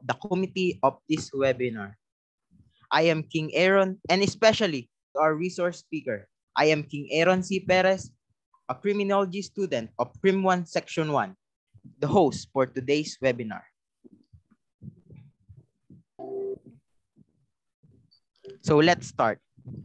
the committee of this webinar. I am King Aaron, and especially to our resource speaker, I am King Aaron C. Perez, a criminology student of Crim 1 Section 1, the host for today's webinar. So let's start.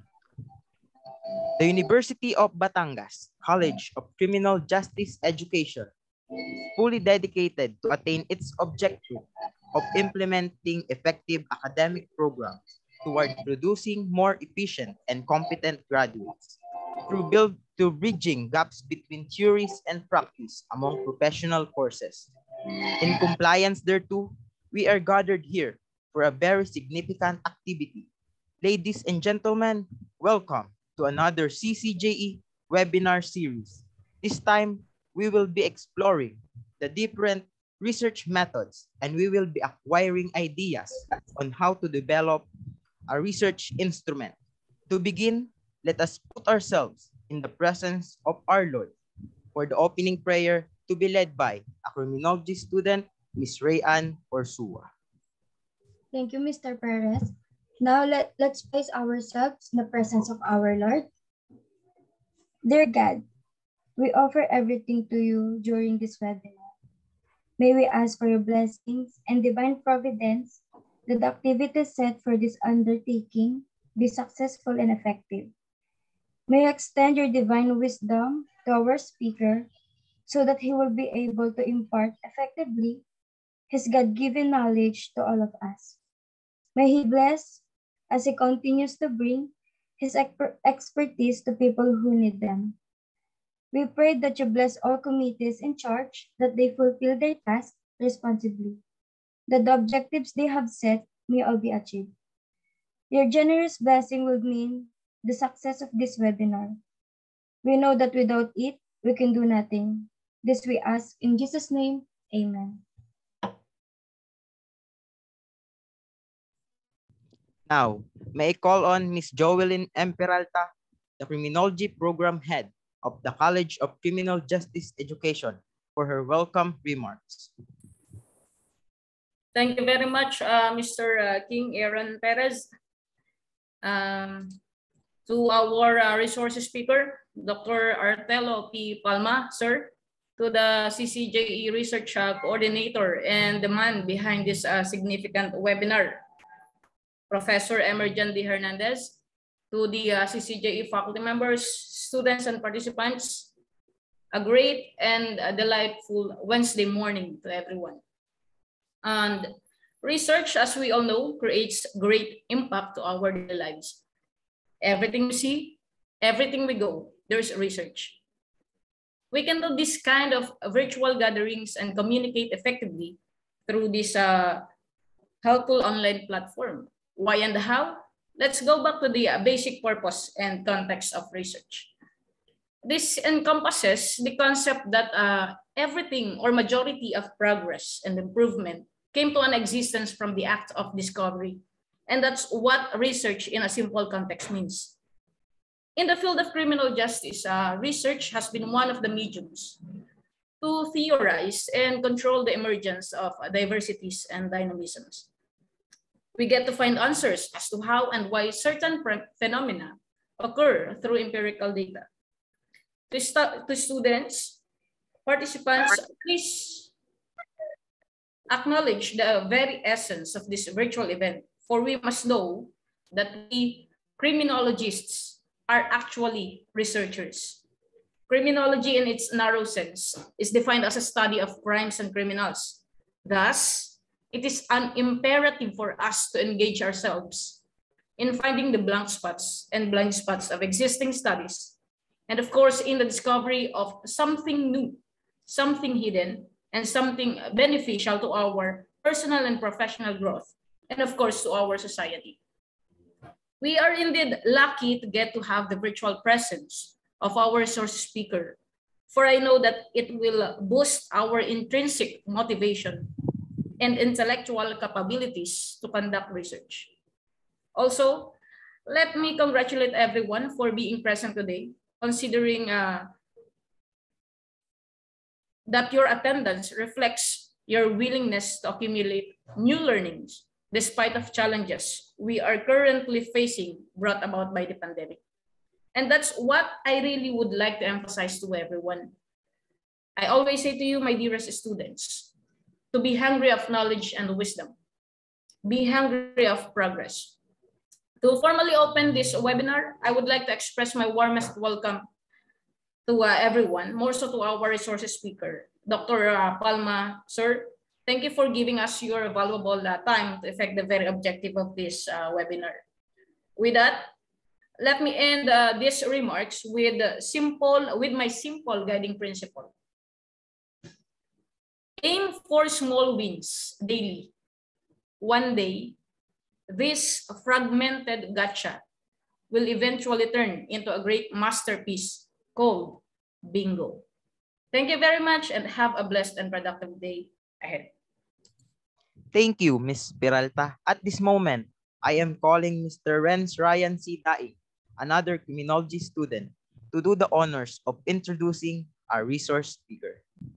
The University of Batangas College of Criminal Justice Education is fully dedicated to attain its objective of implementing effective academic programs toward producing more efficient and competent graduates through bridging gaps between theories and practice among professional courses. In compliance thereto, we are gathered here for a very significant activity. Ladies and gentlemen, welcome to another CCJE webinar series. This time, we will be exploring the different research methods and we will be acquiring ideas on how to develop a research instrument. To begin, let us put ourselves in the presence of our Lord for the opening prayer to be led by a criminology student, Ms. Rayan Orsua. Thank you, Mr. Perez. Now let's place ourselves in the presence of our Lord. Dear God, we offer everything to you during this webinar. May we ask for your blessings and divine providence that the activities set for this undertaking be successful and effective. May you extend your divine wisdom to our speaker so that he will be able to impart effectively his God-given knowledge to all of us. May he bless as he continues to bring his expertise to people who need them. We pray that you bless all committees in charge, that they fulfill their tasks responsibly, that the objectives they have set may all be achieved. Your generous blessing will mean the success of this webinar. We know that without it, we can do nothing. This we ask in Jesus' name, amen. Now, may I call on Ms. Joelyn M. Peralta, the Criminology Program Head of the College of Criminal Justice Education, for her welcome remarks. Thank you very much, Mr. King Aaron Perez. To our resource speaker, Dr. Artelo P. Palma, sir, to the CCJE Research Coordinator and the man behind this significant webinar, Professor Emerjan D. Hernandez, to the CCJE faculty members, students and participants, a great and delightful Wednesday morning to everyone. And research, as we all know, creates great impact to our daily lives. Everything we see, everything we go, there's research. We can do this kind of virtual gatherings and communicate effectively through this helpful online platform. Why and how? Let's go back to the basic purpose and context of research. This encompasses the concept that everything or majority of progress and improvement came to an existence from the act of discovery. And that's what research in a simple context means. In the field of criminal justice, research has been one of the mediums to theorize and control the emergence of diversities and dynamisms. We get to find answers as to how and why certain phenomena occur through empirical data. To students, participants, please acknowledge the very essence of this virtual event, for we must know that we criminologists are actually researchers. Criminology in its narrow sense is defined as a study of crimes and criminals. Thus, it is an imperative for us to engage ourselves in finding the blank spots and blind spots of existing studies, and of course, in the discovery of something new, something hidden, and something beneficial to our personal and professional growth, and of course, to our society. We are indeed lucky to get to have the virtual presence of our resource speaker, for I know that it will boost our intrinsic motivation and intellectual capabilities to conduct research. Also, let me congratulate everyone for being present today, considering that your attendance reflects your willingness to accumulate new learnings, despite of challenges we are currently facing brought about by the pandemic. And that's what I really would like to emphasize to everyone. I always say to you, my dearest students, to be hungry of knowledge and wisdom. Be hungry of progress. To formally open this webinar, I would like to express my warmest welcome to everyone, more so to our resources speaker, Dr. Palma. Sir, thank you for giving us your valuable time to effect the very objective of this webinar. With that, let me end these remarks with my simple guiding principle. Aim for small wins daily. One day, this fragmented gacha will eventually turn into a great masterpiece called bingo. Thank you very much and have a blessed and productive day ahead. Thank you, Ms. Peralta. At this moment, I am calling Mr. Renz Ryan C. Daing, another criminology student, to do the honors of introducing our resource speaker.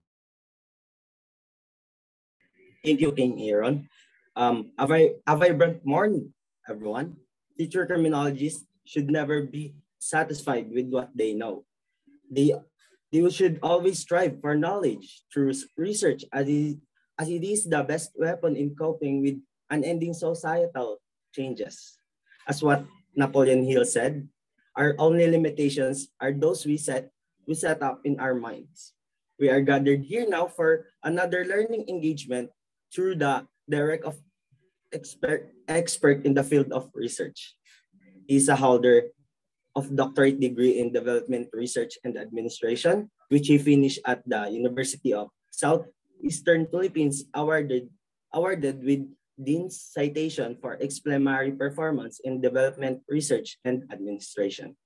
Thank you, King Aaron. A vibrant morning, everyone. Teacher criminologists should never be satisfied with what they know. They should always strive for knowledge through research, as it is the best weapon in coping with unending societal changes. As what Napoleon Hill said, our only limitations are those we set up in our minds. We are gathered here now for another learning engagement through the direct of expert in the field of research. He's a holder of doctorate degree in development research and administration, which he finished at the University of Southeastern Philippines, awarded with Dean's Citation for exemplary performance in development research and administration.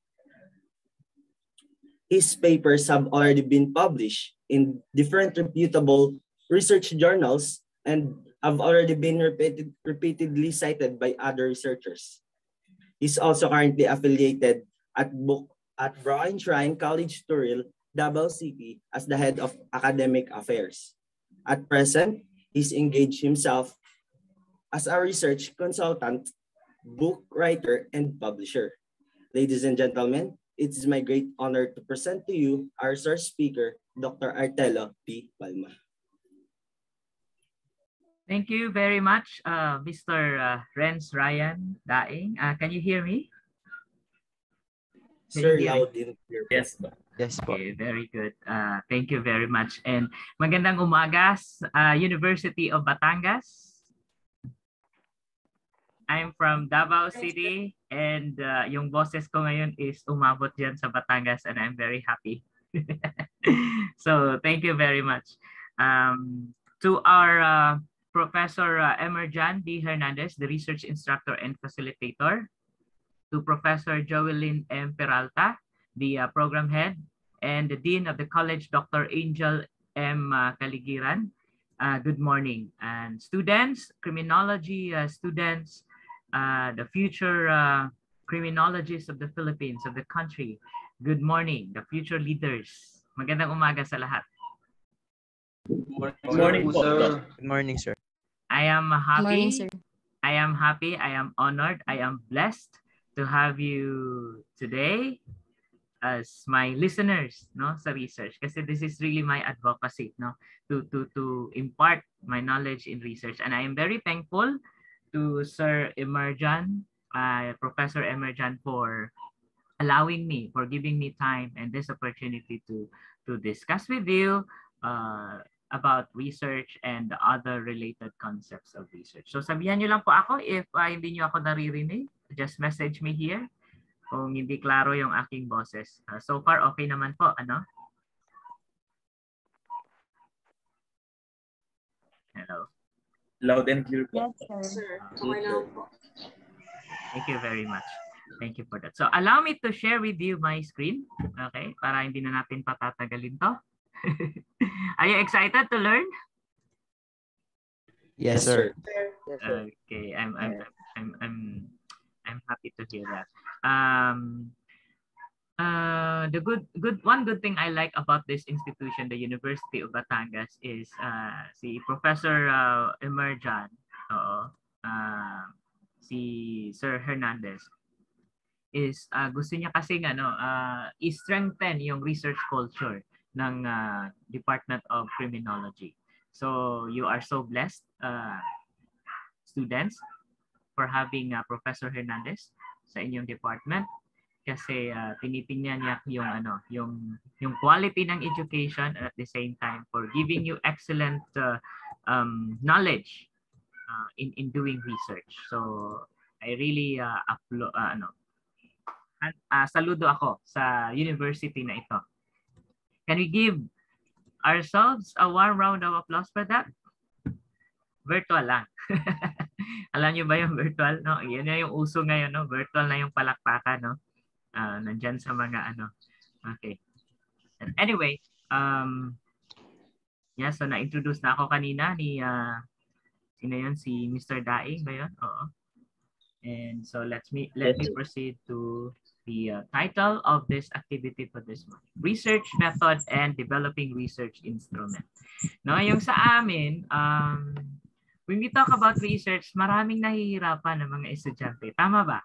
His papers have already been published in different reputable research journals and have already been repeatedly cited by other researchers. He's also currently affiliated at Brian Shrine College Turil, Davao City as the head of academic affairs. At present, he's engaged himself as a research consultant, book writer, and publisher. Ladies and gentlemen, it is my great honor to present to you our resource speaker, Dr. Artelo P. Palma. Thank you very much, Mr. Renz Ryan Daing. Can you hear me? Sir, loud and clear. Yes. Yes, po. Okay, very good. Thank you very much. And magandang umaga, University of Batangas. I'm from Davao City and yung boses ko ngayon is umabot dyan sa Batangas and I'm very happy. So thank you very much. To our Professor Emerjan D. Hernandez, the research instructor and facilitator, to Professor Joelyn M. Peralta, the program head, and the Dean of the College, Dr. Angel M. Caligiran. Good morning. And students, criminology students, the future criminologists of the Philippines, of the country, good morning. The future leaders. Magandang umaga sa lahat. Good morning, sir. Good morning, sir. I am happy. Good morning, sir. I am happy. I am honored. I am blessed to have you today as my listeners, no, sa research. Kasi this is really my advocacy, no, to impart my knowledge in research. And I am very thankful to Sir Emerjan, Professor Emerjan, for allowing me, for giving me time and this opportunity to discuss with you about research and other related concepts of research. So sabihan niyo lang po ako if hindi niyo ako naririnig. Just message me here kung hindi klaro yung aking boses. So far, okay naman po, ano? Hello? Loud and clear po. Yes, sir. Thank you very much. Thank you for that. So allow me to share with you my screen, okay? Para hindi na natin patatagalin to. Are you excited to learn? Yes, sir. Okay, I'm happy to hear that. The one good thing I like about this institution, the University of Batangas, is si Professor Emerjan oo, si Sir Hernandez, is gusto niya kasi i-strengthen yung research culture ng Department of Criminology. So you are so blessed, students, for having Professor Hernandez sa inyong department, kasi tinitingnan niya yung quality ng education, and at the same time for giving you excellent knowledge in doing research. So I really saludo ako sa university na ito. Can we give ourselves a warm round of applause for that? Virtual lang. Alam niyo ba yung virtual? No? Yan na yung uso ngayon, no? Virtual na yung palakpakan, no? Nandyan sa mga Okay. And anyway, yeah, so na-introduce na ako kanina ni sino yun? Si Mr. Daing ba yun? Oo. And so let me proceed to the title of this activity for this month. Research method and developing research instrument. No, yung sa amin, when we talk about research, maraming nahihirapan ng mga estudyante. Tama ba?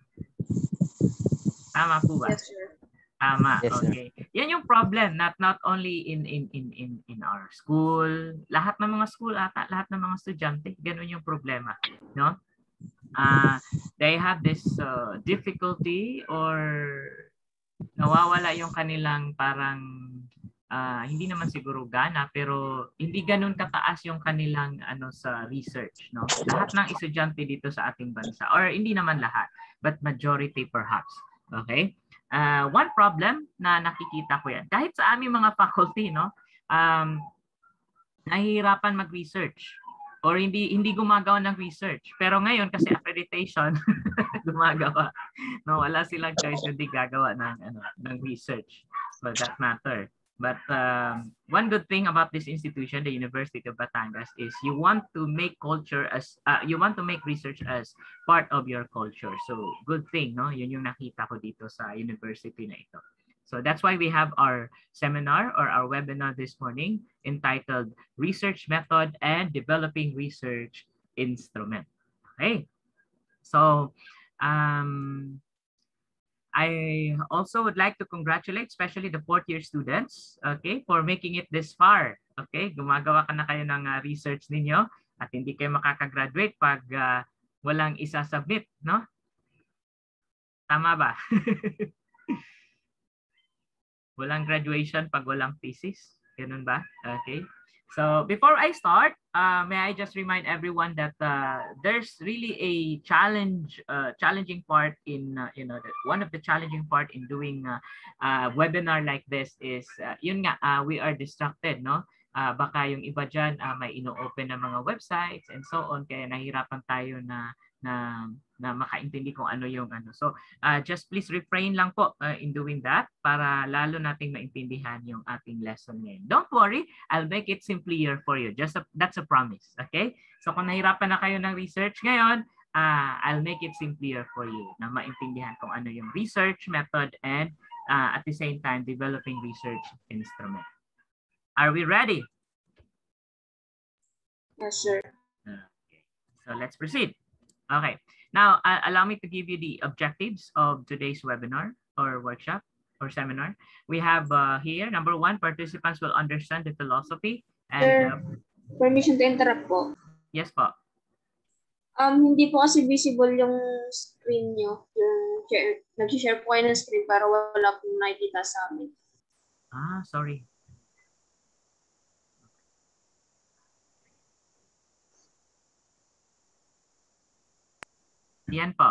Tama po ba? Yes, sir. Tama. Yes, sir. Okay. Yan yung problem, not only in our school, lahat ng mga school ata, lahat ng mga estudyante, ganun yung problema, no? They have this difficulty or nawawala yung kanilang parang hindi naman siguro gana, pero hindi ganun kataas yung kanilang sa research, no? Lahat ng estudyante dito sa ating bansa, or hindi naman lahat, but majority perhaps. Okay? One problem na nakikita ko yan, kahit sa aming mga faculty, no, nahihirapan mag-research or hindi gumagawa ng research. Pero ngayon kasi accreditation gumagawa. No, wala silang choice, hindi gagawa ng research for that matter. But one good thing about this institution, the University of Batangas, is you want to make research as part of your culture. So good thing, no? Yun yung nakita ko dito sa university na ito. So that's why we have our seminar or our webinar this morning entitled Research Method and Developing Research Instrument. Okay. So I also would like to congratulate especially the fourth-year students, okay, for making it this far. Okay, gumagawa ka na kayo ng research ninyo at hindi kayo makakagraduate pag walang isa-submit, no? Tama ba? Walang graduation pag walang thesis. Ganun ba? Okay. So before I start, may I just remind everyone that there's really a challenging part in one of the challenging part in doing a webinar like this is yun nga, we are distracted, no? Baka yung iba dyan may ino-open na mga websites and so on, kaya nahirapan tayo na makaintindi kung ano yung So just please refrain lang po in doing that para lalo nating maintindihan yung ating lesson ngayon. Don't worry, I'll make it simpler for you. That's a promise, okay? So kung nahirapan na kayo ng research ngayon, I'll make it simpler for you na maintindihan kung ano yung research method and at the same time developing research instrument. Are we ready? Yes, sir. Okay. So let's proceed. Okay. Now, allow me to give you the objectives of today's webinar or workshop or seminar. We have here, number 1, participants will understand the philosophy and... Sir, permission to interrupt po. Yes po. Hindi po kasi visible yung screen nyo. Nag-share po kayo ng screen para wala pong nakikita sa amin. Sorry. Yan po.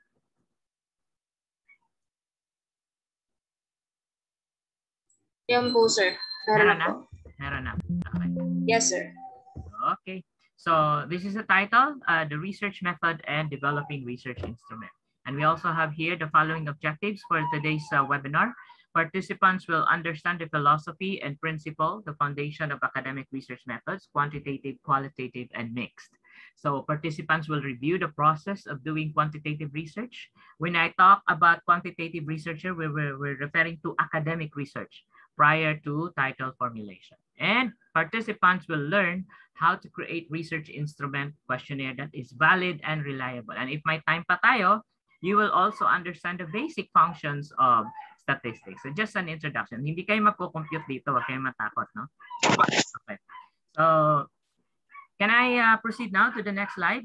Yan po, sir. Meron na? Meron na. Okay. Yes, sir. Okay. So this is the title, the research method and developing research instrument. And we also have here the following objectives for today's webinar. Participants will understand the philosophy and principle, the foundation of academic research methods, quantitative, qualitative, and mixed. So participants will review the process of doing quantitative research. When I talk about quantitative researcher, we're referring to academic research. prior to title formulation. And participants will learn how to create research instrument questionnaire that is valid and reliable. And if may time pa tayo, you will also understand the basic functions of statistics. So just an introduction. Hindi kayo magko-compute dito, huwag kayong matakot, no? Okay. So, can I proceed now to the next slide?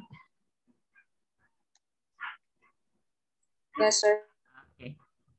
Yes, sir. Okay.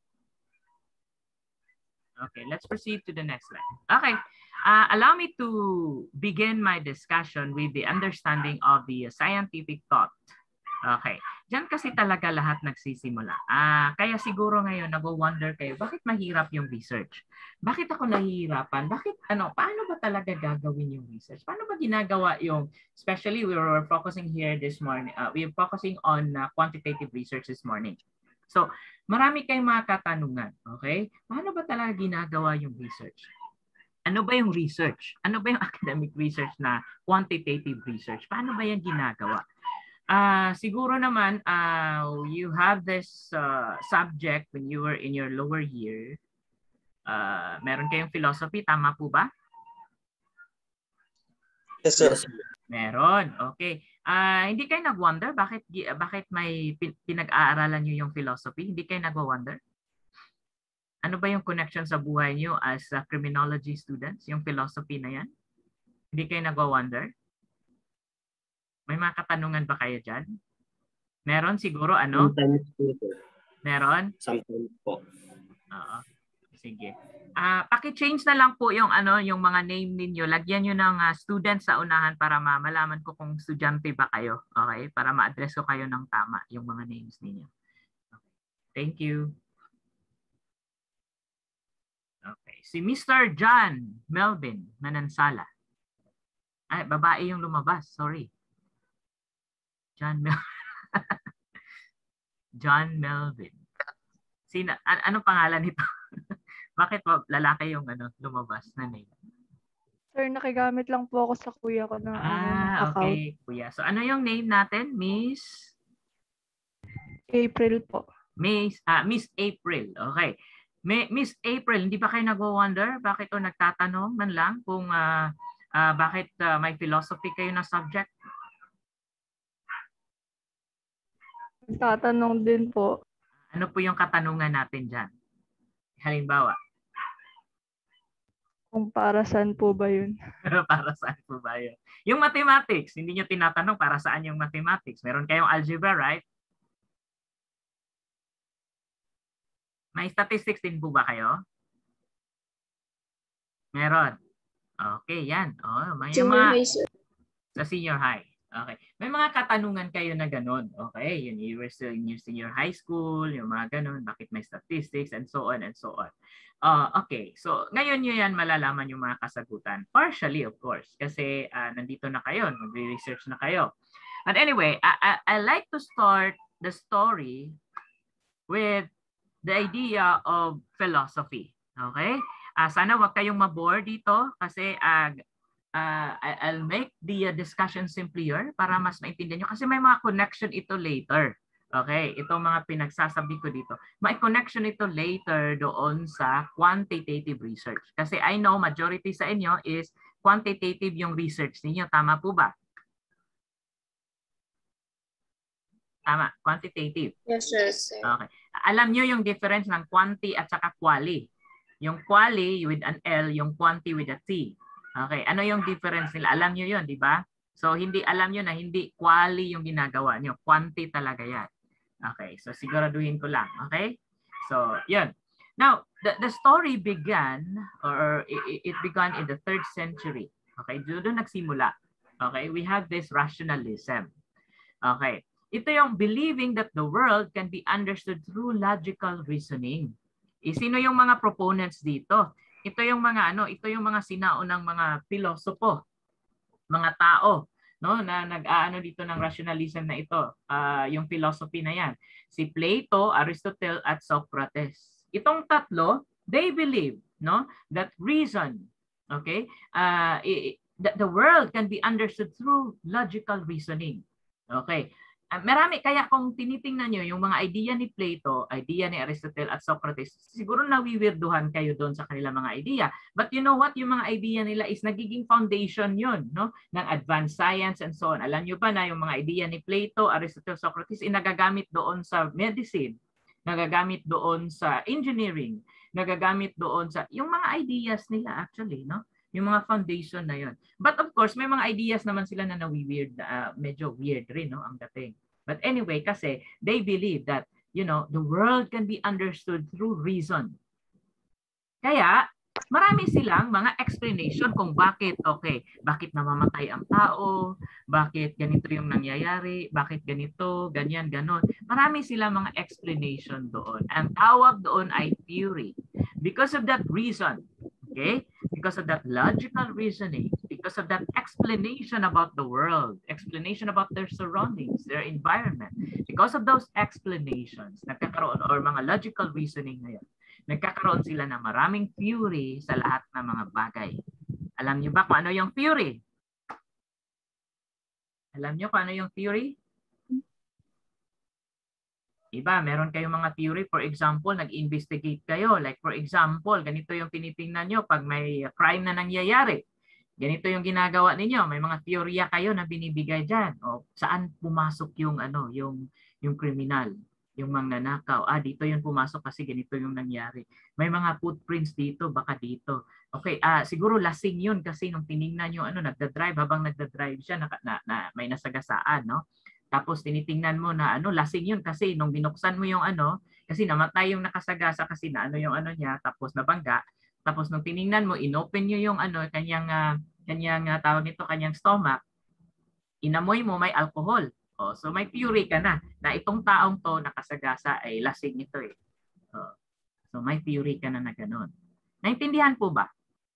Okay, let's proceed to the next slide. Okay, allow me to begin my discussion with the understanding of the scientific thought. Okay, diyan kasi talaga lahat nagsisimula. Kaya siguro ngayon nag-wonder kayo, bakit mahirap yung research? Bakit ako nahihirapan? Paano ba talaga gagawin yung research? Paano ba ginagawa yung, especially we were focusing here this morning, we are focusing on quantitative research this morning. So, marami kayong mga katanungan, okay? Paano ba talaga ginagawa yung research? Ano ba yung research? Ano ba yung academic research na quantitative research? Paano ba yan ginagawa? Siguro naman, you have this subject when you were in your lower year. Meron kayong philosophy, tama po ba? Yes, sir. Meron, okay. Hindi kayo nag-wonder bakit may pinag-aaralan nyo yung philosophy? Hindi kayo nag-wonder? Ano ba yung connection sa buhay nyo as criminology students? Yung philosophy na yan? Hindi kayo nag-wonder? May mga katanungan ba kayo dyan? Meron siguro ano? Sometimes po, sir. Meron? Sometimes po. Oo. Sige. Paki-change na lang po yung yung mga name ninyo. Lagyan niyo ng student sa unahan para malaman ko kung estudyante ba kayo. Okay? Para ma-address ko kayo ng tama yung mga names ninyo. Okay. Thank you. Okay. Si Mr. John Melvin Manansala. Ay, babae yung lumabas. Sorry. John Melvin. Anong pangalan nito? Bakit lalaki yung lumabas na name? Sir, nakigamit lang po ako sa kuya ko ng account. Okay, kuya. So ano yung name natin? Miss April po. Miss April. Okay. Miss April, hindi ba kayo nag-wonder? Bakit o nagtatanong man lang kung bakit may philosophy kayo na subject? Nagtatanong din po. Ano po yung katanungan natin dyan? Halimbawa. Kung para saan po ba yun? Para saan po ba yun? Yung mathematics, hindi nyo tinatanong para saan yung mathematics. Meron kayong algebra, right? May statistics din po ba kayo? Meron. Okay, yan. May Senior high, sir. Sa senior high. Okay. May mga katanungan kayo na ganun. Okay. Yun, you were still in your senior high school, yung mga ganun, bakit may statistics, and so on and so on. Okay. So, ngayon nyo yan malalaman yung mga kasagutan. Partially, of course. Kasi nandito na kayo, magre-research na kayo. But anyway, I like to start the story with the idea of philosophy. Okay? Sana wag kayong ma-bore dito kasi I'll make the discussion simpler para mas maintindihan nyo kasi may mga connection ito later. Okay? Itong mga pinagsasabi ko dito. May connection ito later doon sa quantitative research. Kasi I know majority sa inyo is quantitative yung research ninyo. Tama po ba? Tama. Quantitative. Yes, sir. Okay. Alam nyo yung difference ng quanti at saka quali. Yung quali with an L, yung quanti with a T. Okay, ano yung difference nila? Alam nyo yun, di ba? So, alam nyo na hindi quali yung ginagawa nyo. Quanti talaga yan. Okay, so siguraduhin ko lang. Okay? So, yun. Now, the story began, or it began in the 3rd century. Okay, doon nagsimula. Okay, we have this rationalism. Okay, ito yung believing that the world can be understood through logical reasoning. Sino yung mga proponents dito? Ito yung mga sinaunang mga pilosopo, mga tao, no, na nag-aano dito ng rationalism na ito, yung philosophy na yan. Si Plato, Aristotle at Socrates. Itong tatlo, they believe, no, that reason, okay, that the world can be understood through logical reasoning. Okay. marami, kaya kung tinitingnan nyo yung mga idea ni Plato, idea ni Aristotle at Socrates, siguro nawiwirduhan kayo doon sa kanilang mga idea. But you know what? Yung mga idea nila is nagiging foundation yun, no? Ng advanced science and so on. Alam nyo ba na yung mga idea ni Plato, Aristotle, Socrates, nagagamit doon sa medicine, nagagamit doon sa engineering, nagagamit doon sa, yung mga ideas nila actually, no? Yung mga foundation na yun. But of course, may mga ideas naman sila na nawi-weird, medyo weird rin, no, ang dating. But anyway, kasi they believe that, you know, the world can be understood through reason. Kaya, marami silang mga explanation kung bakit, okay, bakit namamatay ang tao, bakit ganito yung nangyayari, bakit ganito, ganyan, ganon. Marami silang mga explanation doon. Ang tawag doon ay theory. Because of that reason, okay, because of that logical reasoning, because of that explanation about the world, explanation about their surroundings, their environment, because of those explanations, nagkakaroon, or mga logical reasoning na yan, nagkakaroon sila ng maraming theory sa lahat ng mga bagay. Alam niyo ba kung ano yung theory? Alam niyo kung ano yung theory? Iba, meron kayong mga theory. For example, nag-investigate kayo. Like for example, ganito yung tinitingnan nyo pag may crime na nangyayari. Ganito yung ginagawa ninyo. May mga teorya kayo na binibigay dyan. O saan pumasok yung yung kriminal, yung mangnanakaw. Dito yun pumasok kasi ganito yung nangyari. May mga footprints dito, baka dito. Okay, siguro lasing yun kasi nung tiningnan nyo, nagdadrive, habang nagdadrive siya, may nasagasaan, no? Tapos tinitingnan mo na lasing yun kasi nung binuksan mo yung kasi namatay yung nakasagasa kasi na yung niya, tapos nabangga. Tapos nung tiningnan mo, inopen nyo yung kanyang tawag nito, kanyang stomach, inamoy mo, may alcohol. So may theory ka na itong taong to nakasagasa ay lasing ito eh. So may theory ka na ganun. Naintindihan po ba?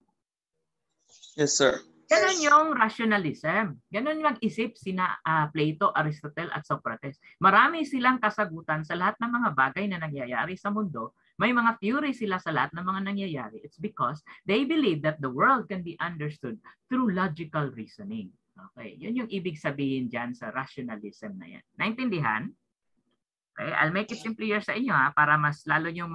Yes, sir. Ganon yung rationalism. Ganon mag-isip sina Plato, Aristotle at Socrates. Marami silang kasagutan sa lahat ng mga bagay na nangyayari sa mundo. May mga theory sila sa lahat ng mga nangyayari. It's because they believe that the world can be understood through logical reasoning. Okay, yun yung ibig sabihin dyan sa rationalism na yan. Naintindihan? Okay, I'll make it simpler sa inyo para mas lalo nyo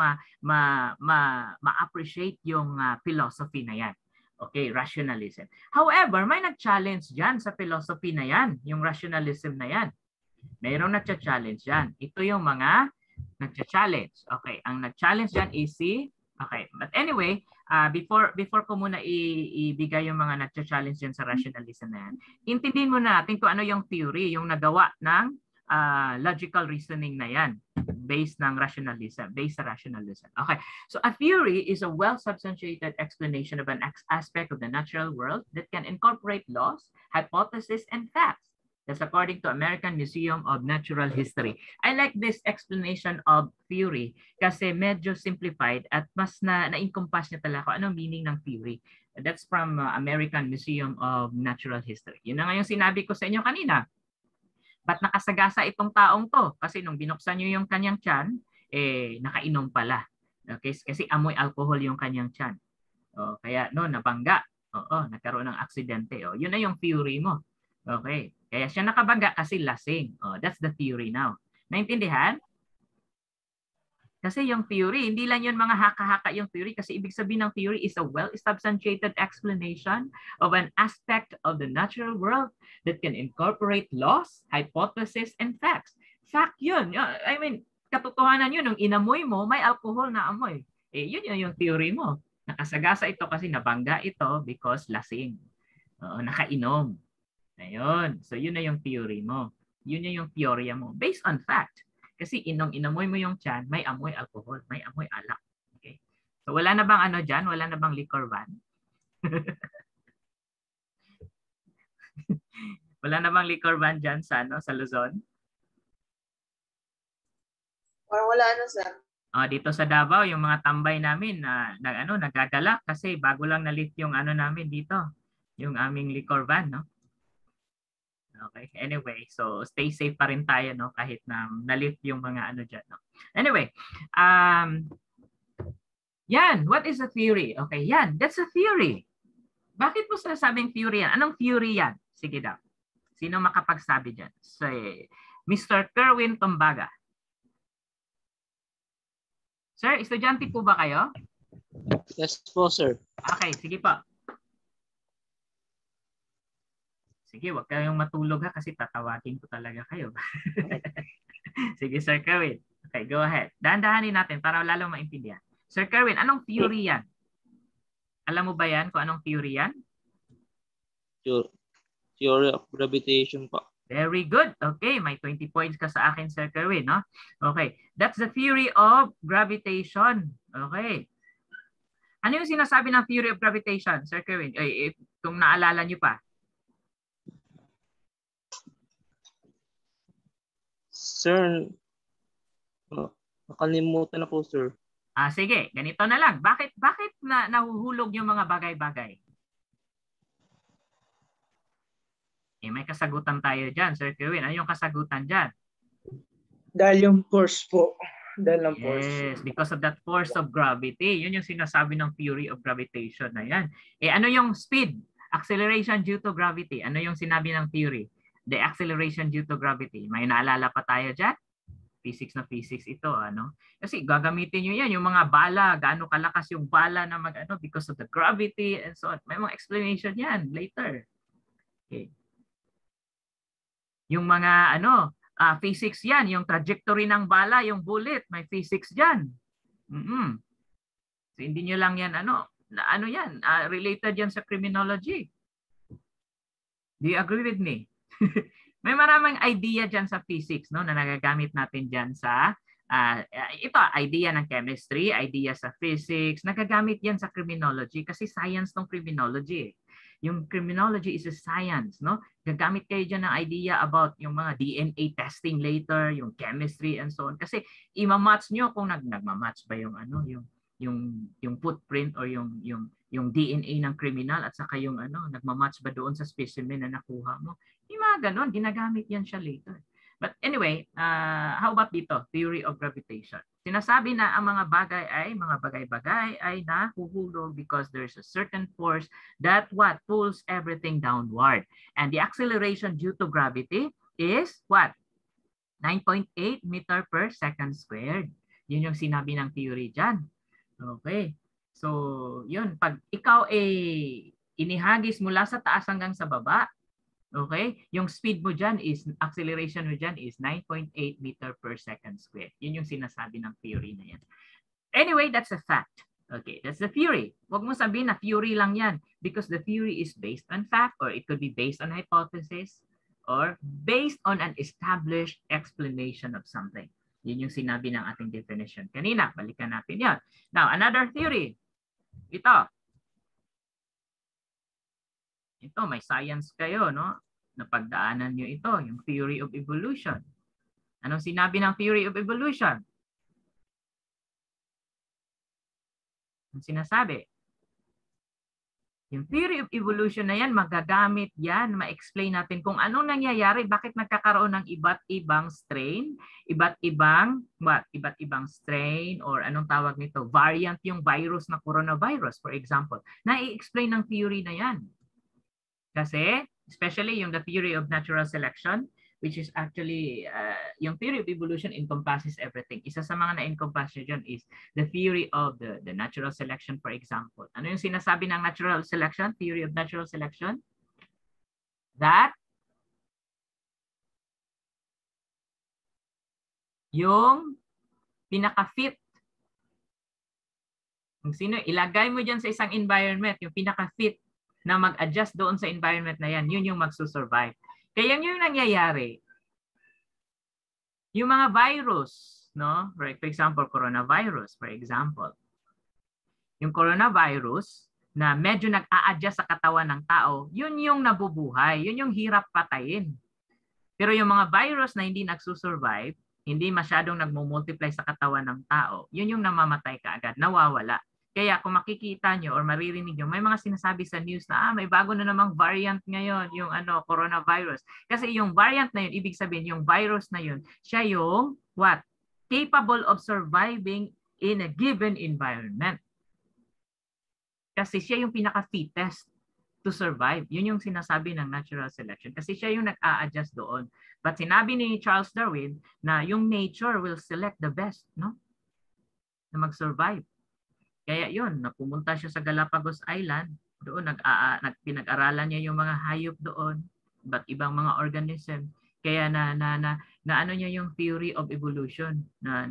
ma-appreciate yung philosophy na yan. Okay, rationalism. However, may nag-challenge dyan sa philosophy na yan, yung rationalism na yan. Mayroong nag-challenge dyan. Ito yung mga nag-challenge. Okay, ang nag-challenge dyan is okay, but anyway, before ko muna ibigay yung mga nag-challenge dyan sa rationalism na yan, intindihin muna natin kung ano yung theory, yung nagawa ng logical reasoning na yan. Based sa rationalism. Okay, so a theory is a well-substantiated explanation of an aspect of the natural world that can incorporate laws, hypotheses, and facts. That's according to American Museum of Natural History. I like this explanation of theory kasi medyo simplified at mas na-encompass niya talaga kung anong meaning ng theory. That's from American Museum of Natural History. Yun na nga yung sinabi ko sa inyo kanina. Ba't nakasagasa itong taong to? Kasi nung binuksan nyo yung kanyang tiyan, nakainom pala. Okay? Kasi amoy alcohol yung kanyang tiyan. Kaya nabangga. Nagkaroon ng aksidente. Yun na yung theory mo. Okay? Kaya siya nakabangga kasi lasing. That's the theory now. Naintindihan? Kasi yung theory, hindi lang yun mga haka-haka yung theory kasi ibig sabihin ng theory is a well-substantiated explanation of an aspect of the natural world that can incorporate laws, hypotheses, and facts. Fact yun. I mean, katotohanan yun. Nung inamoy mo, may alcohol na amoy. Yun yung theory mo. Nakasagasa ito kasi nabangga ito because lasing. Nakainom. Ayun. So yun na yung theory mo. Yun yung teorya mo. Based on fact. Kasi inamoy mo yung tiyan, may amoy alcohol, may amoy alak. Okay. So wala na bang dyan? Wala na bang liquor van? Wala na bang liquor van dyan sa Luzon? Or wala na, sir. Dito sa Davao, yung mga tambay namin nagagalak kasi bago lang na-lift yung namin dito, yung aming liquor van, no? Okay. Anyway, so stay safe pa rin tayo, no, kahit na na-lift yung mga diyan, no. Anyway, yan, what is a theory? Okay, yan, that's a theory. Bakit mo sinasabing theory yan? Anong theory yan? Sige daw. Sino makapagsabi diyan? So, Mr. Kerwin Tombaga. Sir, estudyante po ba kayo? Yes po, sir. Okay, sige po. Sige, wag kayong matulog ha kasi tatawagin ko talaga kayo. Sige, Sir Kerwin. Okay, go ahead. Dahan-dahanin natin para lalo maintindihan. Sir Kerwin, anong theory yan? Alam mo ba yan kung anong theory yan? Theory of gravitation po. Very good. Okay, may 20 points ka sa akin, Sir Kerwin, no? Okay, that's the theory of gravitation. Okay. Ano yung sinasabi ng theory of gravitation, Sir Kerwin? Kung naalala niyo pa. Sir, nakalimutan na po, sir. Sige, ganito na lang. Bakit nahuhulog yung mga bagay-bagay? May kasagutan tayo dyan, Sir Kerwin. Ano yung kasagutan dyan? Dahil yung force po. Dahil ng force. Yes, because of that force of gravity. Yun yung sinasabi ng theory of gravitation na yan. Ano yung speed? Acceleration due to gravity. Ano yung sinabi ng theory? The acceleration due to gravity. May naalala pa tayo dyan? Physics na physics ito. Ano? Kasi gagamitin nyo yan. Yung mga bala, gaano kalakas yung bala na mag-ano because of the gravity and so on. May mga explanation yan later. Okay. Yung mga physics yan, yung trajectory ng bala, yung bullet, may physics dyan. So hindi nyo lang yan, yan, related yan sa criminology. Do you agree with me? May maraming idea dyan sa physics, no, na nagagamit natin dyan sa, ito, idea ng chemistry, idea sa physics, nagagamit yan sa criminology kasi science ng criminology. Yung criminology is a science, no? Gagamit kayo dyan ng idea about yung mga DNA testing later, yung chemistry and so on. Kasi ima-match nyo kung nagma-match ba yung yung footprint or yung DNA ng criminal at saka yung nagma-match ba doon sa specimen na nakuha mo. Yung mga ganon, ginagamit yan siya later. But anyway, how about dito? Theory of gravitation. Sinasabi na ang mga bagay-bagay ay nahuhulog because there's a certain force that pulls everything downward. And the acceleration due to gravity is what? 9.8 meter per second squared. Yun yung sinabi ng theory dyan. Okay. So, yun. Pag ikaw inihagis mula sa taas hanggang sa baba, okay? Yung speed mo dyan is, acceleration mo dyan is 9.8 meter per second squared. Yun yung sinasabi ng theory na yan. Anyway, that's a fact. Okay, that's the theory. Huwag mo sabihin na theory lang yan because the theory is based on fact or it could be based on hypothesis or based on an established explanation of something. Yun yung sinabi ng ating definition kanina. Balikan natin yan. Now, another theory. Ito, may science kayo, no? Napagdaanan nyo ito, yung theory of evolution. Anong sinabi ng theory of evolution? Ang sinasabi? Yung theory of evolution na yan, magagamit yan, ma-explain natin kung anong nangyayari, bakit nagkakaroon ng iba't ibang strain, iba't ibang strain or anong tawag nito, variant yung virus na coronavirus, for example. Na-i-explain ng theory na yan. Kasi, especially yung the theory of natural selection, which is actually, yung theory of evolution encompasses everything. Isa sa mga na-encompass dyan is the theory of the natural selection, for example. Ano yung sinasabi ng natural selection, theory of natural selection? That yung pinaka-fit, kung sino, ilagay mo dyan sa isang environment, yung pinaka-fit na mag-adjust doon sa environment na yan, yun yung magsusurvive. Kaya yung nangyayari, yung mga virus, no? For example, coronavirus, for example. Yung coronavirus na medyo nag-a-adjust sa katawan ng tao, yun yung nabubuhay, yun yung hirap patayin. Pero yung mga virus na hindi nagsusurvive, hindi masyadong nagmumultiply sa katawan ng tao, yun yung namamatay kaagad, nawawala. Kaya kung makikita nyo or maririnig nyo, may mga sinasabi sa news na may bago na namang variant ngayon, yung coronavirus. Kasi yung variant na yun, ibig sabihin yung virus na yun, siya yung what? Capable of surviving in a given environment. Kasi siya yung pinaka-fittest. to survive. Yun yung sinasabi ng natural selection kasi siya yung nag-a-adjust doon. But sinabi ni Charles Darwin na yung nature will select the best, no? Na mag-survive. Kaya yun, napumunta siya sa Galapagos Island, doon pinag-aralan niya yung mga hayop doon, but ibang mga organism. Kaya na ano niya yung theory of evolution na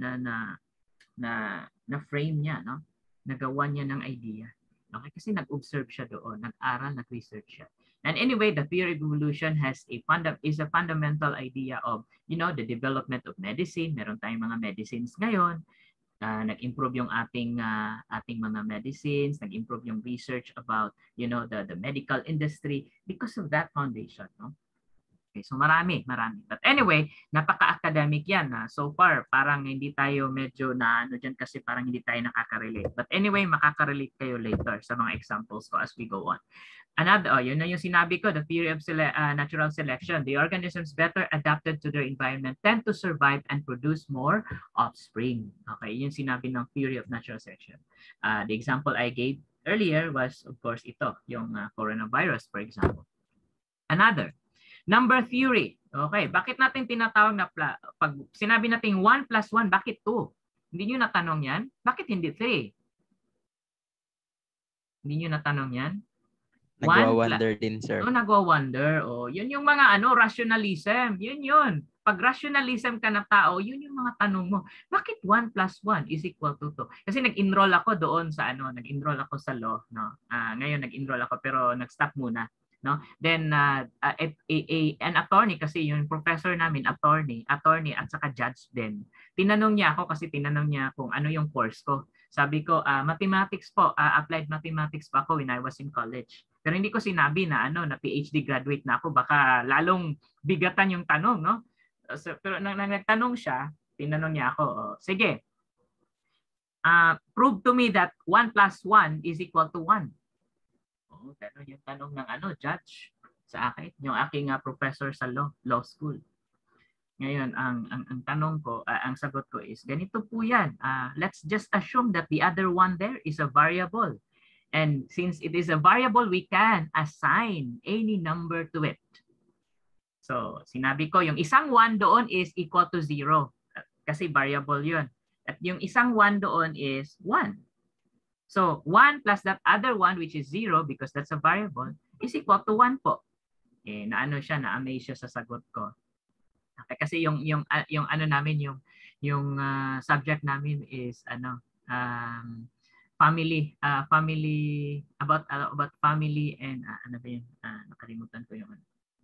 frame niya, no? Nagawa niya ng idea. Okay, kasi nag-observe siya doon, nag-aral, nag-research siya. And anyway, the theory of evolution is a fundamental idea of, the development of medicine. Meron tayong mga medicines ngayon. Nag-improve yung ating mga medicines, nag-improve yung research about, the medical industry because of that foundation, no? Okay, so marami. But anyway, napaka-academic yan. So far, parang hindi tayo medyo dyan kasi parang hindi tayo nakaka-relate. But anyway, makaka-relate kayo later sa mga examples ko as we go on. Another, yun na yung sinabi ko, the theory of natural selection. The organisms better adapted to their environment tend to survive and produce more offspring. Okay, yun sinabi ng theory of natural selection. The example I gave earlier was, of course, ito, yung coronavirus, for example. Another, number theory. Okay, bakit natin tinatawag na, pag sinabi natin 1 plus 1, bakit 2? Hindi nyo natanong yan? Bakit hindi 3? Hindi nyo natanong yan? Nagwa-wonder din, sir. Nagwa-wonder. Yun yung mga rationalism. Yun. Pag rationalism ka na tao, yun yung mga tanong mo. Bakit 1 plus 1 is equal to 2? Kasi nag-enroll ako doon sa nag-enroll ako sa law, no. Ngayon nag-enroll ako pero nag-stop muna, no. Then an attorney, kasi yung professor namin attorney at saka judge din. Tinanong niya ako kasi tinanong niya kung ano yung course ko. Sabi ko, mathematics po, applied mathematics pa ako when I was in college. Pero hindi ko sinabi na na PhD graduate na ako, baka lalong bigatan yung tanong, no? So, pero nang nagtanong siya, tinanong niya ako, sige. Prove to me that 1 plus 1 is equal to 1. Ganun yung tanong ng judge sa akin, yung aking professor sa law school. Ngayon, ang tanong ko, ang sagot ko is, ganito po yan. Let's just assume that the other one there is a variable. And since it is a variable, we can assign any number to it. So, sinabi ko, yung isang 1 doon is equal to 0. Kasi variable yun. At yung isang 1 doon is 1. So, 1 plus that other 1, which is 0, because that's a variable, is equal to 1 po. Na-amaze siya sa sagot ko. Okay, kasi yung namin, yung subject namin is family about family and ano ba yun, nakalimutan ko yung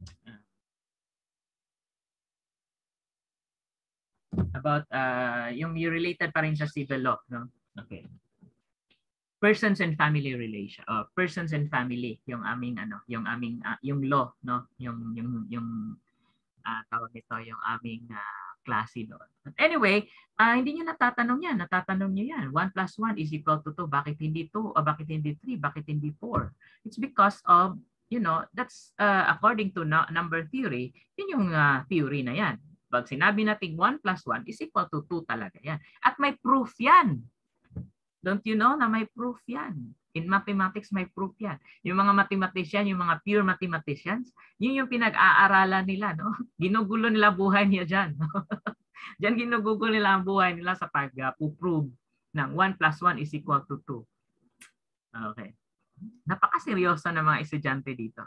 about yung related pa rin sa civil law, no? Okay, persons and family relation, persons and family, yung aming yung law, no, yung tawag nito, yung aming klase doon. But anyway, hindi niyo natatanong yan. Natatanong niyo yan. 1 plus 1 is equal to 2. Bakit hindi 2? O bakit hindi 3? Bakit hindi 4? It's because of, that's according to number theory, yun yung theory na yan. Pag sinabi natin 1 plus 1 is equal to 2 talaga yan. At may proof yan. Don't you know na may proof yan? In mathematics, may proof yan. Yung mga mathematician, yung mga pure mathematicians, yun yung pinag-aaralan nila, no? Ginugulo nila buhay niya dyan. No? Diyan ginugulo nila ang buhay nila sa pag-prove ng 1 plus 1 is equal to 2. Okay. Napakaseryoso ng mga estudyante dito.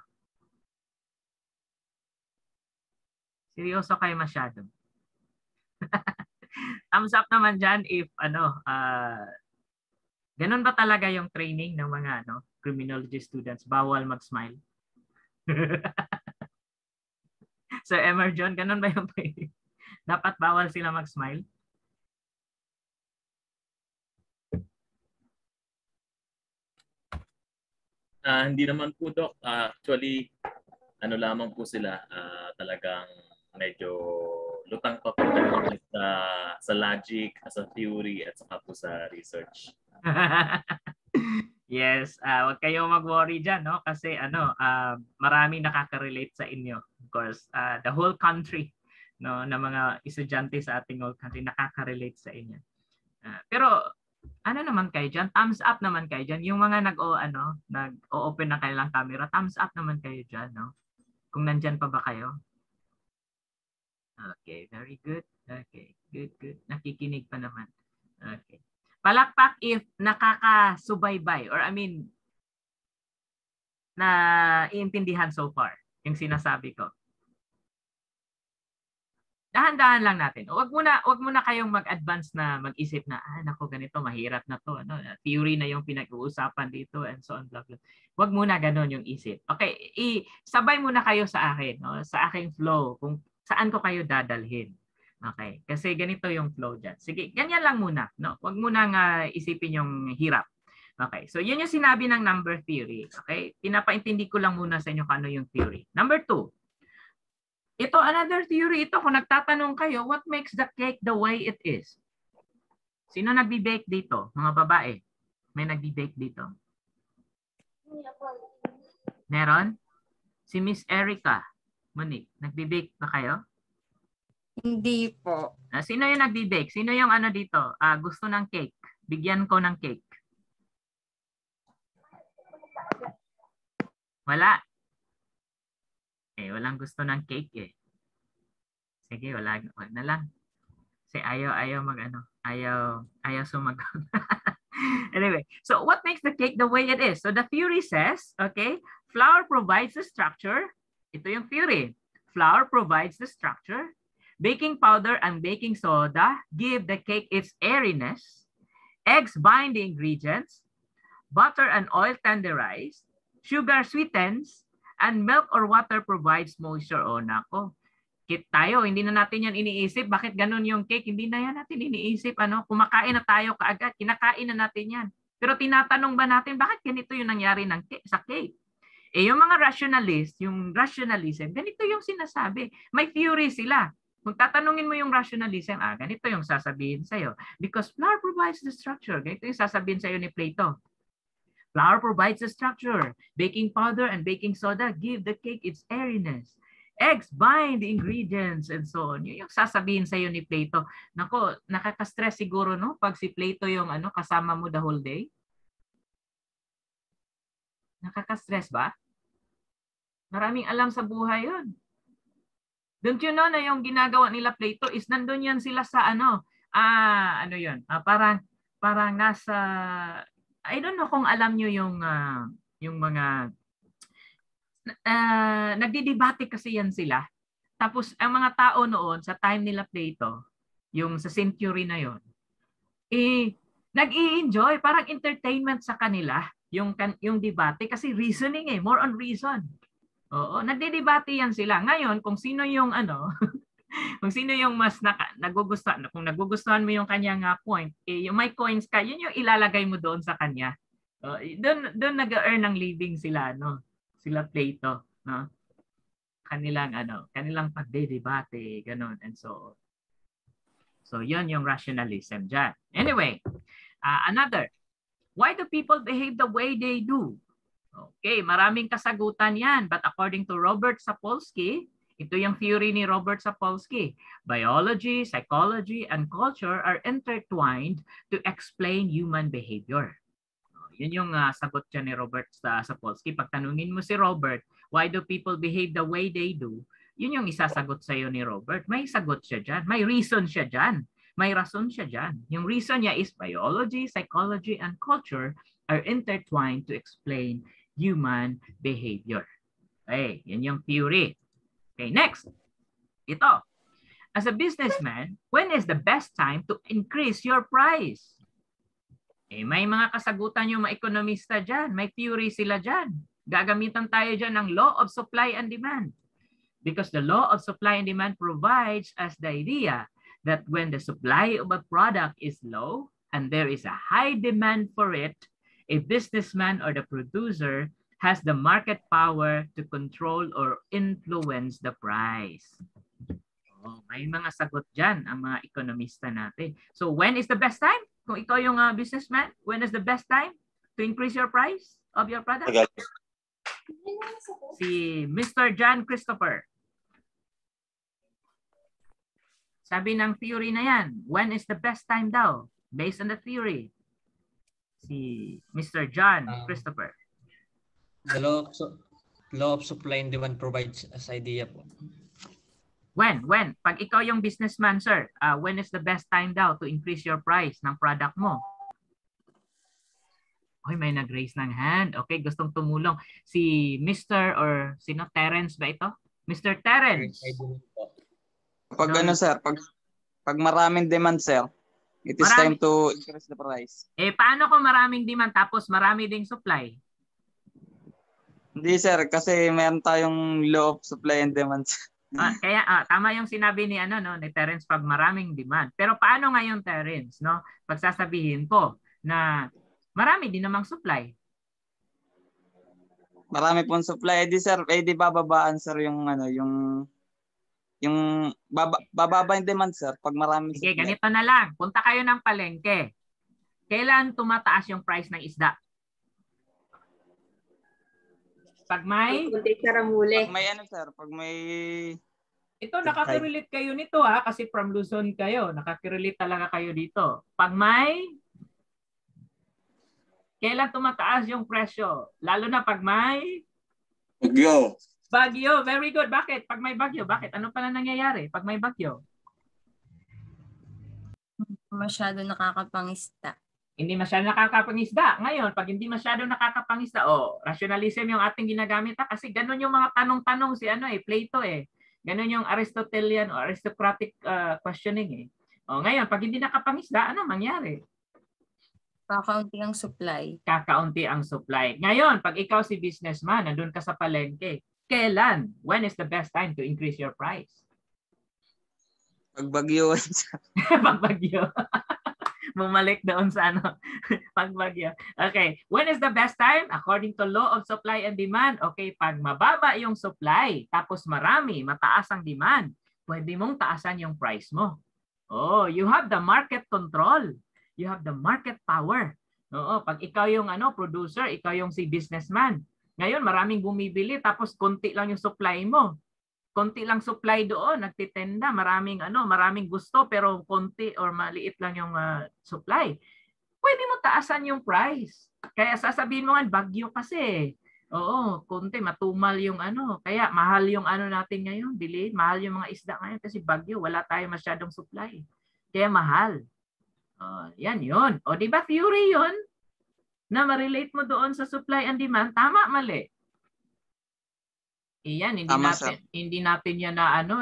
Seryoso kayo masyado. Thumbs up naman dyan if ganun ba talaga yung training ng mga criminology students? Bawal mag-smile? So, Emerjon, ganun ba yung training? Dapat bawal sila mag-smile? Hindi naman po, Doc. Actually, lamang po sila. Talagang medyo lutang pa po sa logic, sa theory, at saka po sa research. Yes, wag kayong mag-worry diyan, no? Kasi maraming nakaka-relate sa inyo. Of course, the whole country, no, na mga estudyante sa ating whole country nakaka-relate sa inyo. Pero Ano naman kayo dyan? Thumbs up naman kayo dyan. Yung mga nag-open ng kanilang camera, thumbs up naman kayo dyan, no? Kung nandyan pa ba kayo? Okay, very good. Okay, good. Nakikinig pa naman. Okay. Palakpak if nakakasubaybay or na iintindihan so far yung sinasabi ko. Dahan-dahan lang natin. Wag muna kayong mag-advance na mag-isip na nako ganito mahirap na to, theory na yung pinag-uusapan dito and so on blah blah. Wag muna ganoon yung isip. Okay, sabay muna kayo sa akin, no? Sa aking flow kung saan ko kayo dadalhin. Okay? Kasi ganito yung flow diyan. Sige, ganyan lang muna, no? Wag muna nga isipin yung hirap. Okay, so yun yung sinabi ng number theory. Okay, pinapaintindi ko lang muna sa inyo kung ano yung theory. Number 2. Ito, another theory ito. Kung nagtatanong kayo, what makes the cake the way it is? Sino nagbi-bake dito? Mga babae. May nagbi-bake dito? Meron? Si Miss Erica. Monique, nagbi-bake ba kayo? Hindi po. Sino yung nagbi-bake? Sino yung dito? Gusto ng cake. Bigyan ko ng cake. Wala. Walang gusto ng cake eh. Sige, wag na lang. Kasi ayaw sumagot. Anyway, so what makes the cake the way it is? So the theory says, okay, flour provides the structure. Ito yung theory. Flour provides the structure. Baking powder and baking soda give the cake its airiness. Eggs bind the ingredients. Butter and oil tenderize. Sugar sweetens. And milk or water provides moisture. O nako, tayo, hindi na natin yan iniisip. Bakit ganun yung cake? Hindi na yan natin iniisip. Kumakain na tayo kaagad. Kinakain na natin yan. Pero tinatanong ba natin, bakit ganito yung nangyari sa cake? Yung mga rationalist, yung rationalism, ganito yung sinasabi. May theory sila. Kung tatanungin mo yung rationalism, ganito yung sasabihin sa'yo. Because flour provides the structure. Ganito yung sasabihin sa'yo ni Plato. Flour provides the structure. Baking powder and baking soda give the cake its airiness. Eggs bind the ingredients and so on. Yun yung sasabihin sa'yo ni Plato. Nako, nakaka-stress siguro, no? Pag si Plato yung kasama mo the whole day. Nakaka-stress ba? Maraming alam sa buhay yun. Don't you know na yung ginagawa nila Plato is nandun yan sila sa parang nasa, I don't know kung alam nyo yung mga nagdidebate kasi yan sila. Tapos ang mga tao noon sa time nila Plato, yung sa century na yon, nag-i-enjoy, parang entertainment sa kanila yung debate kasi reasoning more on reason. Oo, nagdidebate yan sila. Ngayon, kung sino yung kung sino yung mas nagugustuhan, kung nagugustuhan mo yung kanyang point, yung may coins ka, yun yung ilalagay mo doon sa kanya. Doon nag-earn ng living sila, sila Plato, no? Kanilang pagdedebate, ganun, and so on. So, yun yung rationalism dyan. Anyway, another. Why do people behave the way they do? Okay, maraming kasagutan yan. But according to Robert Sapolsky, ito yung theory ni Robert Sapolsky, biology, psychology, and culture are intertwined to explain human behavior. Yun yung sagot dyan ni Robert Sapolsky. Pag tanungin mo si Robert, why do people behave the way they do? Yun yung isasagot sa'yo ni Robert. May sagot siya dyan. May reason siya dyan. May rason siya dyan. Yung reason niya is biology, psychology, and culture are intertwined to explain human behavior. Okay, yan yung theory. Okay, next. Ito. As a businessman, when is the best time to increase your price? May mga kasagutan yung mga ekonomista dyan. May theory sila dyan. Gagamitan tayo dyan ng law of supply and demand. Because the law of supply and demand provides us the idea that when the supply of a product is low and there is a high demand for it, a businessman or the producer has the market power to control or influence the price. May mga sagot dyan ang mga ekonomista natin. So when is the best time? Kung ikaw yung businessman, when is the best time to increase your price of your product? Si Mr. John Christopher. Sabi ng theory na yan, when is the best time daw? Based on the theory. Si Mr. John Christopher. The law of supply and demand provides as idea po. When? Pag ikaw yung businessman, sir, when is the best time daw to increase your price ng product mo? Oy, may nag-raise ng hand. Okay, gustong tumulong. Si Mr. or sino? Terence ba ito? Mr. Terence. Pag ano, sir, pag maraming demand, sir, it is time to increase the price. Paano kung maraming demand tapos marami ding supply? Hindi, sir, kasi meron tayong law of supply and demand. Kaya tama yung sinabi ni ni Terence pag maraming demand. Pero paano ngayon, Terence, no? Pagsasabihin ko na marami din namang supply. Marami pong supply, di sir, di bababaan, sir, yung bababa yung demand, sir, pag maraming supply. Sige, ganito na lang. Punta kayo ng palengke. Kailan tumataas yung price ng isda? Pag may pag may ito nakaka-relate kayo nito kasi from Luzon kayo, nakaka-relate talaga kayo dito. Pag may kailan tumataas yung presyo? Lalo na pag may bagyo. Bagyo, very good. Bakit? Pag may bagyo, bakit? Ano pala nangyayari pag may bagyo? Masyado nakakapangisda. Hindi masyado nakakapangisda. Ngayon, pag hindi masyado nakakapangisda, rationalism yung ating ginagamit kasi ganun yung mga tanong-tanong si Plato Ganun yung Aristotelian o aristocratic questioning ngayon, pag hindi nakapangisda, ano mangyari? Kakaunti ang supply. Kakaunti ang supply. Ngayon, pag ikaw si businessman, nandun ka sa palengke, kailan? When is the best time to increase your price? Pag bagyo. Pag bagyo. Bumalik doon sa pagbagyo. Okay. When is the best time? According to law of supply and demand. Okay, pag mababa yung supply, tapos mataas ang demand, pwede mong taasan yung price mo. You have the market control. You have the market power. Pag ikaw yung producer, ikaw yung si businessman. Ngayon, maraming bumibili, tapos konti lang yung supply mo. Konti lang supply doon, nagtitenda, maraming gusto pero konti or maliit lang yung supply. Pwede mo taasan yung price. Kaya sasabihin mo nga bagyo kasi. Konti matumal yung kaya mahal yung natin ngayon, mahal yung mga isda ngayon kasi bagyo, wala tayong masyadong supply. Kaya mahal. Yan yun. Di ba theory yun? Na ma-relate mo doon sa supply and demand, tama, mali? Iyan, hindi natin yan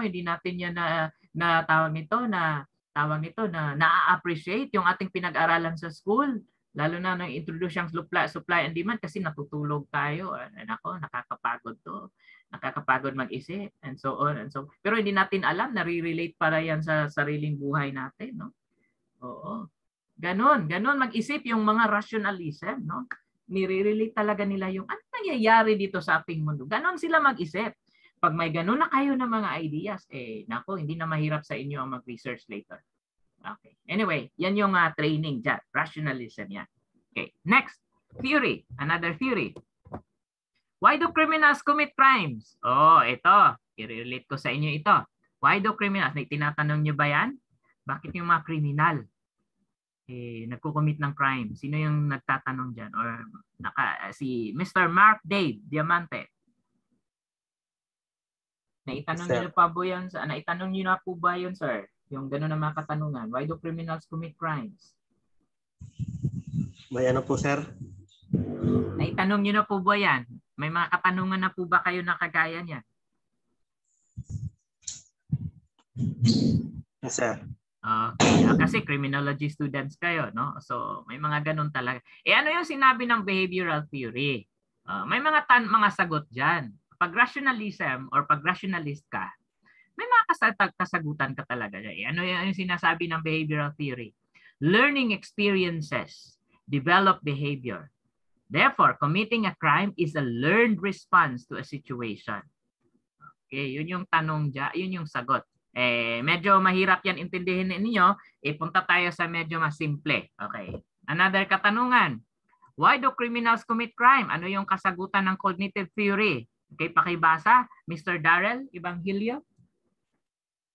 na tawag nito na na-appreciate yung ating pinag-aralan sa school. Lalo na nang introduce yung supply and demand kasi natutulog tayo. Nako, nakakapagod to. Nakakapagod mag-isip and so on and so. Pero hindi natin alam, nare-relate para yan sa sariling buhay natin, no? Ganon mag-isip yung mga rationalism, no? Nire-relate talaga nila yung ano nangyayari dito sa ating mundo. Ganon sila mag-isip. Pag may ganon na kayo ng mga ideas, nako, hindi na mahirap sa inyo ang mag-research later. Okay. Anyway, yan yung training dyan. Rationalism yan. Okay. Next, theory. Another theory. Why do criminals commit crimes? Ito. I-relate ko sa inyo ito. Why do criminals? Tinatanong nyo ba yan? Bakit yung mga kriminal nagko-commit ng crime? Sino yung nagtatanong dyan? Or si Mr. Mark Dave Diamante. Naitanong niyo pa po yan? Naitanong niyo na po ba yun, sir? Yung gano'n na mga katanungan. Why do criminals commit crimes? May po, sir? Naitanong niyo na po ba yan? May mga katanungan na po ba kayo na kagaya niya? Yes, sir. Kasi criminology students kayo, no? So, may mga ganun talaga. Ano yung sinabi ng behavioral theory? May mga sagot dyan. Pag rationalism or pag rationalist ka, may mga kasagutan ka talaga. Ano yung sinasabi ng behavioral theory? Learning experiences develop behavior. Therefore, committing a crime is a learned response to a situation. Okay, yun yung tanong dyan, yun yung sagot. Medyo mahirap yan intindihin ninyo. Punta tayo sa medyo mas simple. Okay. Another katanungan. Why do criminals commit crime? Ano yung kasagutan ng cognitive theory? Okay, pakibasa. Mr. Darrell Evangelio.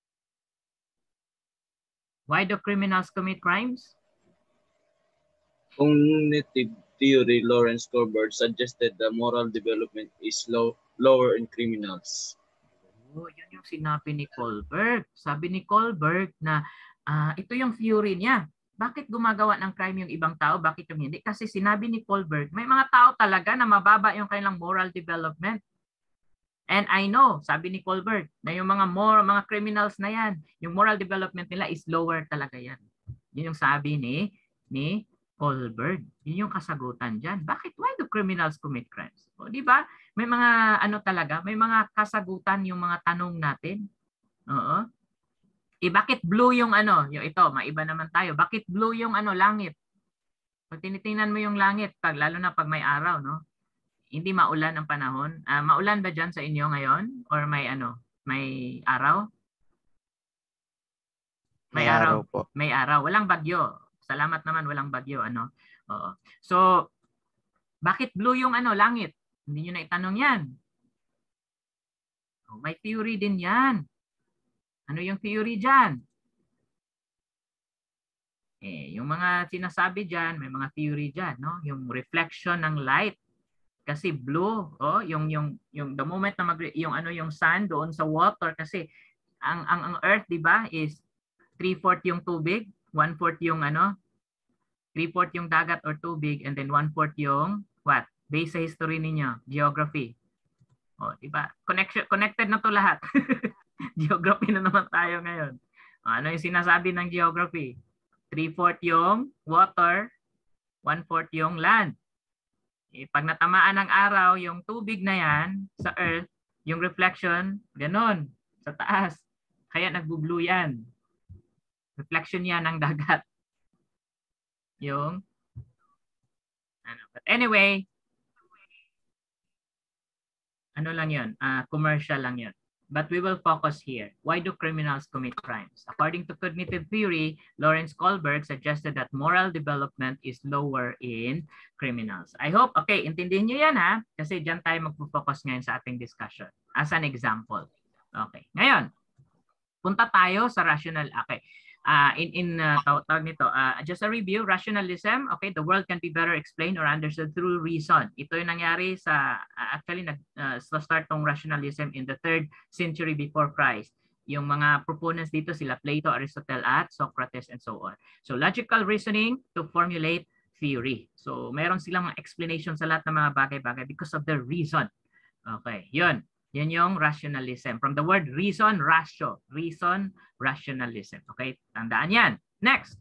Why do criminals commit crimes? cognitive theory, Lawrence Kohlberg suggested that moral development is lower in criminals. Oh, yun yung sinabi ni Kohlberg. Sabi ni Kohlberg na ito yung theory niya. Bakit gumagawa ng crime yung ibang tao? Bakit yung hindi? Kasi sinabi ni Kohlberg, may mga tao talaga na mababa yung kanilang moral development. And I know, sabi ni Kohlberg, na yung mga criminals na yan, yung moral development nila is lower talaga yan. Yun yung sabi ni Kohlberg. Yun yung kasagutan dyan. Bakit? Why do criminals commit crimes? O, di ba? May mga talaga, may mga kasagutan yung mga tanong natin. Oo. Bakit blue yung yung ito, maiba naman tayo. Bakit blue yung langit? Pag tinitingnan mo yung langit, lalo na pag may araw, no? Hindi maulan ang panahon. Maulan ba dyan sa inyo ngayon? Or may may araw? May araw po. May araw. Walang bagyo. Salamat naman, walang bagyo. Oo. So, bakit blue yung langit? Hindi nyo na itanong yan. Oh, may theory din yan. Ano yung theory dyan? Yung mga sinasabi dyan, may mga theory dyan, no? Yung reflection ng light. Kasi blue, yung the moment na yung sun doon sa water, kasi ang earth, di ba, is 3/4 yung tubig, 1/4 yung 3/4 yung dagat or tubig, and then 1/4 yung what? Base sa history ninyo, geography. Di ba? Connected na to lahat. Geography na naman tayo ngayon. Ano yung sinasabi ng geography? 3/4 yung water, 1/4 yung land. Pag natamaan ng araw, yung tubig na yan sa earth, yung reflection, ganon, sa taas. Kaya nagbo-blue yan. Reflection yan ng dagat. But anyway, lang yun, commercial lang yun. But we will focus here. Why do criminals commit crimes? According to cognitive theory, Lawrence Kohlberg suggested that moral development is lower in criminals. I hope, okay, intindihin nyo yan ha, kasi dyan tayo magpo-focus ngayon sa ating discussion. As an example. Okay, ngayon, punta tayo sa rational, okay. Tawag nito, just a review, rationalism, okay, the world can be better explained or understood through reason. Ito yung nangyari sa, actually, start tong rationalism in the 3rd century before Christ. Yung mga proponents dito, sila Plato, Aristotle, at Socrates, and so on. So, logical reasoning to formulate theory. So, meron silang mga explanation sa lahat ng mga bagay-bagay because of the reason. Okay, yun. Yan yung rationalism. From the word reason, ratio. Reason, rationalism. Okay, tandaan yan. Next.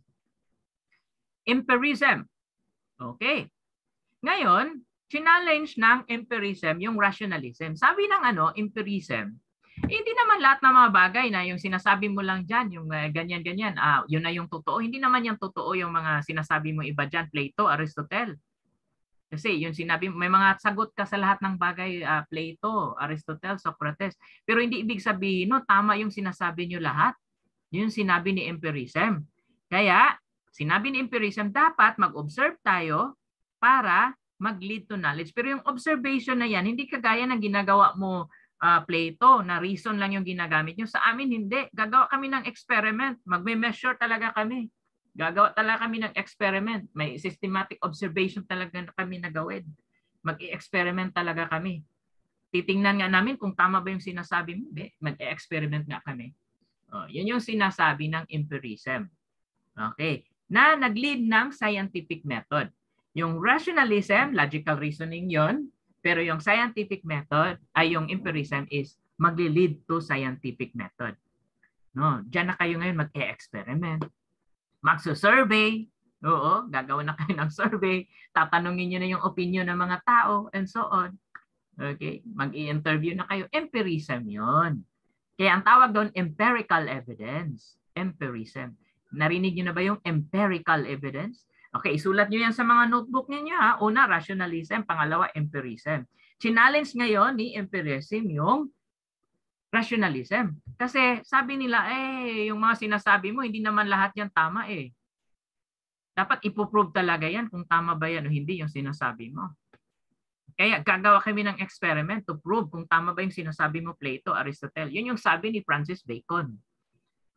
Empirism. Okay. Ngayon, challenge ng empirism yung rationalism. Sabi ng empirism, hindi naman lahat ng mga bagay na yung sinasabi mo lang dyan, yung ganyan-ganyan, yun na yung totoo. Hindi naman yung totoo yung mga sinasabi mo iba dyan, Plato, Aristotle. Kasi yung sinabi, may mga sagot ka sa lahat ng bagay, Plato, Aristotle, Socrates. Pero hindi ibig sabihin, no, tama yung sinasabi nyo lahat. Yun sinabi ni empirism. Kaya, sinabi ni empirism, dapat mag-observe tayo para mag-lead to knowledge. Pero yung observation na yan, hindi kagaya ng ginagawa mo, Plato, na reason lang yung ginagamit nyo. Sa amin, hindi. Gagawa kami ng experiment. Magme-measure talaga kami. Gagawa talaga kami ng experiment. May systematic observation talaga na kami nagawid. Mag-i-experiment talaga kami. Titingnan nga namin kung tama ba yung sinasabi mo. Mag-i-experiment nga kami. Yun yung sinasabi ng empirism. Okay. Na nag-lead ng scientific method. Yung rationalism, logical reasoning yon, pero yung scientific method, ay yung empirism is mag-lead to scientific method. No, diyan na kayo ngayon mag-e-experiment. Magso-survey, oo, gagawin na kayo ng survey, tatanungin nyo na yung opinion ng mga tao, and so on. Okay, mag-i-interview na kayo. Empirism yon. Kaya ang tawag doon, empirical evidence. Empirism. Narinig nyo na ba yung empirical evidence? Okay, isulat nyo yan sa mga notebook ninyo ha. Una, rationalism. Pangalawa, empirism. Challenge ngayon ni empirism yung rationalism. Kasi sabi nila, yung mga sinasabi mo, hindi naman lahat yan tama eh. Dapat ipoprove talaga yan kung tama ba yan o hindi yung sinasabi mo. Kaya gagawa kami ng experiment to prove kung tama ba yung sinasabi mo, Plato, Aristotle. Yun yung sabi ni Francis Bacon.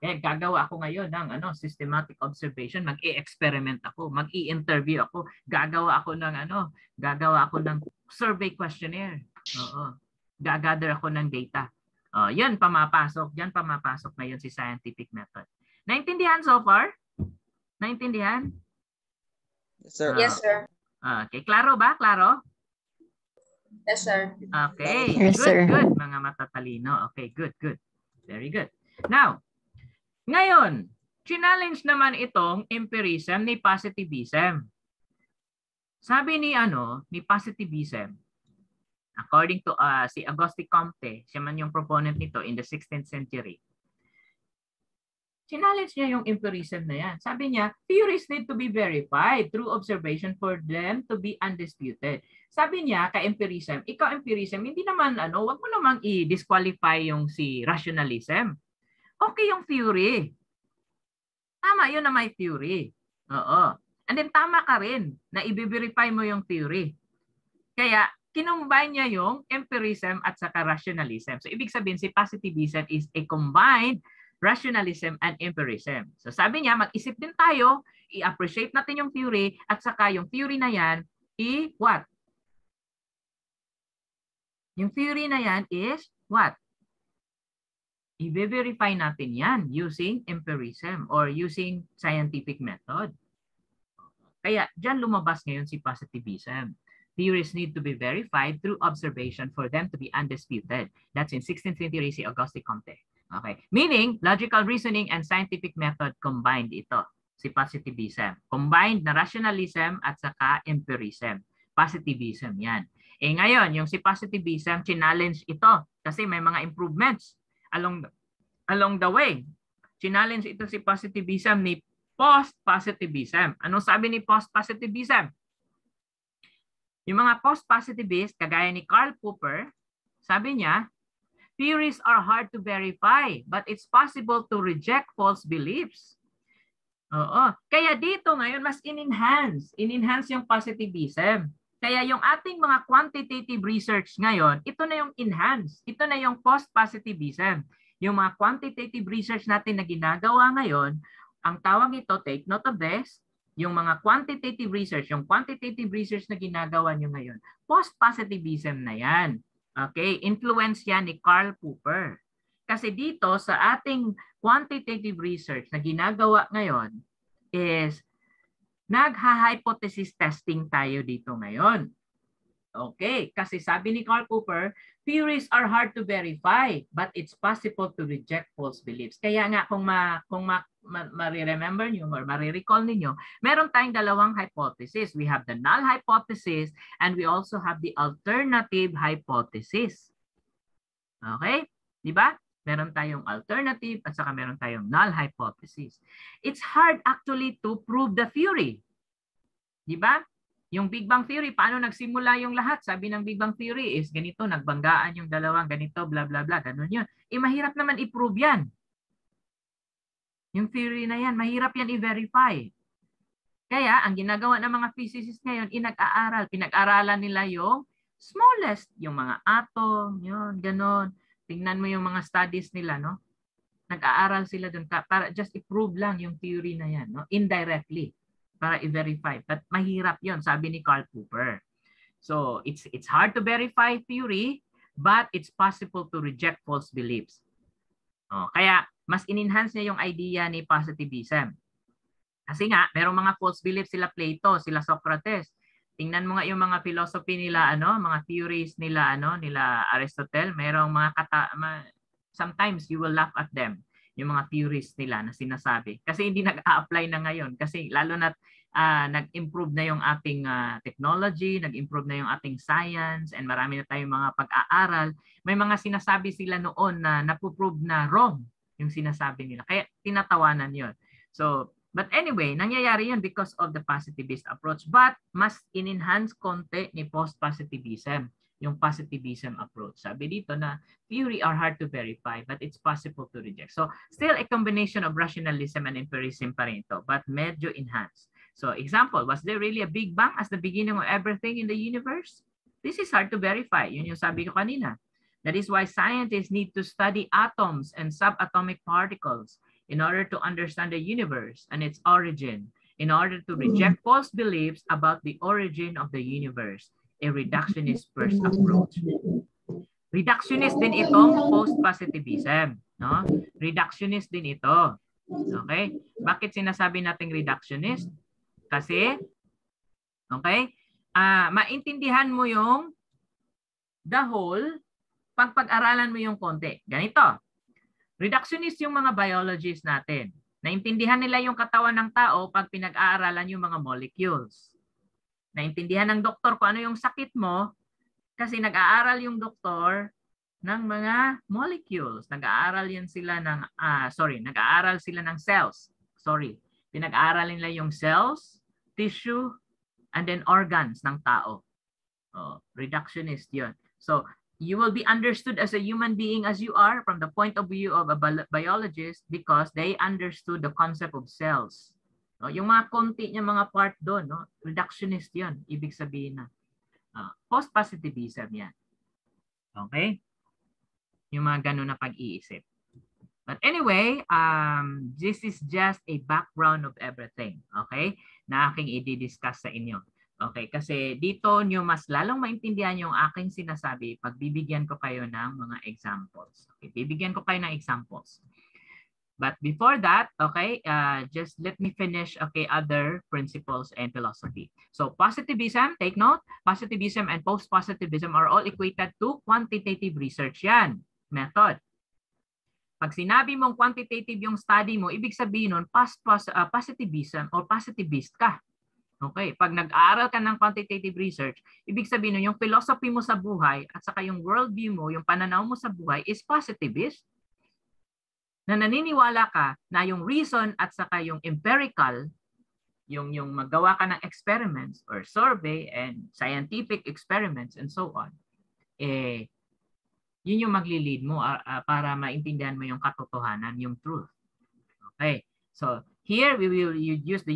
Kaya gagawa ako ngayon ng systematic observation, mag-i-experiment ako, mag-i-interview ako, gagawa ako ng survey questionnaire. Oo. Gagather ako ng data. Yan pamapasok ngayon si scientific method. Naintindihan so far? Naintindihan? Yes, sir. Yes, sir. Okay, klaro ba? Klaro? Yes, sir. Okay, Yes, sir. good, mga matatalino. Okay, good. Very good. Now, ngayon, challenge naman itong empirism ni positivism. Sabi ni positivism, according to si Auguste Comte, siya man yung proponent nito in the 16th century. Challenge niya yung empirism na yan. Sabi niya, theories need to be verified through observation for them to be undisputed. Sabi niya, ka-empirism, ikaw empirism, hindi naman, wag mo namang i-disqualify yung si rationalism. Okay yung theory. Tama yun na may theory. Oo. And then tama ka rin na i-verify mo yung theory. Kaya, kinumbine niya yung empirism at saka rationalism. So, ibig sabihin, si positivism is a combined rationalism and empirism. So sabi niya, mag-isip din tayo, i-appreciate natin yung theory, at saka yung theory na yan, what? Yung theory na yan is what? I-verify natin yan using empirism or using scientific method. Kaya dyan lumabas ngayon si positivism. Theories need to be verified through observation for them to be undisputed. That's in 16th century si Auguste Comte. Okay. Meaning, logical reasoning and scientific method combined ito, si positivism. Combined na rationalism at saka empirism. Positivism yan. Ngayon, yung si positivism, challenge ito kasi may mga improvements along the way. Challenge ito si positivism ni post-positivism. Anong sabi ni post-positivism? Yung mga post-positivist, kagaya ni Karl Popper, sabi niya, theories are hard to verify, but it's possible to reject false beliefs. Oo. Kaya dito ngayon, mas in-enhance yung positivism. Kaya yung ating mga quantitative research ngayon, ito na yung enhance. Ito na yung post-positivism. Yung mga quantitative research natin na ginagawa ngayon, ang tawag ito, take note of this, yung mga quantitative research na ginagawa nyo ngayon, post-positivism na yan. Okay, influence yan ni Karl Popper. Kasi dito sa ating quantitative research na ginagawa ngayon is nagha-hypothesis testing tayo dito ngayon. Okay, kasi sabi ni Karl Popper, theories are hard to verify but it's possible to reject false beliefs. Kaya nga kung ma-remember nyo or ma-recall ninyo, meron tayong dalawang hypothesis. We have the null hypothesis and we also have the alternative hypothesis. Okay? Di ba? Meron tayong alternative at saka meron tayong null hypothesis. It's hard actually to prove the theory. Di ba? Yung Big Bang Theory, paano nagsimula yung lahat? Sabi ng Big Bang Theory is ganito, nagbanggaan yung dalawang ganito, bla bla bla, ganun yun. Mahirap naman i-prove yan. Yung theory na yan, mahirap yan i-verify. Kaya, ang ginagawa ng mga physicists ngayon, pinag-aaralan nila yung smallest, yung mga atom, yun, ganun. Tingnan mo yung mga studies nila, no? Nag-aaral sila dun para just i-prove lang yung theory na yan, no? Indirectly, para i-verify. But mahirap yun, sabi ni Karl Popper. So, it's hard to verify theory, but it's possible to reject false beliefs. Kaya, mas in-enhance niya yung idea ni positivism. Kasi nga, merong mga false beliefs sila Plato, sila Socrates. Tingnan mo nga yung mga philosophy nila, mga theories nila, nila Aristotle, merong sometimes you will laugh at them, yung mga theories nila na sinasabi. Kasi hindi nag-a-apply na ngayon. Kasi lalo na nag-improve na yung ating technology, nag-improve na yung ating science, and marami na tayong mga pag-aaral. May mga sinasabi sila noon na napuprove na wrong yung sinasabi nila. Kaya tinatawanan yun. So, but anyway, nangyayari yun because of the positivist approach. But mas in-enhance konti ni post-positivism, yung positivism approach. Sabi dito na theory are hard to verify, but it's possible to reject. So, still a combination of rationalism and empiricism pa rin ito, but medyo enhanced. So, example, was there really a Big Bang as the beginning of everything in the universe? This is hard to verify. Yun yung sabi ko kanina. That is why scientists need to study atoms and subatomic particles in order to understand the universe and its origin, in order to reject false beliefs about the origin of the universe, a reductionist first approach. Reductionist din itong post-positivism, no? Reductionist din ito. Okay? Bakit sinasabi nating reductionist? Kasi, okay, maintindihan mo yung the whole pag pag-aralan mo yung konti. Ganito. Reductionist yung mga biologists natin. Naintindihan nila yung katawan ng tao pag pinag-aaralan yung mga molecules. Naintindihan ng doktor kung ano yung sakit mo kasi nag-aaral yung doktor ng mga molecules. Nag-aaral yan sila ng, nag-aaral sila ng cells. Pinag-aaral nila yung cells, tissue, and then organs ng tao. Reductionist yun. So, you will be understood as a human being as you are from the point of view of a biologist because they understood the concept of cells. Yung mga konti niya mga part doon, no? Reductionist yun. Ibig sabihin na. Post-positivism yan. Okay? Yung mga ganun na pag-iisip. But anyway, this is just a background of everything. Okay? Na aking i-discuss sa inyo. Okay? Kasi dito nyo mas lalong maintindihan yung aking sinasabi pag bibigyan ko kayo ng mga examples. Okay? Bibigyan ko kayo ng examples. But before that, okay, just let me finish, okay, other principles and philosophy. So positivism, take note, positivism and post-positivism are all equated to quantitative research yan, method. Pag sinabi mong quantitative yung study mo, ibig sabihin nun, positivism or positivist ka. Okay, pag nag-aaral ka ng quantitative research, ibig sabihin nun, yung philosophy mo sa buhay at saka yung worldview mo, yung pananaw mo sa buhay is positivist. Na naniniwala ka na yung reason at saka yung empirical, yung magawa ka ng experiments or survey and scientific experiments and so on, yun yung magli-lead mo para maintindihan mo yung katotohanan, yung truth. Okay, so here you will use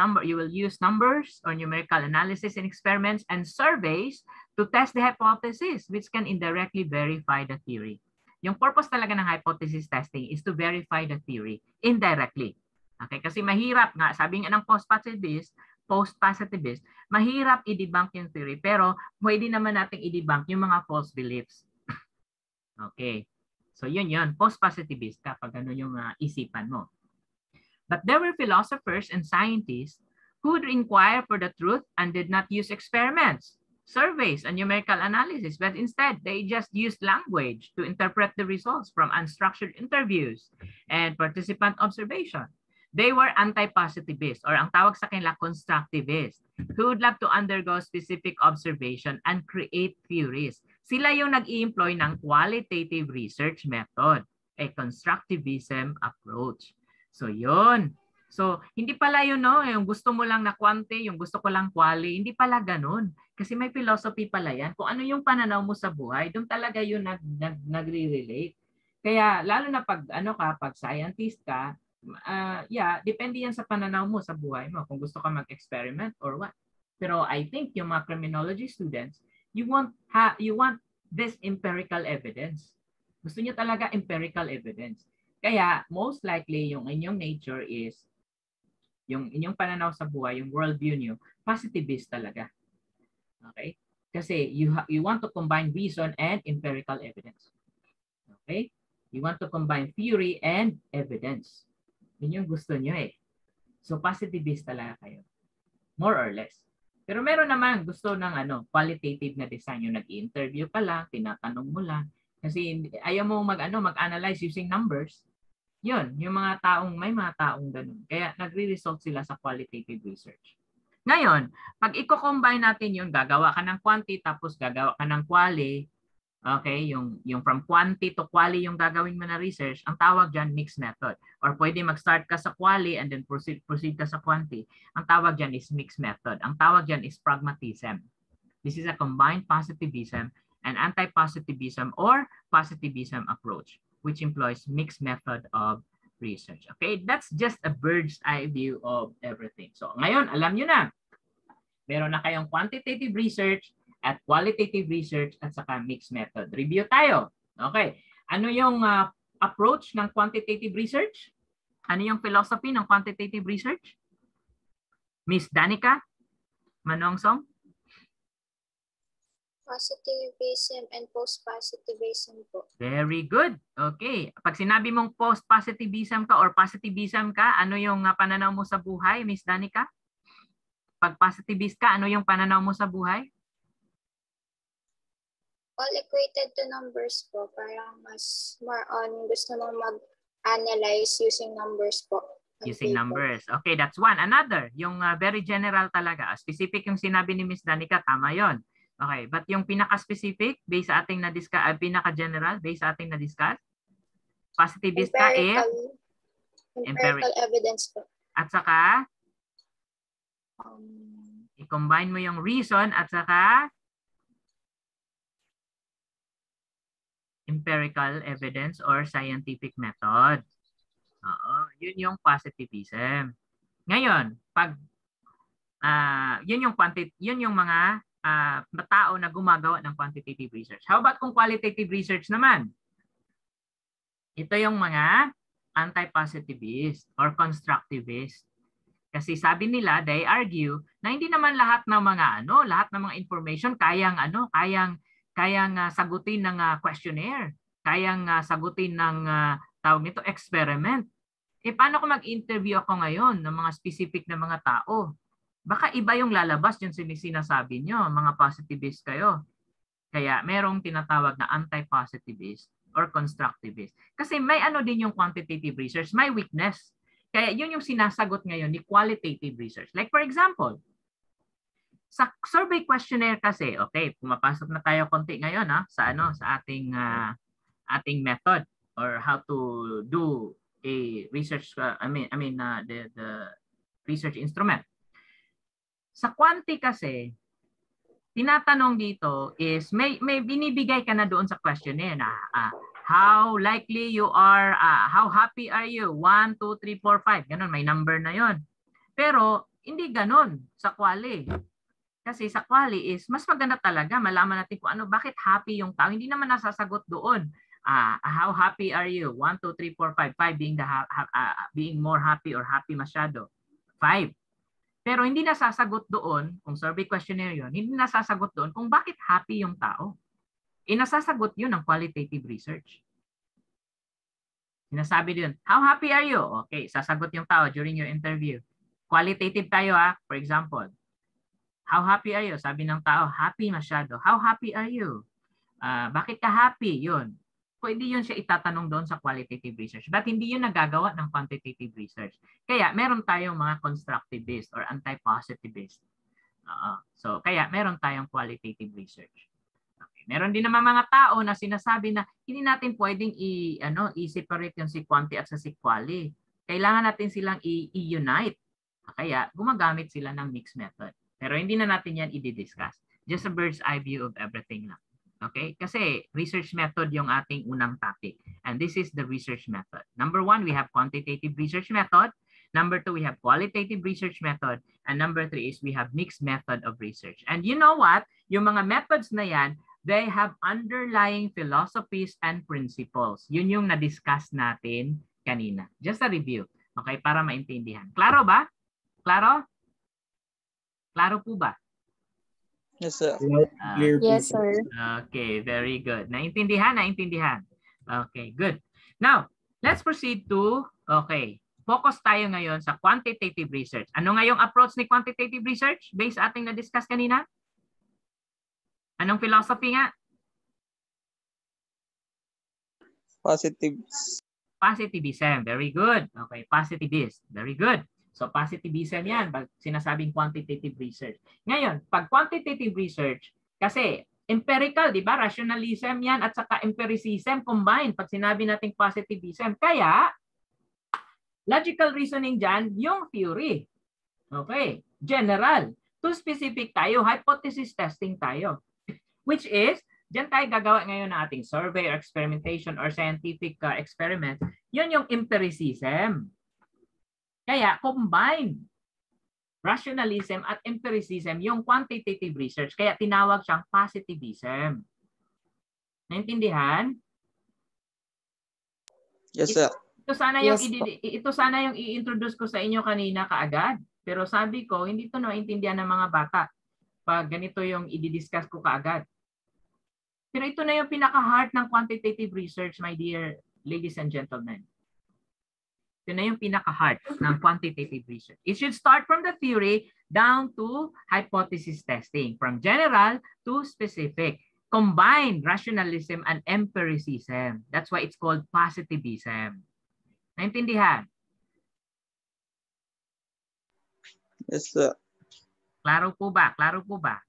numbers or numerical analysis in experiments and surveys to test the hypothesis which can indirectly verify the theory. Yung purpose talaga ng hypothesis testing is to verify the theory indirectly. Okay? Kasi mahirap nga, sabi nga ng post-positivist, mahirap i-debunk yung theory, pero pwede naman nating i-debunk yung mga false beliefs. Okay. So yun, post-positivist kapag ano yung isipan mo. But there were philosophers and scientists who would inquire for the truth and did not use experiments, surveys, and numerical analysis, but instead they just used language to interpret the results from unstructured interviews and participant observation. They were anti-positivist or ang tawag sa kanila constructivist who would love to undergo specific observation and create theories. Sila yung nag-i-employ ng qualitative research method, a constructivism approach. So yun. So, hindi pala yun, no? Yung gusto mo lang na quante, yung gusto ko lang quali, hindi pala ganun. Kasi may philosophy pala yan. Kung ano yung pananaw mo sa buhay, doon talaga yun nagre-relate. Kaya, lalo na pag scientist ka, depende yan sa pananaw mo sa buhay mo. Kung gusto ka mag-experiment or what. Pero I think yung mga criminology students, you want this empirical evidence. Gusto niyo talaga empirical evidence. Kaya, most likely, yung inyong nature is yung inyong pananaw sa buhay, yung worldview niyo, positivist talaga. Okay? Kasi you want to combine reason and empirical evidence. Okay? You want to combine theory and evidence. Yun yung gusto niyo eh. So positivist talaga kayo. More or less. Pero meron naman gusto ng qualitative na design. Yung nag-interview ka lang, tinatanong mo lang. Kasi ayaw mo mag-analyze using numbers. Yun, yung may mga taong ganun. Kaya nagre-result sila sa qualitative research. Ngayon, pag i-combine natin yun, gagawa ka ng quanti tapos gagawa ka ng quali, okay, yung from quanti to quali yung gagawin mo na research, ang tawag dyan mixed method. Or pwede mag-start ka sa quali and then proceed ka sa quanti. Ang tawag dyan is mixed method. Ang tawag dyan is pragmatism. This is a combined positivism and anti-positivism or positivism approach, which employs mixed method of research. Okay, that's just a bird's eye view of everything. So ngayon, alam nyo na, meron na kayong quantitative research at qualitative research at saka mixed method. Review tayo. Okay, ano yung approach ng quantitative research? Ano yung philosophy ng quantitative research? Miss Danica Manongsong? Positivism and post-positivism po. Very good. Okay. Pag sinabi mong post-positivism ka or positivism ka, ano yung pananaw mo sa buhay, Miss Danica? Pag positivist ka, ano yung pananaw mo sa buhay? All equated to numbers po. Parang mas more on gusto mong mag-analyze using numbers po. Using numbers. Okay, that's one. Another, yung very general talaga. Specific yung sinabi ni Miss Danica, tama yon. Okay, but yung pinaka-specific, based sa ating na-discuss, pinaka-general, based sa ating na-discuss, positivist ka is? Empirical evidence po. At saka? I-combine mo yung reason at saka empirical evidence or scientific method. Oo, yun yung positivism. Ngayon, pag yun yung mga tao na gumagawa ng quantitative research. How about kung qualitative research naman? Ito yung mga anti-positivist or constructivist. Kasi sabi nila, they argue na hindi naman lahat ng mga lahat ng mga information kayang sagutin ng questionnaire, kayang sagutin ng tawag nito experiment. Paano kung mag-interview ako ngayon ng mga specific na mga tao? Baka iba yung lalabas yung sinasabi nyo, mga positivist kayo. Kaya merong tinatawag na anti-positivist or constructivist. Kasi may din yung quantitative research, may weakness. Kaya yun yung sinasagot ngayon ni qualitative research. Like for example, sa survey questionnaire kasi, okay, pumapasok na tayo konti ngayon sa ating method or how to do a research the research instrument. Sa quanti kasi, tinatanong dito is may binibigay ka na doon sa questionnaire na how likely you are, how happy are you? 1, 2, 3, 4, 5. Ganon, may number na yon. Pero hindi ganon sa quali. Kasi sa quali is mas maganda talaga malaman natin kung bakit happy yung tao. Hindi naman nasasagot doon. How happy are you? 1, 2, 3, 4, 5. 5 being being more happy or happy masyado. 5. Pero hindi nasasagot doon, kung survey questionnaire yun, hindi nasasagot doon kung bakit happy yung tao. Nasasagot yun ng qualitative research. Sinasabi din, how happy are you? Okay, sasagot yung tao during your interview. Qualitative tayo for example. How happy are you? Sabi ng tao, happy masyado. How happy are you? Bakit ka happy? Yun. Pwede yun siya itatanong doon sa qualitative research. But hindi yun nagagawa ng quantitative research. Kaya meron tayong mga constructivist or anti-positivist. So kaya meron tayong qualitative research. Okay. Meron din naman mga tao na sinasabi na hindi natin pwedeng i-separate yung si quanti at sa si quali. Kailangan natin silang i-unite. Kaya gumagamit sila ng mixed method. Pero hindi na natin yan i-discuss. Just a bird's eye view of everything lang. Okay? Kasi research method yung ating unang topic. And this is the research method. Number 1, we have quantitative research method. Number 2, we have qualitative research method. And number 3 is we have mixed method of research. And you know what? Yung mga methods na yan, they have underlying philosophies and principles. Yun yung na-discuss natin kanina. Just a review. Okay? Para maintindihan. Klaro ba? Klaro? Klaro po ba? Yes, sir. Yes, sir. Okay, very good. Naintindihan? Okay, good. Now, let's proceed to, focus tayo ngayon sa quantitative research. Ano nga yung approach ni quantitative research based sa ating na-discuss kanina? Anong philosophy nga? Positivism. Very good. Okay, positivist. Very good. So positivism yan, pag sinasabing quantitative research. Ngayon, pag quantitative research, kasi empirical, di ba? Rationalism yan at saka empiricism combined pag sinabi nating positivism. Kaya, logical reasoning dyan, yung theory. Okay, general. To specific tayo, hypothesis testing tayo. Which is, dyan tayo gagawa ngayon ng ating survey or experimentation or scientific experiment. Yun yung empiricism. Kaya combine rationalism at empiricism yung quantitative research. Kaya tinawag siyang positivism. Naintindihan? Yes, sir. Ito Ito sana yung i-introduce ko sa inyo kanina kaagad. Pero sabi ko, hindi ito naintindihan ng mga bata pag ganito yung i-discuss ko kaagad. Pero ito na yung pinaka-heart ng quantitative research, my dear ladies and gentlemen. Ito na yung pinaka-heart ng quantitative research. It should start from the theory down to hypothesis testing, from general to specific. Combine rationalism and empiricism. That's why it's called positivism. Naintindihan? Yes, sir. Klaro po ba? Klaro po ba?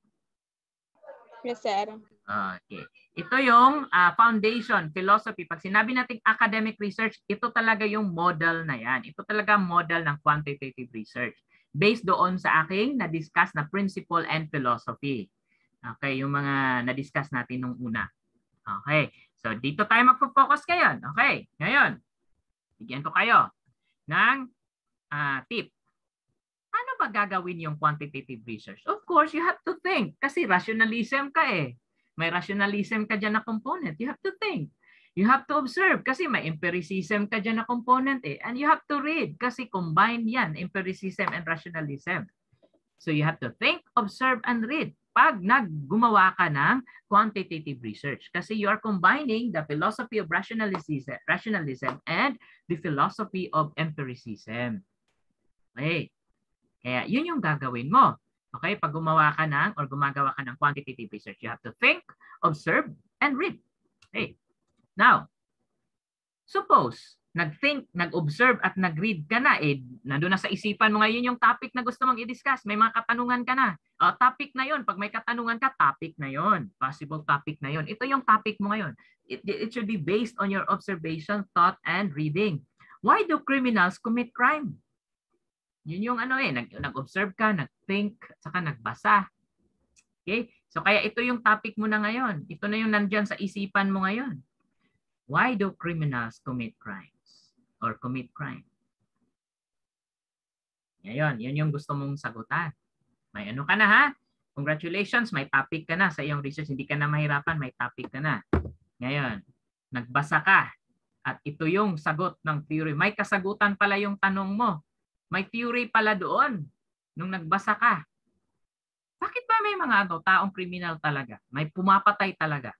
Yes, sir. Okay. Ito yung foundation, philosophy. Pag sinabi nating academic research, ito talaga yung model na yan. Ito talaga model ng quantitative research. Based doon sa aking na-discuss na principle and philosophy. Okay, yung mga na-discuss natin nung una. Okay. So, dito tayo magpo-focus ngayon. Okay. Ngayon, bigyan ko kayo ng tip. Ano ba gagawin yung quantitative research? Of course, you have to think. Kasi rationalism ka eh. May rationalism ka dyan na component. You have to think. You have to observe kasi may empiricism ka dyan na component eh. And you have to read kasi combine yan, empiricism and rationalism. So you have to think, observe, and read pag naggumawa ka ng quantitative research. Kasi you are combining the philosophy of rationalism and the philosophy of empiricism. Okay. Kaya yun yung gagawin mo. Okay, pag gumawa ka ng or gumagawa ka ng quantitative research, you have to think, observe, and read. Okay. Now, suppose nag-think, nag-observe at nag-read ka na, nandun na sa isipan mo ngayon yung topic na gusto mong i-discuss. May mga katanungan ka na. Topic na yon. Pag may katanungan ka, topic na yon. Possible topic na yon. Ito yung topic mo ngayon. It should be based on your observation, thought, and reading. Why do criminals commit crime? Yun yung nag-observe ka, nag-think, saka nagbasa. Okay? So kaya ito yung topic mo na ngayon. Ito na yung nandyan sa isipan mo ngayon. Why do criminals commit crimes or commit crime? Ngayon, yun yung gusto mong sagutan. May ano ka na ha? Congratulations, may topic ka na sa iyong research. Hindi ka na mahirapan, may topic ka na. Ngayon, nagbasa ka at ito yung sagot ng theory. May kasagutan pala yung tanong mo. May theory pala doon nung nagbasa ka. Bakit ba may mga taong criminal talaga? May pumapatay talaga.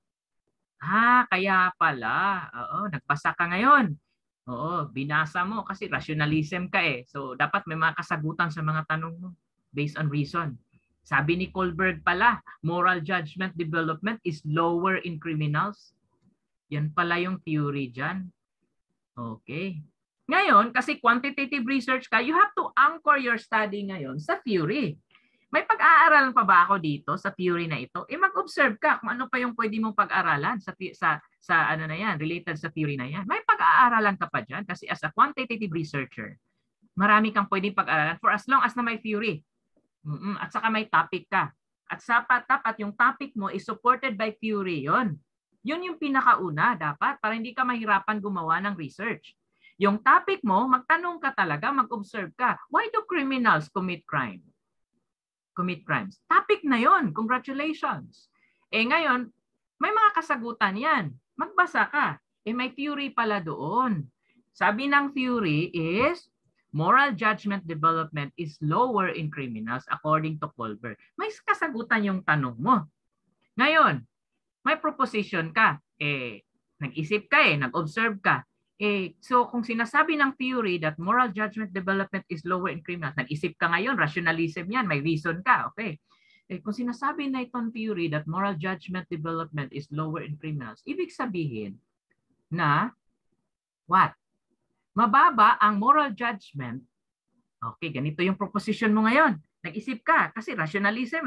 Kaya pala. Oo, nagbasa ka ngayon. Oo, binasa mo kasi rationalism ka eh. So, dapat may mga kasagutan sa mga tanong mo based on reason. Sabi ni Kohlberg pala, moral judgment development is lower in criminals. Yan pala yung theory dyan. Okay. Ngayon, kasi quantitative research ka, you have to anchor your study ngayon sa theory. May pag-aaralan pa ba ako dito sa theory na ito? Mag-observe ka kung ano pa yung pwede mong pag-aralan sa ano na yan, related sa theory na yan. May pag-aaralan ka pa dyan kasi as a quantitative researcher, marami kang pwedeng pag-aralan for as long as na may theory. At saka may topic ka. At dapat yung topic mo is supported by theory yon. Yun yung pinakauna dapat para hindi ka mahirapan gumawa ng research. Yung topic mo, magtanong ka talaga, mag-observe ka. Why do criminals commit crime? Commit crimes. Topic na yon. Congratulations. Ngayon, may mga kasagutan yan. Magbasa ka. May theory pala doon. Sabi ng theory is, moral judgment development is lower in criminals according to Kohlberg. May kasagutan yung tanong mo. Ngayon, may proposition ka. Nag-isip ka nag-observe ka. So kung sinasabi ng theory that moral judgment development is lower in criminals, nag-isip ka ngayon, rationalism yan, may reason ka, okay. Kung sinasabi na itong theory that moral judgment development is lower in criminals, ibig sabihin na, what? Mababa ang moral judgment. Okay, ganito yung proposition mo ngayon. Nag-isip ka, kasi rationalism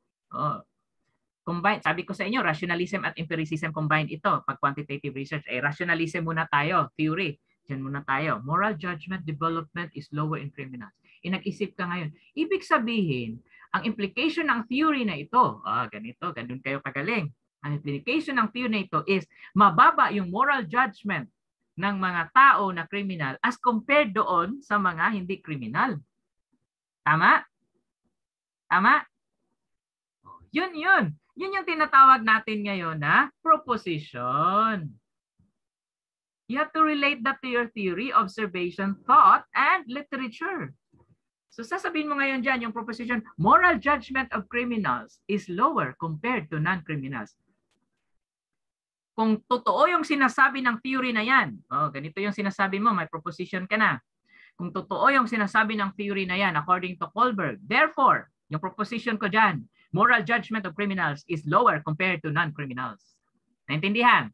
combine, sabi ko sa inyo, rationalism at empiricism combined ito. Pag quantitative research, rationalism muna tayo, theory. Diyan muna tayo. Moral judgment development is lower in criminals. Nag-isip ka ngayon. Ibig sabihin, ang implication ng theory na ito, ganito, ganun kayo kagaling. Ang implication ng theory na ito is, mababa yung moral judgment ng mga tao na criminal as compared doon sa mga hindi criminal. Tama? Tama? Yun. Yun yung tinatawag natin ngayon na proposition. You have to relate that to your theory, observation, thought, and literature. So sasabihin mo ngayon dyan, yung proposition, moral judgment of criminals is lower compared to non-criminals. Kung totoo yung sinasabi ng theory na yan, ganito yung sinasabi mo, may proposition ka na. Kung totoo yung sinasabi ng theory na yan, according to Kohlberg, therefore, yung proposition ko dyan, moral judgment of criminals is lower compared to non-criminals. Naintindihan?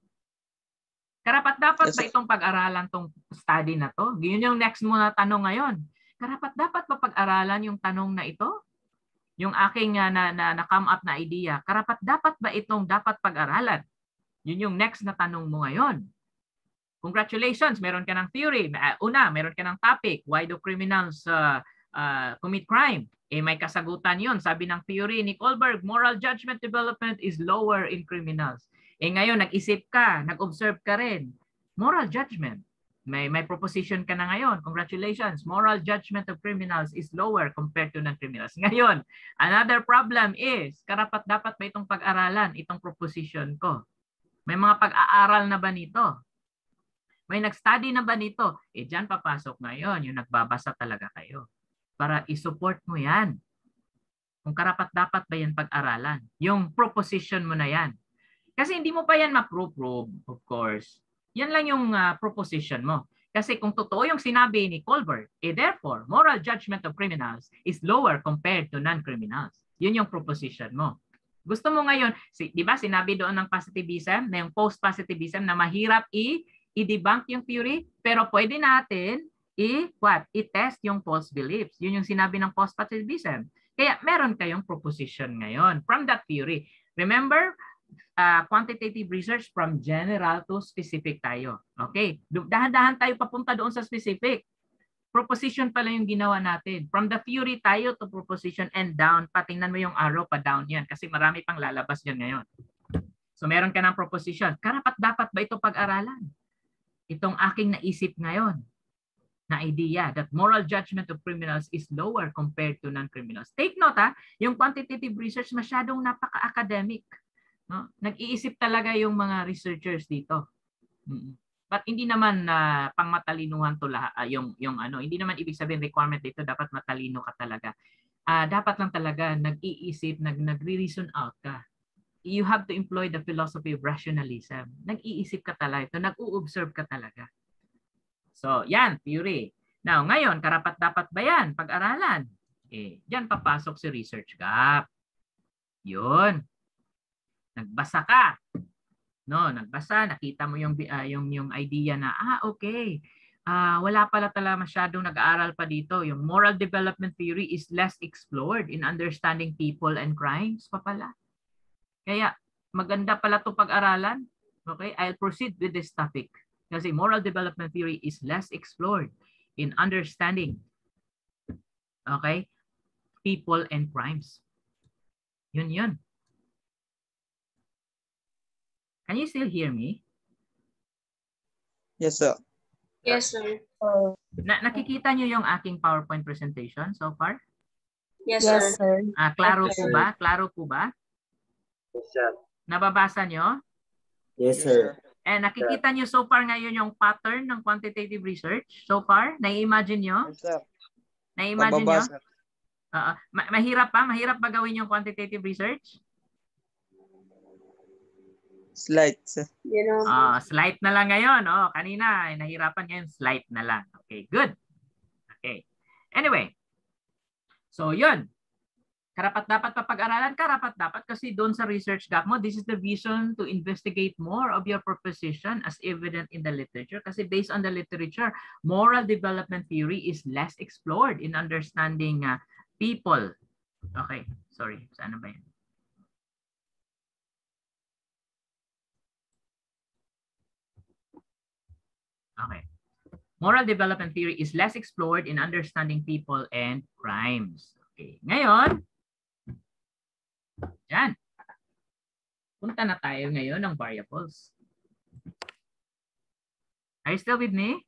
Karapat-dapat ba itong pag-aralan tong study na to? Yun yung next mo na tanong ngayon. Karapat-dapat ba pag-aralan yung tanong na ito? Yung aking na-come up na idea, karapat-dapat ba itong dapat pag-aralan? Yun yung next na tanong mo ngayon. Congratulations, meron ka ng theory. Una, meron ka ng topic. Why do criminals commit crime? May kasagutan yun. Sabi ng theory ni Kohlberg, moral judgment development is lower in criminals. Ngayon, nag-isip ka, nag-observe ka rin. Moral judgment. May proposition ka na ngayon. Congratulations. Moral judgment of criminals is lower compared to non-criminals. Ngayon, another problem is, karapat-dapat ba itong pag-aralan, itong proposition ko? May mga pag-aaral na ba nito? May nag-study na ba nito? Diyan papasok ngayon, yung nagbabasa talaga kayo. Para isupport mo yan. Kung karapat-dapat ba yan pag-aralan. Yung proposition mo na yan. Kasi hindi mo pa yan ma-prove, of course. Yan lang yung proposition mo. Kasi kung totoo yung sinabi ni Kohlberg, therefore, moral judgment of criminals is lower compared to non-criminals. Yun yung proposition mo. Gusto mo ngayon, di ba sinabi doon ng positivism, na yung post-positivism na mahirap i-debunk yung theory, pero pwede natin i-test yung false beliefs. Yun yung sinabi ng post-positivism. Kaya meron kayong proposition ngayon from that theory. Remember, quantitative research from general to specific tayo. Okay? Dahan-dahan tayo papunta doon sa specific. Proposition pala yung ginawa natin. From the theory tayo to proposition and down. Patingnan mo yung arrow pa down yan kasi marami pang lalabas yan ngayon. So meron ka ng proposition. Karapat-dapat ba ito pag-aralan? Itong aking naisip ngayon na idea that moral judgment of criminals is lower compared to non-criminals. Take note yung quantitative research masyadong napaka-academic. No? Nag-iisip talaga yung mga researchers dito. But hindi naman pangmatalinuhan to hindi naman ibig sabihin requirement dito dapat matalino ka talaga. Dapat lang talaga nag-iisip, nagre-reason out ka. You have to employ the philosophy of rationalism. Nag-iisip ka talaga, nag-u-observe ka talaga. So, yan, theory. Now, ngayon, karapat-dapat ba yan pag-aralan? Diyan papasok si research gap. Yun. Nagbasa ka. No, nagbasa, nakita mo yung idea na okay. Wala pala talaga masyadong nag-aaral pa dito. Yung moral development theory is less explored in understanding people and crimes pa pala. Kaya maganda pala 'to pag-aralan. Okay, I'll proceed with this topic. Kasi moral development theory is less explored in understanding people and crimes. Yun. Can you still hear me? Yes, sir. Yes, sir. Nakikita niyo yung aking PowerPoint presentation so far? Yes, sir. Klaro po ba? Klaro po ba? Yes, sir. Nababasa niyo? Yes, sir. Nakikita niyo so far ngayon yung pattern ng quantitative research so far? Nai-imagine niyo? Yes, sir. Nai-imagine niyo? Mahirap pa? Mahirap ba gawin yung quantitative research? Slight. Slight na lang ngayon. Kanina, nahirapan ngayon, slight na lang. Okay, good. Okay. Anyway, so yun. Karapat-dapat pa pag-aralan? Karapat-dapat kasi doon sa research gap mo, this is the reason to investigate more of your proposition as evident in the literature. Kasi based on the literature, moral development theory is less explored in understanding people. Okay, sorry. Saan ba yan? Okay. Moral development theory is less explored in understanding people and crimes. Okay. Ngayon, yan. Punta na tayo ngayon ng variables. Are you still with me?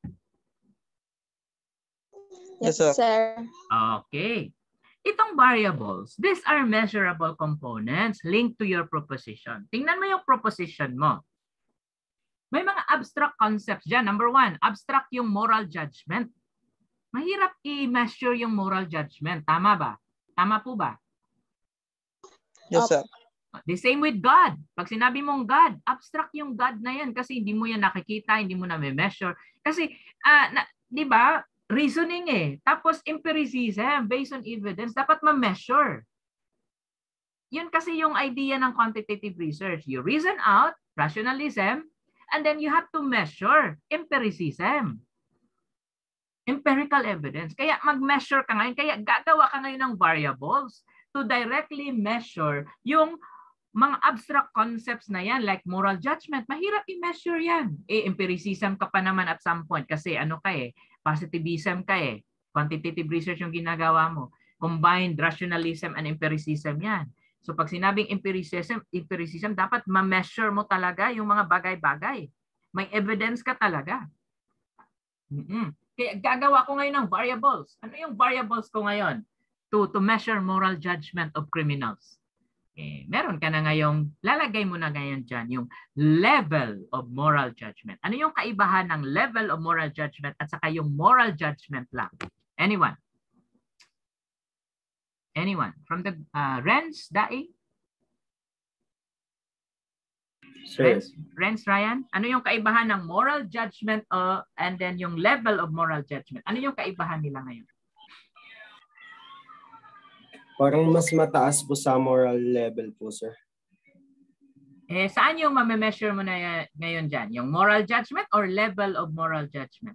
Yes, sir. Okay. Itong variables, these are measurable components linked to your proposition. Tingnan mo yung proposition mo. May mga abstract concepts dyan. Number 1, abstract yung moral judgment. Mahirap i-measure yung moral judgment. Tama ba? Tama po ba? Yes, sir. The same with God. Pag sinabi mong God, abstract yung God na yan kasi hindi mo yan nakikita, hindi mo na measure. Kasi, di ba, reasoning eh. Tapos empiricism, based on evidence, dapat ma-measure. Yun kasi yung idea ng quantitative research. You reason out, rationalism, and then you have to measure, empiricism. Empirical evidence. Kaya mag-measure ka ngayon, kaya gagawa ka ngayon ng variables to directly measure yung mga abstract concepts na yan, like moral judgment, mahirap i-measure yan. Empiricism ka pa naman at some point kasi ano ka positivism ka quantitative research yung ginagawa mo. Combined rationalism and empiricism yan. So pag sinabing empiricism dapat ma-measure mo talaga yung mga bagay-bagay. May evidence ka talaga. Kaya gagawa ko ngayon ng variables. Ano yung variables ko ngayon? To measure moral judgment of criminals. Meron ka na ngayong, lalagay mo na ngayon dyan, yung level of moral judgment. Ano yung kaibahan ng level of moral judgment at saka yung moral judgment lang? Anyone? Anyone? From the Renz, Dai? Sir. Renz, Ryan? Ano yung kaibahan ng moral judgment and then yung level of moral judgment? Ano yung kaibahan nila ngayon? Parang mas mataas po sa moral level po, sir. Saan yung ma-measure mo na ngayon dyan? Yung moral judgment or level of moral judgment?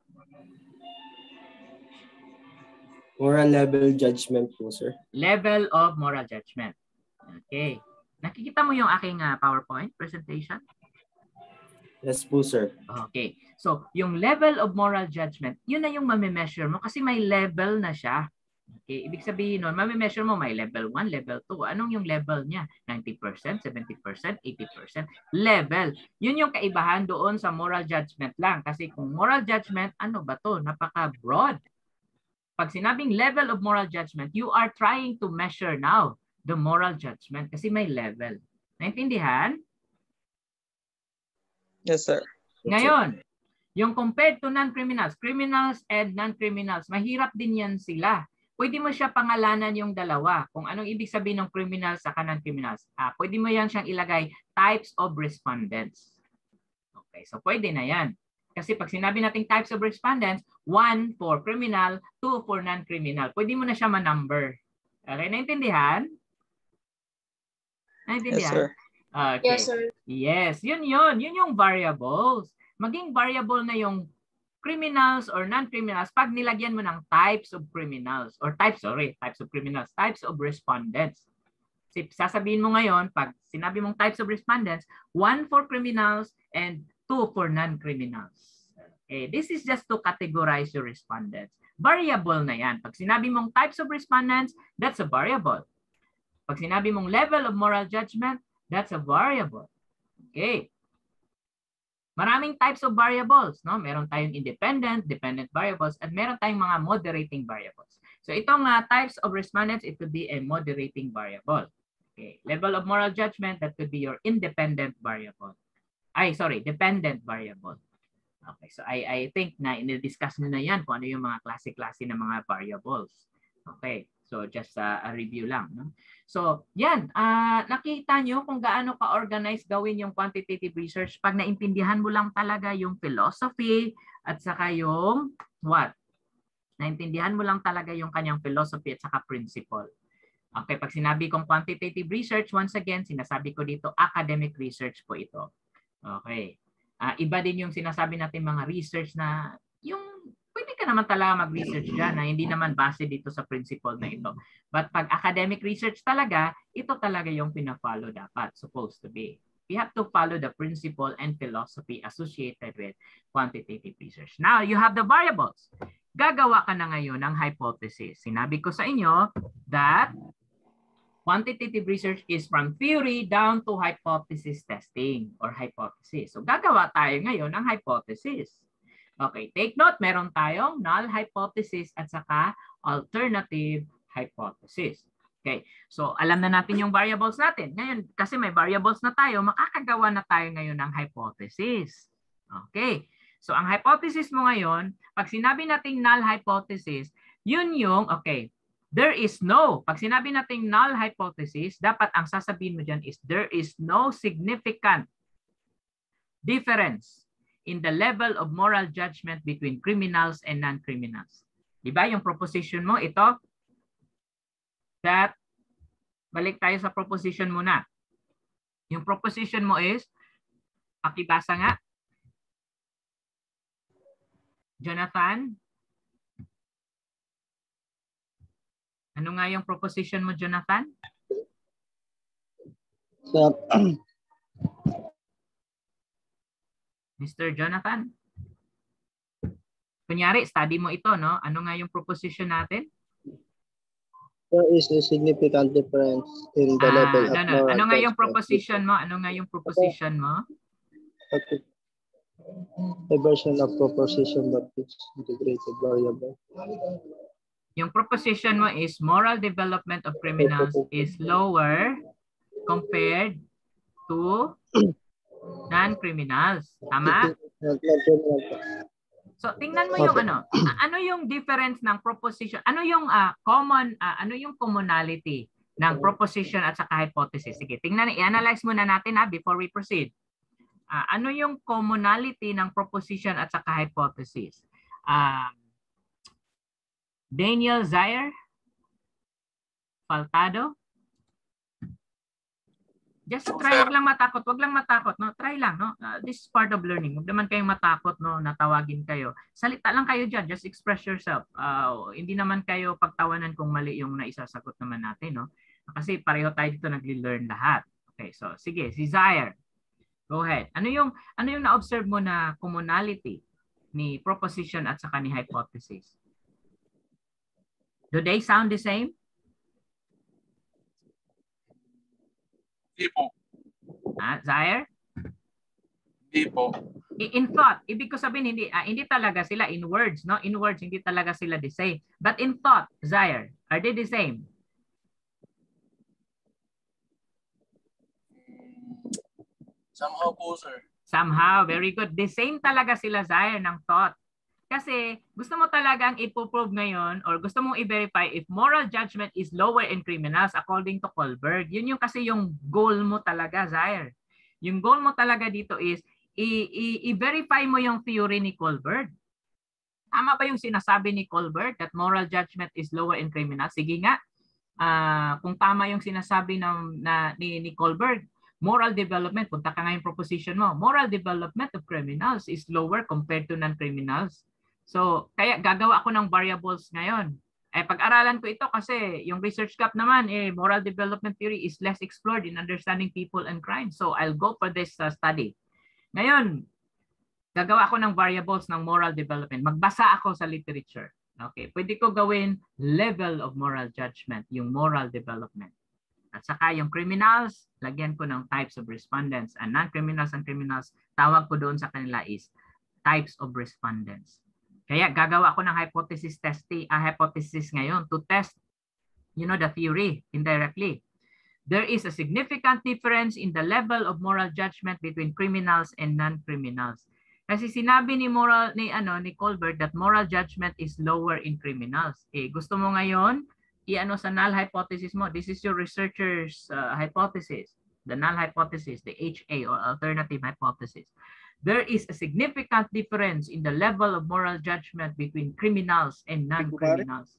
Moral level judgment po, sir. Level of moral judgment. Okay. Nakikita mo yung aking PowerPoint presentation? Yes po, sir. Okay. So, yung level of moral judgment, yun na yung ma-measure mo kasi may level na siya. Okay, ibig sabihin nun, ma-measure mo may level 1, level 2. Anong yung level niya? 90%, 70%, 80%? Level. Yun yung kaibahan doon sa moral judgment lang. Kasi kung moral judgment, ano ba to? Napaka-broad. Pag sinabing level of moral judgment, you are trying to measure now the moral judgment kasi may level. Naintindihan? Yes, sir. Ngayon, yung compared to non-criminals, criminals and non-criminals, mahirap din yan sila. Pwede mo siya pangalanan yung dalawa. Kung anong ibig sabihin ng criminals sa non-criminals. Pwede mo yan siyang ilagay types of respondents. Okay, so pwede na yan. Kasi pag sinabi nating types of respondents, 1 for criminal, 2 for non-criminal. Pwede mo na siya ma-number. Okay, naintindihan? Naintindihan? Yes, sir. Okay. Yes, sir. Yes, yun yun. Yun yung variables. Maging variable na yung criminals or non-criminals pag nilagyan mo ng types of criminals or types of criminals, types of respondents. Sasabihin mo ngayon, pag sinabi mong types of respondents, 1 for criminals and 2 for non-criminals. Okay, this is just to categorize your respondents. Variable na yan. Pag sinabi mong types of respondents, that's a variable. Pag sinabi mong level of moral judgment, that's a variable. Okay. Maraming types of variables, no? Meron tayong independent, dependent variables, at meron tayong mga moderating variables. So itong types of respondents, it could be a moderating variable. Okay, level of moral judgment, that could be your independent variable. Dependent variable. Okay, so I think na in-discuss nyo na yan kung ano yung mga klase-klase ng mga variables. Okay, so just a review lang, no? So, yan. Nakita nyo kung gaano ka-organize gawin yung quantitative research pag naintindihan mo lang talaga yung philosophy at saka yung what? Naintindihan mo lang talaga yung kanyang philosophy at saka principle. Okay, pag sinabi kong quantitative research, once again, sinasabi ko dito, academic research po ito. Okay. Iba din yung sinasabi natin mga research na yung pwede ka naman talaga mag-research dyan na hindi naman base dito sa principle na ito. But pag academic research talaga, ito talaga yung pina-follow dapat, supposed to be. We have to follow the principle and philosophy associated with quantitative research. Now, you have the variables. Gagawa ka na ngayon ng hypothesis. Sinabi ko sa inyo that quantitative research is from theory down to hypothesis testing or hypothesis. So gagawa tayo ngayon ng hypothesis. Okay, take note, meron tayong null hypothesis at saka alternative hypothesis. Okay, so alam na natin yung variables natin. Ngayon, kasi may variables na tayo, makakagawa na tayo ngayon ng hypothesis. Okay, so ang hypothesis mo ngayon, pag sinabi nating null hypothesis, yun yung, okay, there is no, pag sinabi nating null hypothesis, dapat ang sasabihin mo dyan is there is no significant difference in the level of moral judgment between criminals and non-criminals. Diba yung proposition mo, ito, that, balik tayo sa proposition muna. Yung proposition mo is, pakibasa nga. Jonathan? Ano nga yung proposition mo, Jonathan? Mr. Jonathan? Kunyari, study mo ito, no? Ano nga yung proposition natin? There is a significant difference in the level of moral Ano nga yung judgment. proposition mo? Ano nga yung proposition mo? Okay. A version of proposition that is integrated variable. Yung proposition mo is moral development of criminals is lower compared to non-criminals. Tama? So tingnan mo yung ano yung difference ng proposition, ano yung ano yung commonality ng proposition at saka hypothesis. Sige, tingnan, i-analyze muna natin before we proceed. Ano yung commonality ng proposition at saka hypothesis? Daniel Zaire? Faltado? Just try, wag lang matakot, no? Try lang, no? This is part of learning. Huwag naman kayong matakot, no, na tawagin kayo. Salita lang kayo dyan, just express yourself. Hindi naman kayo pagtawanan kung mali yung naisasagot naman natin, no? Kasi pareho tayo dito nagli-learn lahat. Okay, so sige, si Zaire. Go ahead. Ano yung na-observe mo na commonality ni proposition at saka ni hypothesis? Do they sound the same? Hindi po. Zaire? Hindi po. In thought, ibig ko sabihin hindi talaga sila in words, no? In words hindi talaga sila the same. But in thought, Zaire, are they the same? Somehow po, sir. Somehow, very good. The same talaga sila, Zaire, ng thought. Kasi gusto mo talagang ipoprove ngayon or gusto mong i-verify if moral judgment is lower in criminals according to Kohlberg. Yun yung kasi yung goal mo talaga, Zaire. Yung goal mo talaga dito is i-verify mo yung theory ni Kohlberg. Tama ba yung sinasabi ni Kohlberg that moral judgment is lower in criminals? Sige nga, kung tama yung sinasabi ni Kohlberg, moral development, punta ka nga yung proposition mo, moral development of criminals is lower compared to non-criminals. So, kaya gagawa ako ng variables ngayon. Pag-aralan ko ito kasi yung research gap naman, moral development theory is less explored in understanding people and crime. So, I'll go for this study. Ngayon, gagawa ako ng variables ng moral development. Magbasa ako sa literature. Okay, pwede ko gawin level of moral judgment, yung moral development. At saka yung criminals, lagyan ko ng types of respondents. And non-criminals and criminals, tawag ko doon sa kanila is types of respondents. Kaya gagawa ko ng hypothesis ngayon to test, the theory indirectly. There is a significant difference in the level of moral judgment between criminals and non-criminals. Kasi sinabi ni Kohlberg that moral judgment is lower in criminals. Gusto mo ngayon sa null hypothesis mo. This is your researcher's hypothesis, the null hypothesis, the HA or alternative hypothesis. There is a significant difference in the level of moral judgment between criminals and non-criminals.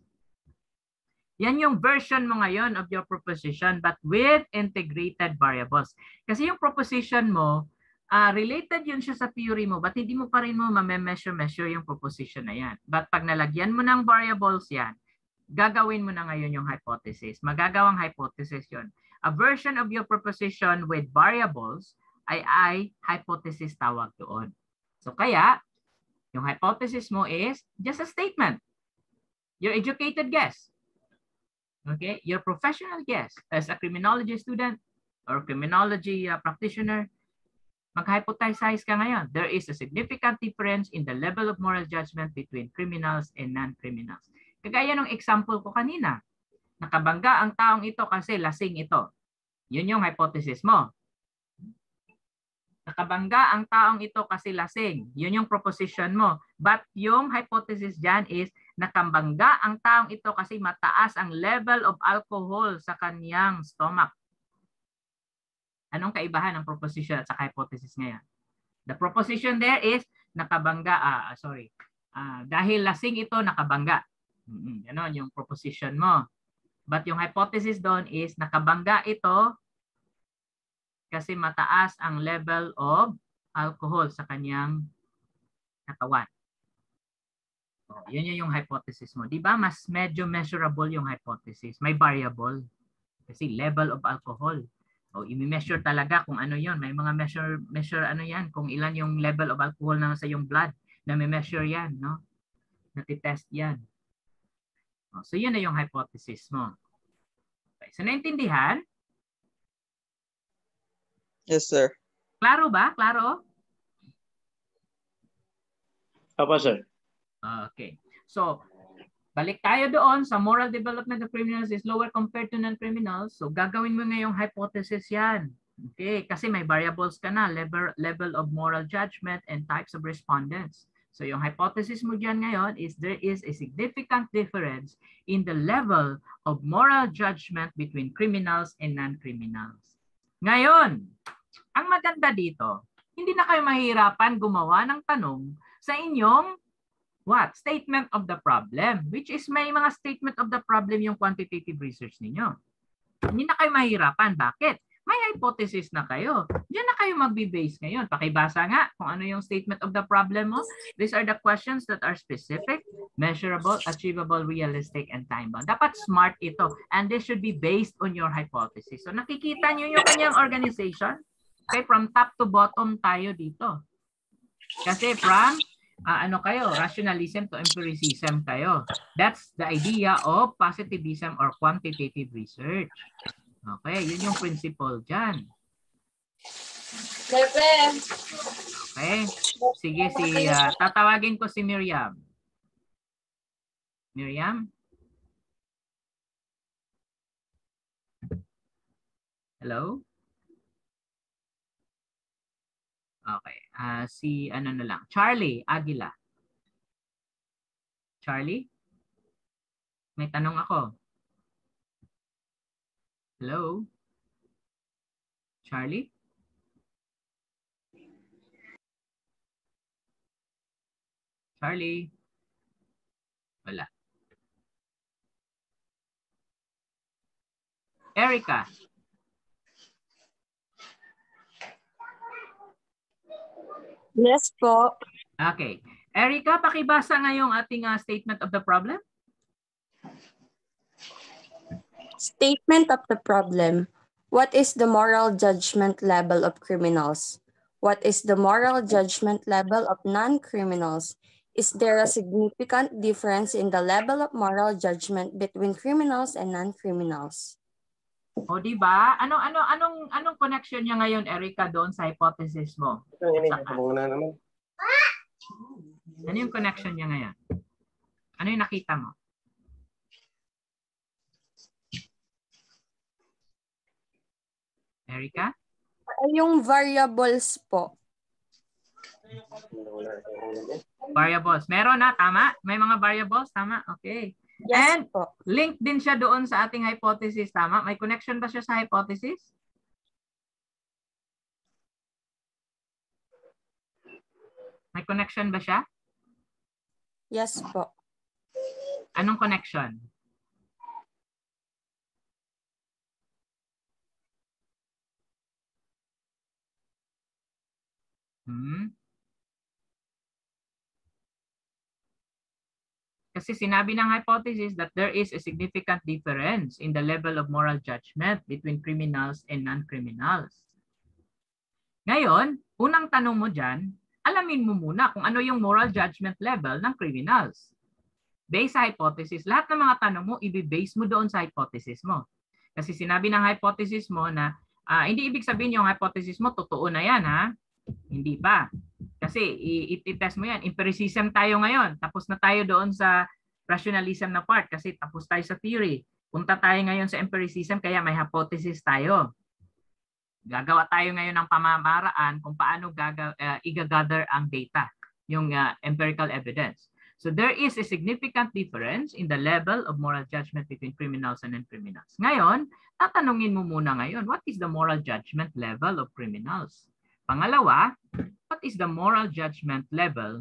Yan yung version mo ngayon of your proposition but with integrated variables. Kasi yung proposition mo, related yun siya sa theory mo but hindi mo pa rin mo ma-measure yung proposition na yan. But pag nalagyan mo ng variables yan, gagawin mo na ngayon yung hypothesis. Magagawang hypothesis yun. A version of your proposition with variables ay hypothesis tawag doon. So kaya, yung hypothesis mo is just a statement. Your educated guess. Okay? Your professional guess as a criminology student or criminology practitioner, mag-hypothesize ka ngayon. There is a significant difference in the level of moral judgment between criminals and non-criminals. Kagaya ng example ko kanina. Nakabangga ang taong ito kasi lasing ito. Yun yung hypothesis mo. Nakabangga ang taong ito kasi lasing. Yun yung proposition mo. But yung hypothesis dyan is nakabangga ang taong ito kasi mataas ang level of alcohol sa kanyang stomach. Anong kaibahan ng proposition at sa hypothesis ngayon? The proposition there is nakabangga. Dahil lasing ito, nakabangga. Ganon yung proposition mo. But yung hypothesis doon is nakabangga ito kasi mataas ang level of alcohol sa kanyang katawan. So, yun yung hypothesis mo. Di ba mas medyo measurable yung hypothesis? May variable. Kasi level of alcohol. O i-measure talaga kung ano yun. May mga measure ano yan. Kung ilan yung level of alcohol na sa yung blood. Na may measure yan. No? Natitest yan. So yun na yung hypothesis mo. Okay. So naintindihan? Yes, sir. Klaro ba? Klaro? Apa, sir? Okay. So, balik tayo doon sa moral development of criminals is lower compared to non-criminals. So, gagawin mo ngayong hypothesis yan. Okay. Kasi may variables ka na. Level of moral judgment and types of respondents. So, yung hypothesis mo dyan ngayon is there is a significant difference in the level of moral judgment between criminals and non-criminals. Ngayon, ang maganda dito, hindi na kayo mahirapan gumawa ng tanong sa inyong statement of the problem, which is may mga statement of the problem yung quantitative research ninyo. Hindi na kayo mahirapan. Bakit? May hypothesis na kayo. Diyan na kayo magbe-base ngayon. Pakibasa nga kung ano yung statement of the problem mo. These are the questions that are specific, measurable, achievable, realistic, and time-bound. Dapat smart ito. And this should be based on your hypothesis. So nakikita nyo yung kanyang organization. Okay, from top to bottom tayo dito. Kasi from rationalism to empiricism kayo. That's the idea of positivism or quantitative research. Okay, yun yung principle dyan. Okay, sige, tatawagin ko si Miriam. Miriam? Hello? Okay, si ano na lang, Charlie Aguila. Charlie? May tanong ako. Hello? Charlie? Charlie? Wala. Erica? Yes po. Okay. Erica, pakibasa nga yung ating statement of the problem. Statement of the problem. What is the moral judgment level of criminals? What is the moral judgment level of non-criminals? Is there a significant difference in the level of moral judgment between criminals and non-criminals? O di ba? Anong connection niya ngayon, Erica, doon sa hypothesis mo? Ano yung connection niya ngayon? Ano yung nakita mo? Erica? Yung variables po. Variables. Meron na, tama? May mga variables, tama? Okay. Yes, and po. Link din siya doon sa ating hypothesis, tama? May connection ba siya sa hypothesis? May connection ba siya? Yes po. Anong connection? Kasi sinabi ng hypothesis that there is a significant difference in the level of moral judgment between criminals and non-criminals. Ngayon, unang tanong mo dyan, alamin mo muna kung ano yung moral judgment level ng criminals. Based sa hypothesis, lahat ng mga tanong mo, i-base mo doon sa hypothesis mo. Kasi sinabi ng hypothesis mo na hindi ibig sabihin yung hypothesis mo, totoo na yan, ha? Hindi pa. Kasi i-test mo yan. Empiricism tayo ngayon. Tapos na tayo doon sa rationalism na part kasi tapos tayo sa theory. punta tayo ngayon sa empiricism, kaya may hypothesis tayo. Gagawa tayo ngayon ng pamamaraan kung paano i-gather ang data, yung empirical evidence. So there is a significant difference in the level of moral judgment between criminals and non-criminals. Ngayon, tatanungin mo muna ngayon, what is the moral judgment level of criminals? Pangalawa, what is the moral judgment level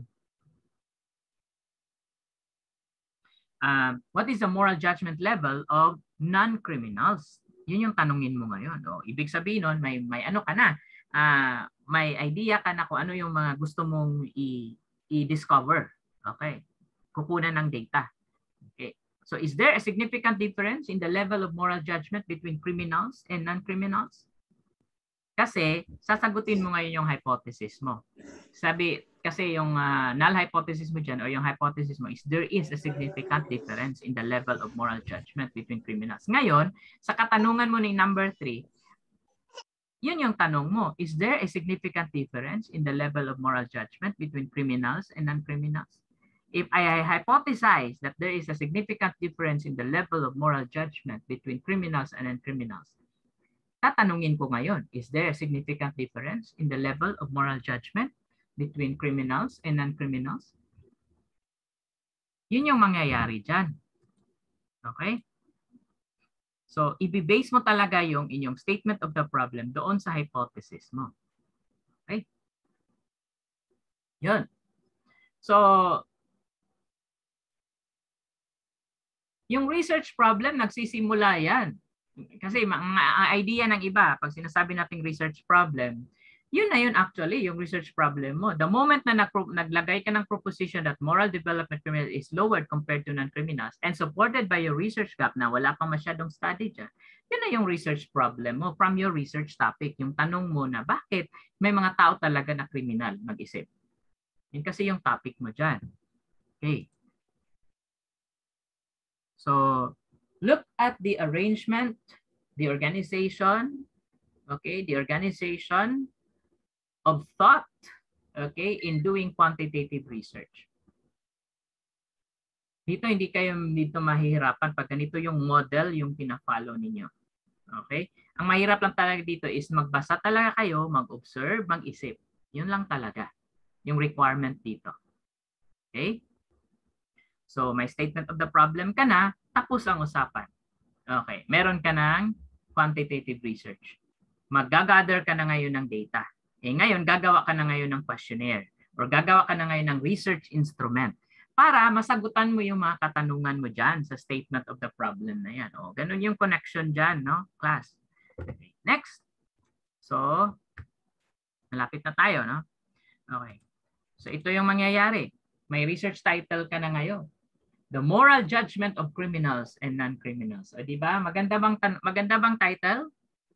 of non-criminals? Yun yung tanungin mo ngayon. O, ibig sabihin nun, may ano ka na, may idea ka na kung ano yung mga gusto mong i-discover. Okay. Kukunan ng data. Okay. So is there a significant difference in the level of moral judgment between criminals and non-criminals? Kasi sasagutin mo ngayon yung hypothesis mo. Kasi yung null hypothesis mo dyan or yung hypothesis mo is there is a significant difference in the level of moral judgment between criminals. Ngayon, sa katanungan mo ni number 3, yun yung tanong mo, is there a significant difference in the level of moral judgment between criminals and non-criminals? If I hypothesize that there is a significant difference in the level of moral judgment between criminals and non-criminals, tatanungin ko ngayon, is there a significant difference in the level of moral judgment between criminals and non-criminals? Yun yung mangyayari dyan. Okay? So, i-base mo talaga yung inyong statement of the problem doon sa hypothesis mo. Okay? Yun. So, yung research problem, nagsisimula yan. Kasi mga idea ng iba, pag sinasabi nating research problem, yun na yun actually, yung research problem mo. The moment na naglagay ka ng proposition that moral development criminal is lowered compared to non-criminals and supported by your research gap na wala pang masyadong study dyan, yun na yung research problem mo from your research topic. Yung tanong mo na bakit may mga tao talaga na criminal, mag-isip. Yun kasi yung topic mo dyan. Okay. So, look at the arrangement, the organization, okay, the organization of thought, okay, in doing quantitative research. Dito hindi kayo mahihirapan pag ganito yung model yung pina-follow ninyo. Okay? Ang mahirap lang talaga dito is magbasa talaga kayo, mag-observe, mag-isip. Yun lang talaga yung requirement dito. Okay? So, may statement of the problem ka na, tapos ang usapan. Okay. Meron ka ng quantitative research. Mag-gather ka na ngayon ng data. Ngayon, gagawa ka na ngayon ng questionnaire or gagawa ka na ngayon ng research instrument para masagutan mo yung mga katanungan mo dyan sa statement of the problem na yan. O, ganun yung connection dyan, no, class? Okay. Next. So, malapit na tayo, no? Okay. So, ito yung mangyayari. May research title ka na ngayon. The moral judgment of criminals and non-criminals. O, di ba? Maganda bang title?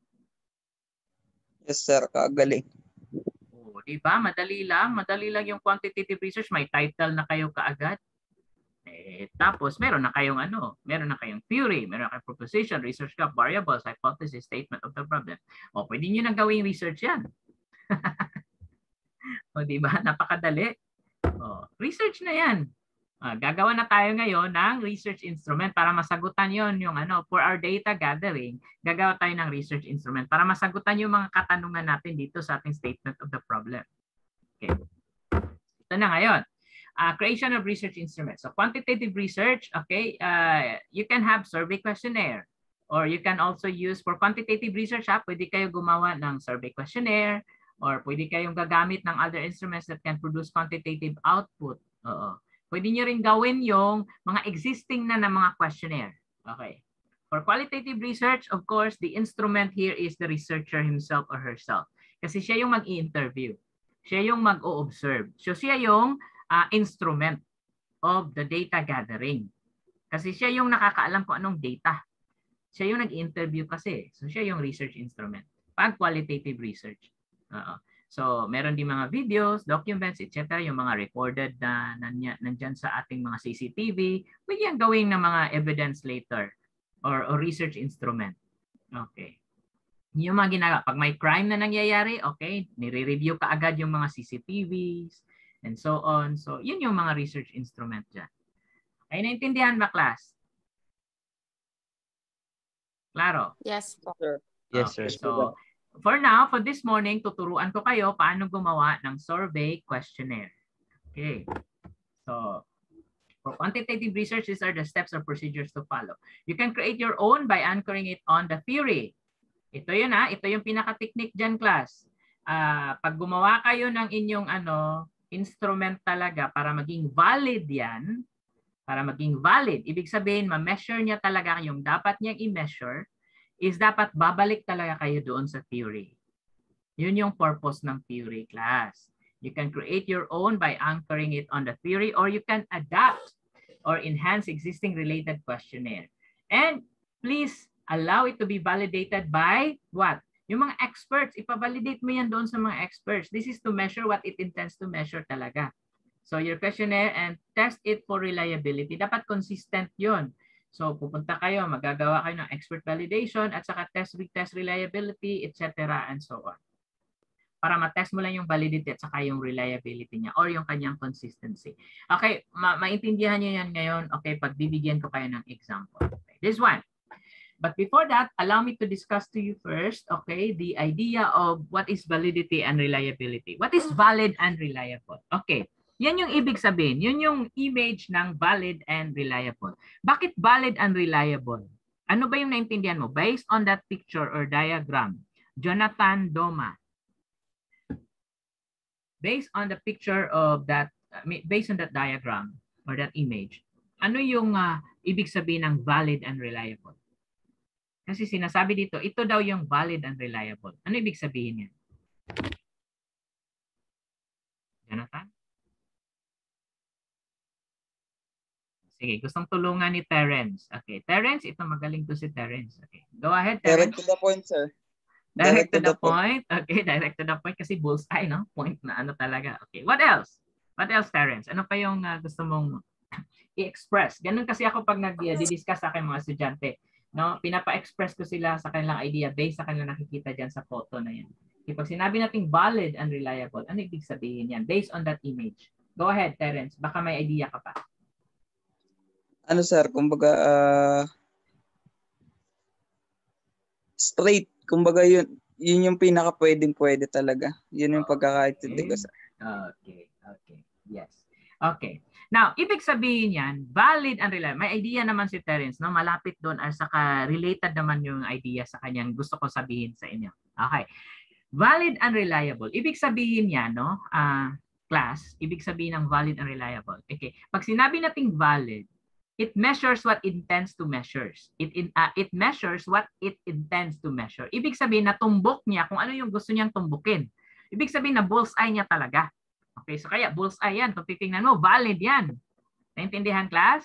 Yes, sir. Kagaling. O, di ba? Madali lang yung quantitative research. May title na kayo kaagad. Tapos, meron na kayong theory, meron na kayong proposition, research gap, variables, hypothesis, statement of the problem. O, pwede nyo na gawing research yan. O, di ba? Napakadali. O, research na yan. Gagawa na tayo ngayon ng research instrument para masagutan yon yung for our data gathering, gagawa tayo ng research instrument para masagutan yung mga katanungan natin dito sa ating statement of the problem. Okay. Ito na ngayon. Creation of research instruments. So quantitative research, okay, you can have survey questionnaire or you can also use for quantitative research, pwede kayo gumawa ng survey questionnaire or pwede kayong gagamit ng other instruments that can produce quantitative output. Oo. Pwede nyo rin gawin yung mga existing na mga questionnaire. Okay. For qualitative research, of course, the instrument here is the researcher himself or herself. Kasi siya yung mag-i-interview. Siya yung mag-o-observe. So siya yung instrument of the data gathering. Kasi siya yung nakakaalam kung anong data. Siya yung nag-interview kasi. So siya yung research instrument. Pag qualitative research. So, meron din mga videos, documents, etc. Yung mga recorded na nandyan sa ating mga CCTV. Pwede yan gawin ng mga evidence later or research instrument. Okay. Yung mga ginagawa. Pag may crime na nangyayari, okay, nire-review ka agad yung mga CCTVs and so on. So, yun yung mga research instrument dyan. Ay, naintindihan ba, class? Klaro? Yes, sir. Yes, Okay, sir. so for now, for this morning, tuturuan ko kayo paano gumawa ng survey questionnaire. Okay. So, for quantitative research, these are the steps or procedures to follow. You can create your own by anchoring it on the theory. Ito yun ha, ito yung pinaka-technique dyan, class. Pag gumawa kayo ng inyong instrument talaga para maging valid yan, ibig sabihin, ma-measure niya talaga yung dapat niyang i-measure, is dapat babalik talaga kayo doon sa theory. Yun yung purpose ng theory, class. You can create your own by anchoring it on the theory, or you can adapt or enhance existing related questionnaire. And please allow it to be validated by what? Yung mga experts, ipavalidate mo yan doon sa mga experts. This is to measure what it intends to measure talaga. So your questionnaire and test it for reliability. Dapat consistent yun. So pupunta kayo, magagawa kayo ng expert validation at saka test reliability, etc. and so on. Para matest mo lang yung validity at saka yung reliability niya or yung kanyang consistency. Okay, maintindihan niyo yan ngayon. Okay, pagbibigyan ko kayo ng example. Okay, this one. But before that, allow me to discuss to you first, okay, the idea of what is validity and reliability. What is valid and reliable? Okay. Yan yung ibig sabihin. Yun yung image ng valid and reliable. Bakit valid and reliable? Ano ba yung naintindihan mo? Based on that picture or diagram, Jonathan Doma. Based on the picture of that, based on that diagram or that image, ano yung ibig sabihin ng valid and reliable? Kasi sinasabi dito, ito daw yung valid and reliable. Ano ibig sabihin yan? Jonathan? Sige, gustong tulungan ni Terence. Okay, Terence, ito magaling to si Terence. Okay, go ahead, Terence. Direct to the point, sir. Direct to the point. Okay, direct to the point kasi bullseye, no? Point na ano talaga. Okay, what else? What else, Terence? Ano pa yung gusto mong i-express? Ganun kasi ako pag nag-discuss sa akin mga estudyante. No? Pinapa-express ko sila sa kanilang idea based sa kanilang nakikita dyan sa photo na yan. Okay, pag sinabi natin valid and reliable, ano ibig sabihin yan? Based on that image. Go ahead, Terence. Baka may idea ka pa. Ano sir, kumbaga straight, kumbaga yun yung pinaka pwede talaga. Yun yung pagkakaintindi ko sir. Okay. Yes. Okay. Now, ibig sabihin yan, valid and reliable. May idea naman si Terence, no? Malapit doon at saka related naman yung idea sa kanyang gusto ko sabihin sa inyo. Okay. Valid and reliable. Ibig sabihin yan, no? Class, ibig sabihin ng valid and reliable. Okay. Pag sinabi nating valid, it measures what it intends to measure. It measures what it intends to measure. Ibig sabihin na tumbok niya kung ano yung gusto niyang tumbukin. Ibig sabihin na bullseye niya talaga. Okay, so kaya bullseye yan. Kung titingnan mo, valid yan. Naintindihan, class?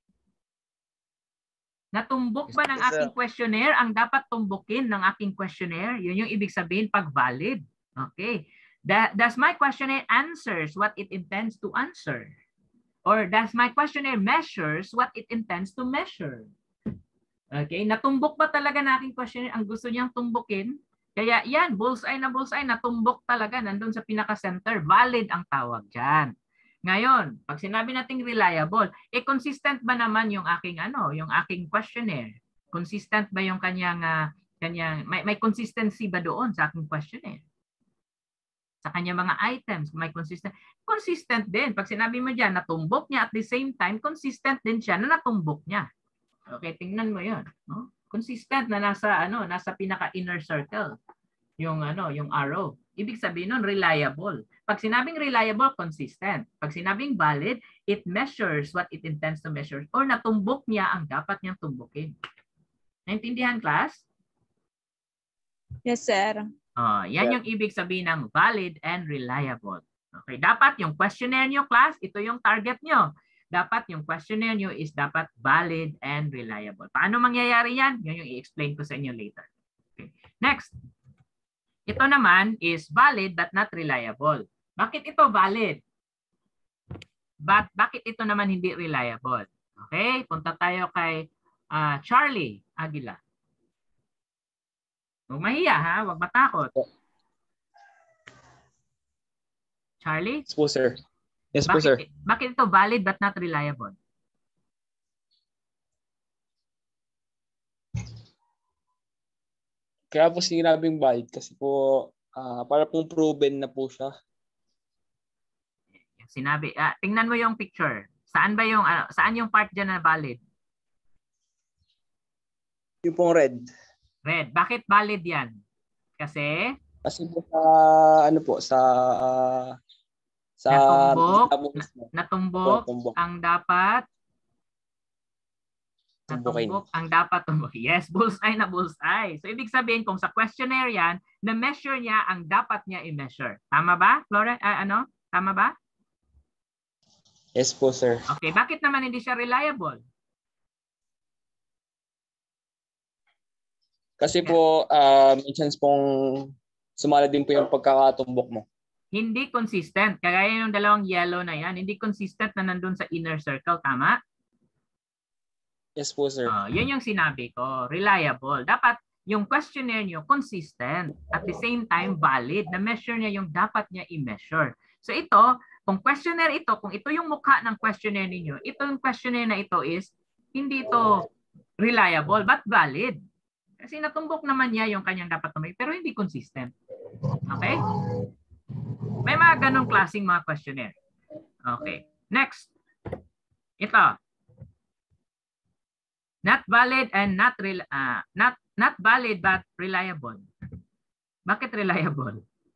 Natumbok ba ng aking questionnaire ang dapat tumbukin ng aking questionnaire? Yun yung ibig sabihin pag valid. Okay. Does my questionnaire answers what it intends to answer? Or does my questionnaire measures what it intends to measure? Okay, natumbok ba talaga na aking questionnaire ang gusto niyang tumbukin? Kaya yan, bullseye, natumbok talaga, nandun sa pinaka-center. Valid ang tawag dyan. Ngayon, pag sinabi nating reliable, consistent ba naman yung aking yung aking questionnaire? Consistent ba yung kanyang may consistency ba doon sa aking questionnaire? Sa kanya mga items, may consistent din. Pag sinabi mo diyan natumbok niya, at the same time consistent din siya na natumbok niya. Okay, tingnan mo 'yon, no? Consistent na nasa pinaka inner circle. Yung arrow. Ibig sabihin nun reliable. Pag sinabing reliable, consistent. Pag sinabing valid, it measures what it intends to measure or natumbok niya ang dapat niyang tumbukin. Naintindihan, class? Yes, sir. Yan yung ibig sabihin ng valid and reliable. Okay, dapat yung questionnaire nyo, class, ito yung target nyo. Dapat yung questionnaire nyo is dapat valid and reliable. Paano mangyayari yan? Yun yung i-explain ko sa inyo later. Okay. Next. Ito naman is valid but not reliable. Bakit ito valid? Bakit ito naman hindi reliable? Okay, punta tayo kay Charlie Aguila. Huwag mahiya ha, huwag matakot. Charlie? Yes po, sir. Yes po, sir. Bakit ito valid but not reliable? Kaya po sinabing valid kasi po para pong proven na po siya. Sinabi, tingnan mo yung picture. Saan ba yung saan yung part diyan na valid? Yung pong red. Red. Bakit valid 'yan? Kasi po sa ano po sa natumbok ang dapat natumbok ang dapat tumbok. Yes, bullseye na bullseye. So ibig sabihin kung sa questionnaire 'yan, na measure niya ang dapat niya i-measure. Tama ba? Florence, tama ba? Yes po, sir. Okay, bakit naman hindi siya reliable? Kasi po, minsan pong sumala din po yung pagkakatumbok mo. Hindi consistent. Kagaya yung dalawang yellow na yan, hindi consistent na nandun sa inner circle. Tama? Yes po, sir. Yun yung sinabi ko. Reliable. Dapat yung questionnaire nyo consistent. At the same time, valid. Na-measure niya yung dapat niya i-measure. So ito, kung questionnaire ito, kung ito yung mukha ng questionnaire ninyo, ito yung questionnaire na ito is, hindi ito reliable, but valid. Kasi natumbok naman niya yung kanyang dapat tumbok, pero hindi consistent. Okay? May mga ganong klaseng mga questionnaire. Okay. Next. Ito. Not valid and not valid but reliable. Bakit reliable?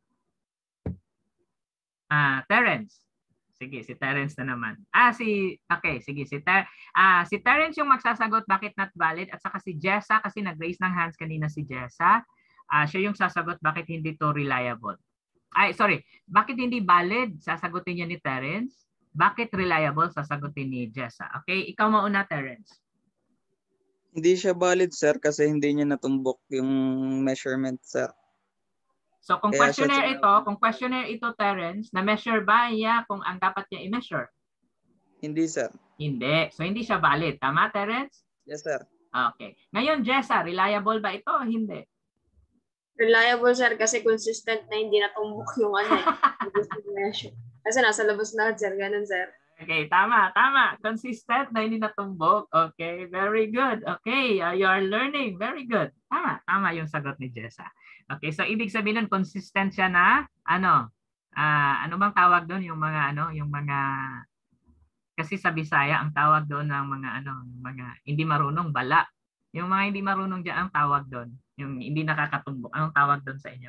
Terence. Sige, si Terence na naman. Okay, sige, si Terence yung magsasagot bakit not valid at saka si Jessa kasi nag-raise ng hands kanina si Jessa. Siya yung sasagot bakit hindi to reliable. Bakit hindi valid? Sasagutin niya ni Terence. Bakit reliable? Sasagutin ni Jessa. Okay, ikaw mauna, Terence. Hindi siya valid, sir, kasi hindi niya natumbok yung measurement, sir. So kung questionnaire ito, Terence, na-measure ba niya kung ang dapat niya i-measure? Hindi, sir. Hindi. So hindi siya valid. Tama, Terence? Yes, sir. Okay. Ngayon, Jessa, reliable ba ito o hindi? Reliable, sir, kasi consistent na hindi natumbok yung kasi nasa labas na, sir. Ganun, sir. Okay, tama. Consistent na hindi natumbok. Okay, very good. Okay, you are learning. Very good. Tama yung sagot ni Jessa. Okay, so ibig sabihin nun, consistent siya na, ano bang tawag doon? Yung mga, kasi sa Bisaya, ang tawag doon ng mga hindi marunong, bala. Yung mga hindi marunong dyan, ang tawag doon. Yung hindi nakakatumbok. Anong tawag doon sa inyo?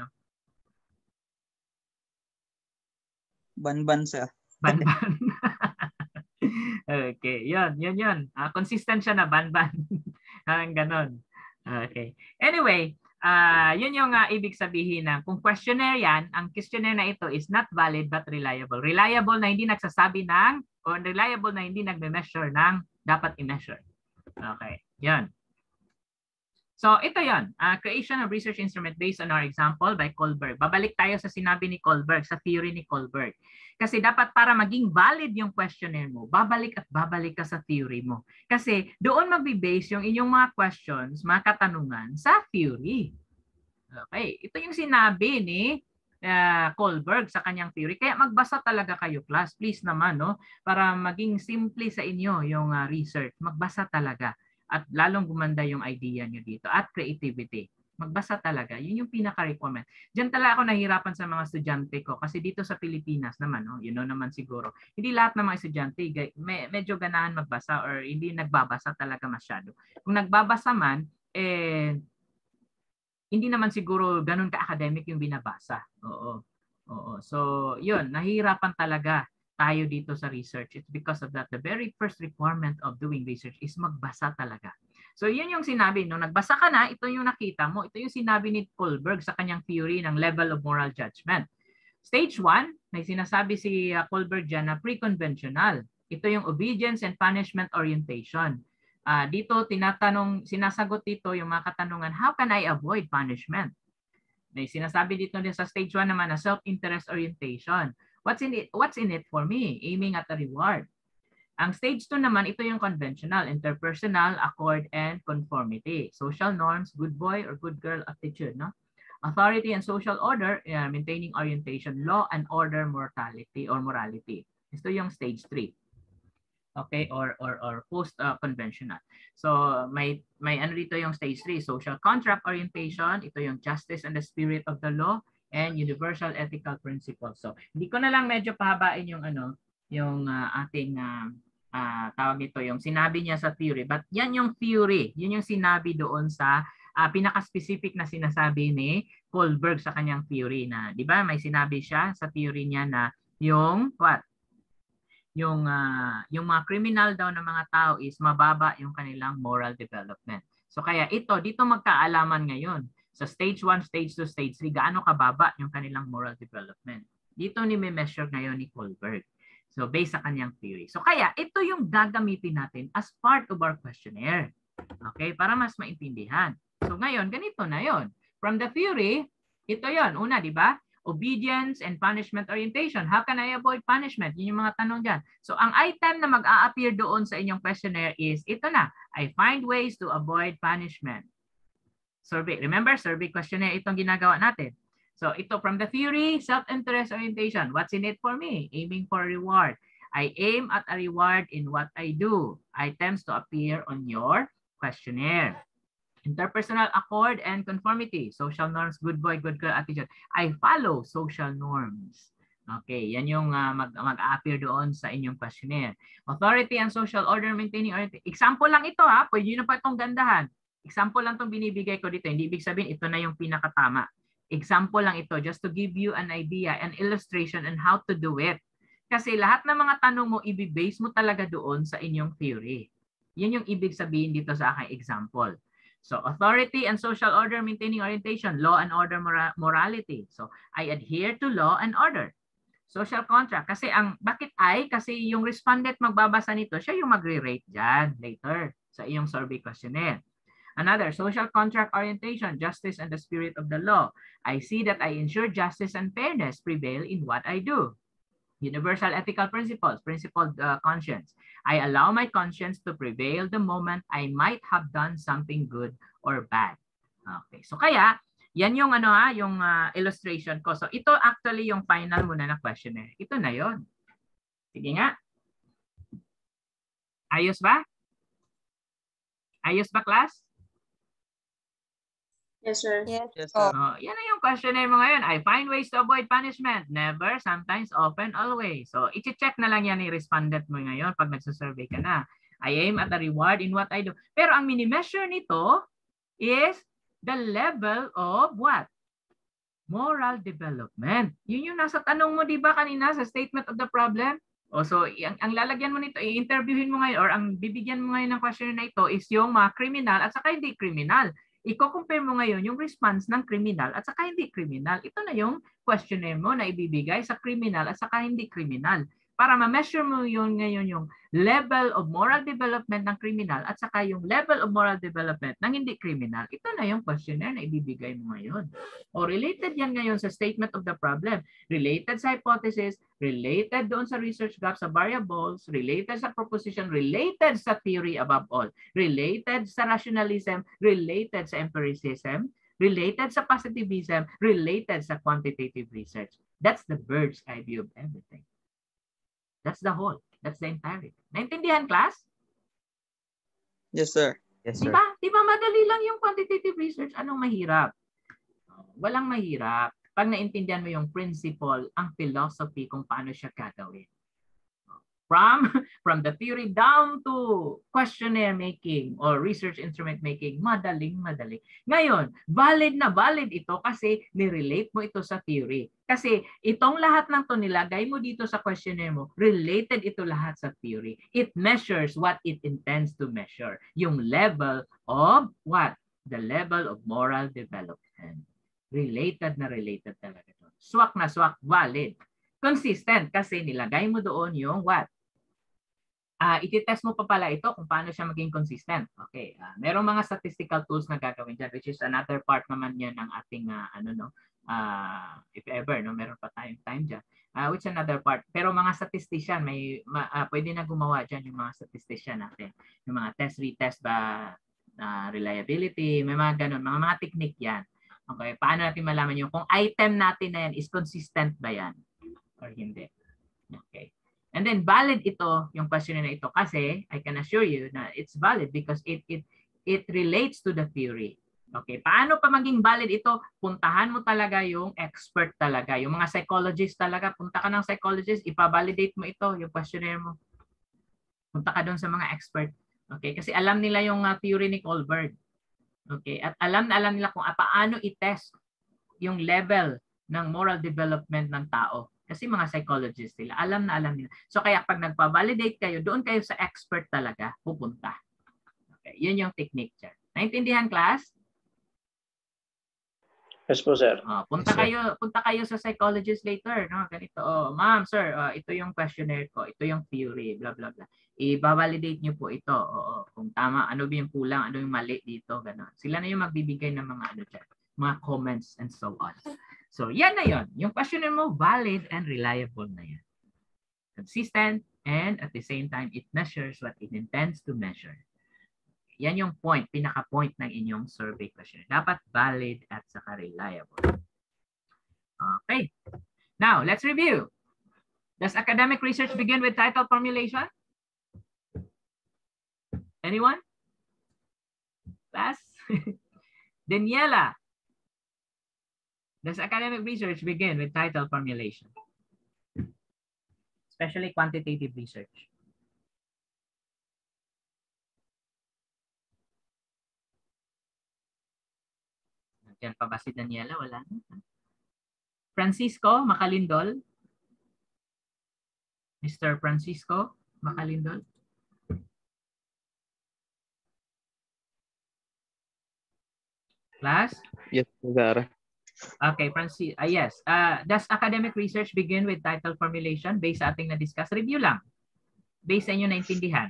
Banban, sir. Banban. Okay, yun. Consistent siya na banban. Parang ganon. Okay. Anyway, yun yung ibig sabihin na kung questionnaire yan, ang questionnaire na ito is not valid but reliable. Reliable na hindi nagsasabi ng, o reliable na hindi nagme-measure ng dapat i-measure. Okay, yan. So ito yan, creation of research instrument based on our example by Kohlberg. Babalik tayo sa sinabi ni Kohlberg, sa theory ni Kohlberg. Kasi dapat para maging valid yung questionnaire mo, babalik ka sa theory mo. Kasi doon magbe-base yung inyong mga questions, mga katanungan sa theory. Okay, ito yung sinabi ni Kohlberg sa kanyang theory. Kaya magbasa talaga kayo, class. Please naman, no? Para maging simple sa inyo yung research. Magbasa talaga. At lalong gumanda yung idea nyo dito. At creativity. Magbasa talaga. Yun yung pinaka-requirement. Diyan talaga ako nahihirapan sa mga estudyante ko. Kasi dito sa Pilipinas naman, no? You know naman siguro. Hindi lahat ng mga estudyante medyo ganahan magbasa or hindi nagbabasa talaga masyado. Kung nagbabasa man, hindi naman siguro ganun ka-academic yung binabasa. Oo. So, yun. Nahihirapan talaga tayo dito sa research. It's because of that. The very first requirement of doing research is magbasa talaga. So yun yung sinabi, no, nagbasa ka na, ito yung nakita mo, ito yung sinabi ni Kohlberg sa kanyang theory ng level of moral judgment. Stage 1, may sinasabi si Kohlberg dyan na pre-conventional. Ito yung obedience and punishment orientation. Dito sinasagot dito yung mga katanungan, how can I avoid punishment? May sinasabi dito din sa stage 1 naman na self-interest orientation. What's in it for me? Aiming at a reward. Ang stage 2 naman, ito yung conventional, interpersonal, accord, and conformity. Social norms, good boy or good girl attitude. No? Authority and social order, maintaining orientation, law and order, morality. Ito yung stage 3. Okay, or post conventional. So may ano dito yung stage 3, social contract orientation, ito yung justice and the spirit of the law, and universal ethical principles. So hindi ko na lang medyo pahabain yung yung ating tawag nito, yung sinabi niya sa theory, but yan yung theory, yun yung sinabi doon sa pinaka-specific na sinasabi ni Kohlberg sa kanyang theory na, di ba, may sinabi siya sa theory niya na yung what? Yung mga criminal daw ng mga tao is mababa yung kanilang moral development. So kaya dito magkaalaman ngayon. Sa stage 1, stage 2, stage 3, gaano kababa yung kanilang moral development. Dito ni may measure ngayon ni Kohlberg. So based sa kanyang theory. So kaya ito yung gagamitin natin as part of our questionnaire. Okay? Para mas maintindihan. So ngayon, ganito na yon. From the theory, ito yon. Una, di ba? Obedience and punishment orientation. How can I avoid punishment? Yun yung mga tanong dyan. So ang item na mag-a-appear doon sa inyong questionnaire is ito na. I find ways to avoid punishment. Survey. Remember, survey questionnaire itong ginagawa natin. So ito from the theory, self-interest orientation. What's in it for me? Aiming for reward. I aim at a reward in what I do. Items to appear on your questionnaire. Interpersonal accord and conformity. Social norms, good boy, good girl attitude. I follow social norms. Okay, yan yung mag-appear doon sa inyong questionnaire. Authority and social order maintaining. Example lang ito ha, pwede nyo na pa itong gandahan. Example lang itong binibigay ko dito. Hindi ibig sabihin ito na yung pinakatama. Example lang ito just to give you an idea, an illustration on how to do it. Kasi lahat ng mga tanong mo, i-base mo talaga doon sa inyong theory. Yan yung ibig sabihin dito sa aking example. So authority and social order maintaining orientation, law and order morality. So I adhere to law and order. Social contract. Kasi bakit I? Kasi yung respondent magbabasa nito, siya yung magre-rate dyan later sa iyong survey questionnaire. Another, social contract orientation, justice and the spirit of the law. I see that I ensure justice and fairness prevail in what I do. Universal ethical principles, principled conscience. I allow my conscience to prevail the moment I might have done something good or bad. Okay, so kaya, yan yung yung illustration ko. So ito actually yung final muna na questionnaire. Ito na yon. Sige nga. Ayos ba? Ayos ba, class? Yes, sir. Yes. Yan na yung questionnaire mo ngayon. I find ways to avoid punishment. Never, sometimes, often, always. So, i-check na lang yan ni respondent mo ngayon pag nagsasurvey ka na. I aim at a reward in what I do. Pero ang mini-measure nito is the level of what? Moral development. Yun yung nasa tanong mo, di ba, kanina sa statement of the problem? So, ang lalagyan mo nito, i-interviewin mo ngayon or ang bibigyan mo ngayon ng questionnaire na ito is yung mga criminal at saka hindi criminal. Iko-compare mo ngayon yung response ng criminal at saka hindi criminal. Ito na yung questionnaire mo na ibibigay sa criminal at saka hindi criminal. Para ma-measure mo yun ngayon yung level of moral development ng criminal at saka yung level of moral development ng hindi criminal. Ito na yung questionnaire na ibibigay mo ngayon. O related yan ngayon sa statement of the problem. Related sa hypothesis, related doon sa research gap sa variables, related sa proposition, related sa theory above all, related sa rationalism, related sa empiricism, related sa positivism, related sa quantitative research. That's the bird's eye view of everything. That's the whole. That's the entirety. Naintindihan, class? Yes, sir. Yes, sir. Diba madali lang yung quantitative research? Anong mahirap? Walang mahirap. Pag naintindihan mo yung principle, ang philosophy kung paano siya gagawin. From the theory down to questionnaire making or research instrument making, madaling. Ngayon, valid na valid ito kasi nirelate mo ito sa theory. Kasi itong lahat ng to nilagay mo dito sa questionnaire mo, related ito lahat sa theory. It measures what it intends to measure. Yung level of what? The level of moral development. Related na related talaga ito. Swak na swak, valid. Consistent kasi nilagay mo doon yung what? Iti-test mo pa pala ito kung paano siya maging consistent. Okay, merong mga statistical tools na gagawin dyan, which is another part naman yan ng ating if ever meron pa tayong time dyan, which another part. Pero mga statistician, pwede na gumawa dyan yung mga statistician natin. Yung mga test, retest ba, reliability, may mga ganun, mga technique yan. Okay, paano natin malaman yung kung item natin na yan is consistent ba yan or hindi. Okay. And then valid ito, yung questionnaire na ito, kasi I can assure you na it's valid because it relates to the theory. Okay, paano pa maging valid ito? Puntahan mo talaga yung expert talaga. Yung mga psychologist talaga, punta ka ng psychologist, ipa-validate mo ito, yung questionnaire mo. Punta ka doon sa mga expert. Okay, kasi alam nila yung theory ni Kohlberg. Okay, at alam nila kung paano i-test yung level ng moral development ng tao. Kasi mga psychologists sila, alam nila. So kaya pag nagpa-validate kayo, doon kayo sa expert talaga pupunta. Okay, yun yung technique dyan. Naintindihan, class? Yes po, sir. Punta kayo sa psychologist later, no? Ganito, ma'am, sir, ito yung questionnaire ko, ito yung theory, blah blah blah. I-validate niyo po ito. Kung tama, ano ba yung kulang, ano yung mali dito, gano'n. Sila na yung magbibigay ng mga mga comments and so on. So, yan na yon. Yung questionnaire mo, valid and reliable na yan. Consistent, and at the same time, it measures what it intends to measure. Yan yung point, pinaka-point ng inyong survey question. Dapat valid at saka reliable. Okay. Now, let's review. Does academic research begin with title formulation? Anyone? Class? Daniela. Does academic research begin with title formulation? Especially quantitative research. Diyan pa ba si Daniela? Wala na. Francisco Macalindol. Mr. Francisco Macalindol. Class? Yes, sir. Okay, Francis. Yes. Does academic research begin with title formulation based sa ating na-discuss? Review lang. Based sa inyo naintindihan.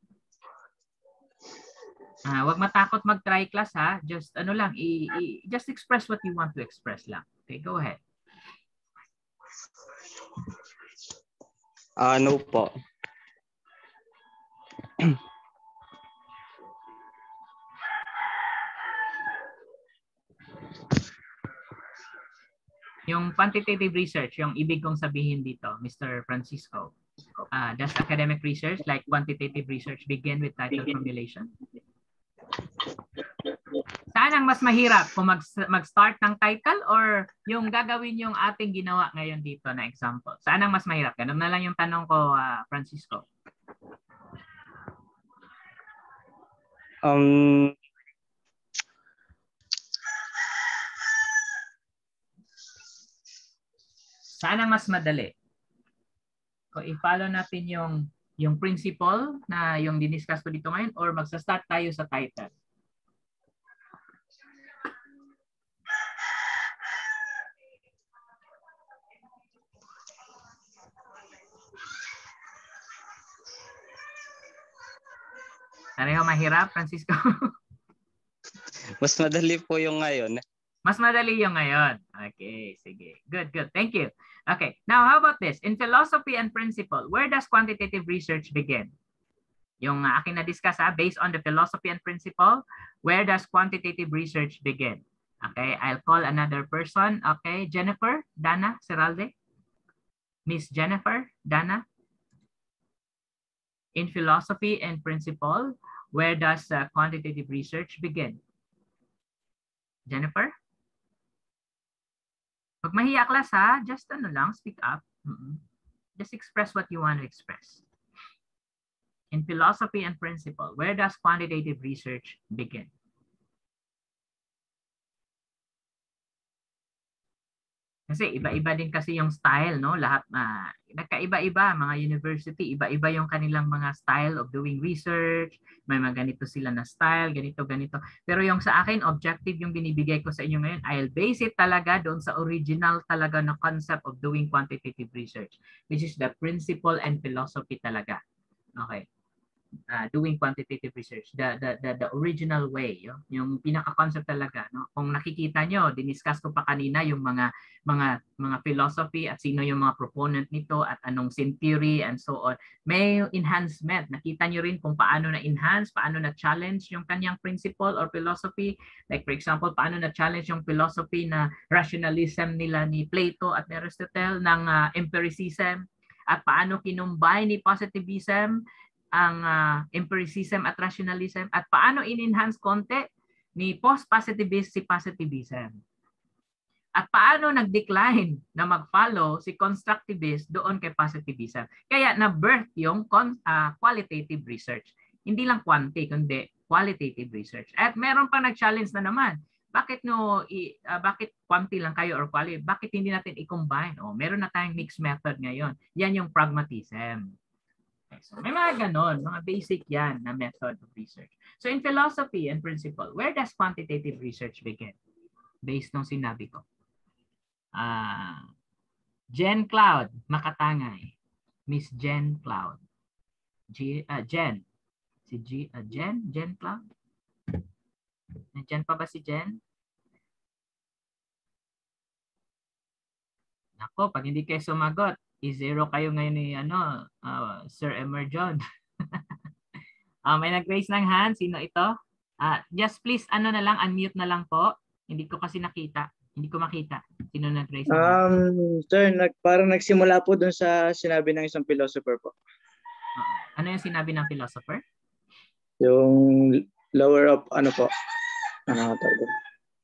Wag matakot mag-try class ha. Just ano lang, just express what you want to express lang. Okay, go ahead. No po. Yung quantitative research, yung ibig kong sabihin dito, Mr. Francisco, does academic research like quantitative research begin with title formulation? Saan ang mas mahirap? Kung mag-start ng title or yung gagawin yung ating ginawa ngayon dito na example? Saan ang mas mahirap? Ganun na lang yung tanong ko, Francisco. Saan ang mas madali? Kung i-follow natin yung principle na yung diniscuss ko dito ngayon or magsa-start tayo sa title? Pareho mahirap, Francisco? Mas madali po yung ngayon. Mas madali yung ngayon. Okay, sige. Good, good. Thank you. Okay, now how about this? In philosophy and principle, where does quantitative research begin? Yung akin na-discuss based on the philosophy and principle, where does quantitative research begin? Okay, I'll call another person. Okay, Jennifer, Dana, Seralde. Miss Jennifer, Dana. In philosophy and principle, where does quantitative research begin? Jennifer? Pag mahiya class ha, just ano lang, speak up. Just express what you want to express. In philosophy and principle, where does quantitative research begin? Kasi iba-iba din kasi yung style, no? Lahat nagkaiba-iba, mga university, iba-iba yung kanilang mga style of doing research. May mga ganito sila na style, ganito. Pero yung sa akin, objective yung binibigay ko sa inyo ngayon. I'll base it talaga doon sa original talaga na concept of doing quantitative research, which is the principle and philosophy talaga. Okay. Doing quantitative research, the original way, yung pinaka-concept talaga, no? Kung nakikita nyo, diniscuss ko pa kanina yung mga philosophy at sino yung mga proponent nito at anong sin theory and so on. May enhancement. Nakita nyo rin kung paano na-enhance, paano na-challenge yung kanyang principle or philosophy. Like for example, paano na-challenge yung philosophy na rationalism nila ni Plato at ni Aristotle ng empiricism. At paano kinumbine ni positivism ang empiricism at rationalism, at paano in-enhance konti ni post-positivist si positivism. At paano nag-decline na mag-follow si constructivist doon kay positivism. Kaya na-birth yung qualitative research. Hindi lang quanti, kundi qualitative research. At meron pa nag-challenge na naman. Bakit bakit quanti lang kayo or quality? Bakit hindi natin i-combine? Meron na tayong mixed method ngayon. Yan yung pragmatism. Okay, so may mga ganon, mga basic yan na method of research. So in philosophy and principle, where does quantitative research begin? Based nung sinabi ko. Jen Cloud, Makatangay. Miss Jen Cloud. Jen. Si Jen Cloud? Nandiyan pa ba si Jen? Ako, pag hindi kayo sumagot, i-zero kayo ngayon ni Sir Emerjon. May nag-raise ng hand. Sino ito? Just please, na lang, unmute na lang po. Hindi ko kasi nakita. Hindi ko makita. Sino nag-raise ng hand? Sir, parang nagsimula po dun sa sinabi ng isang philosopher po. Ano yung sinabi ng philosopher? Yung lower of po? Ano tawag doon?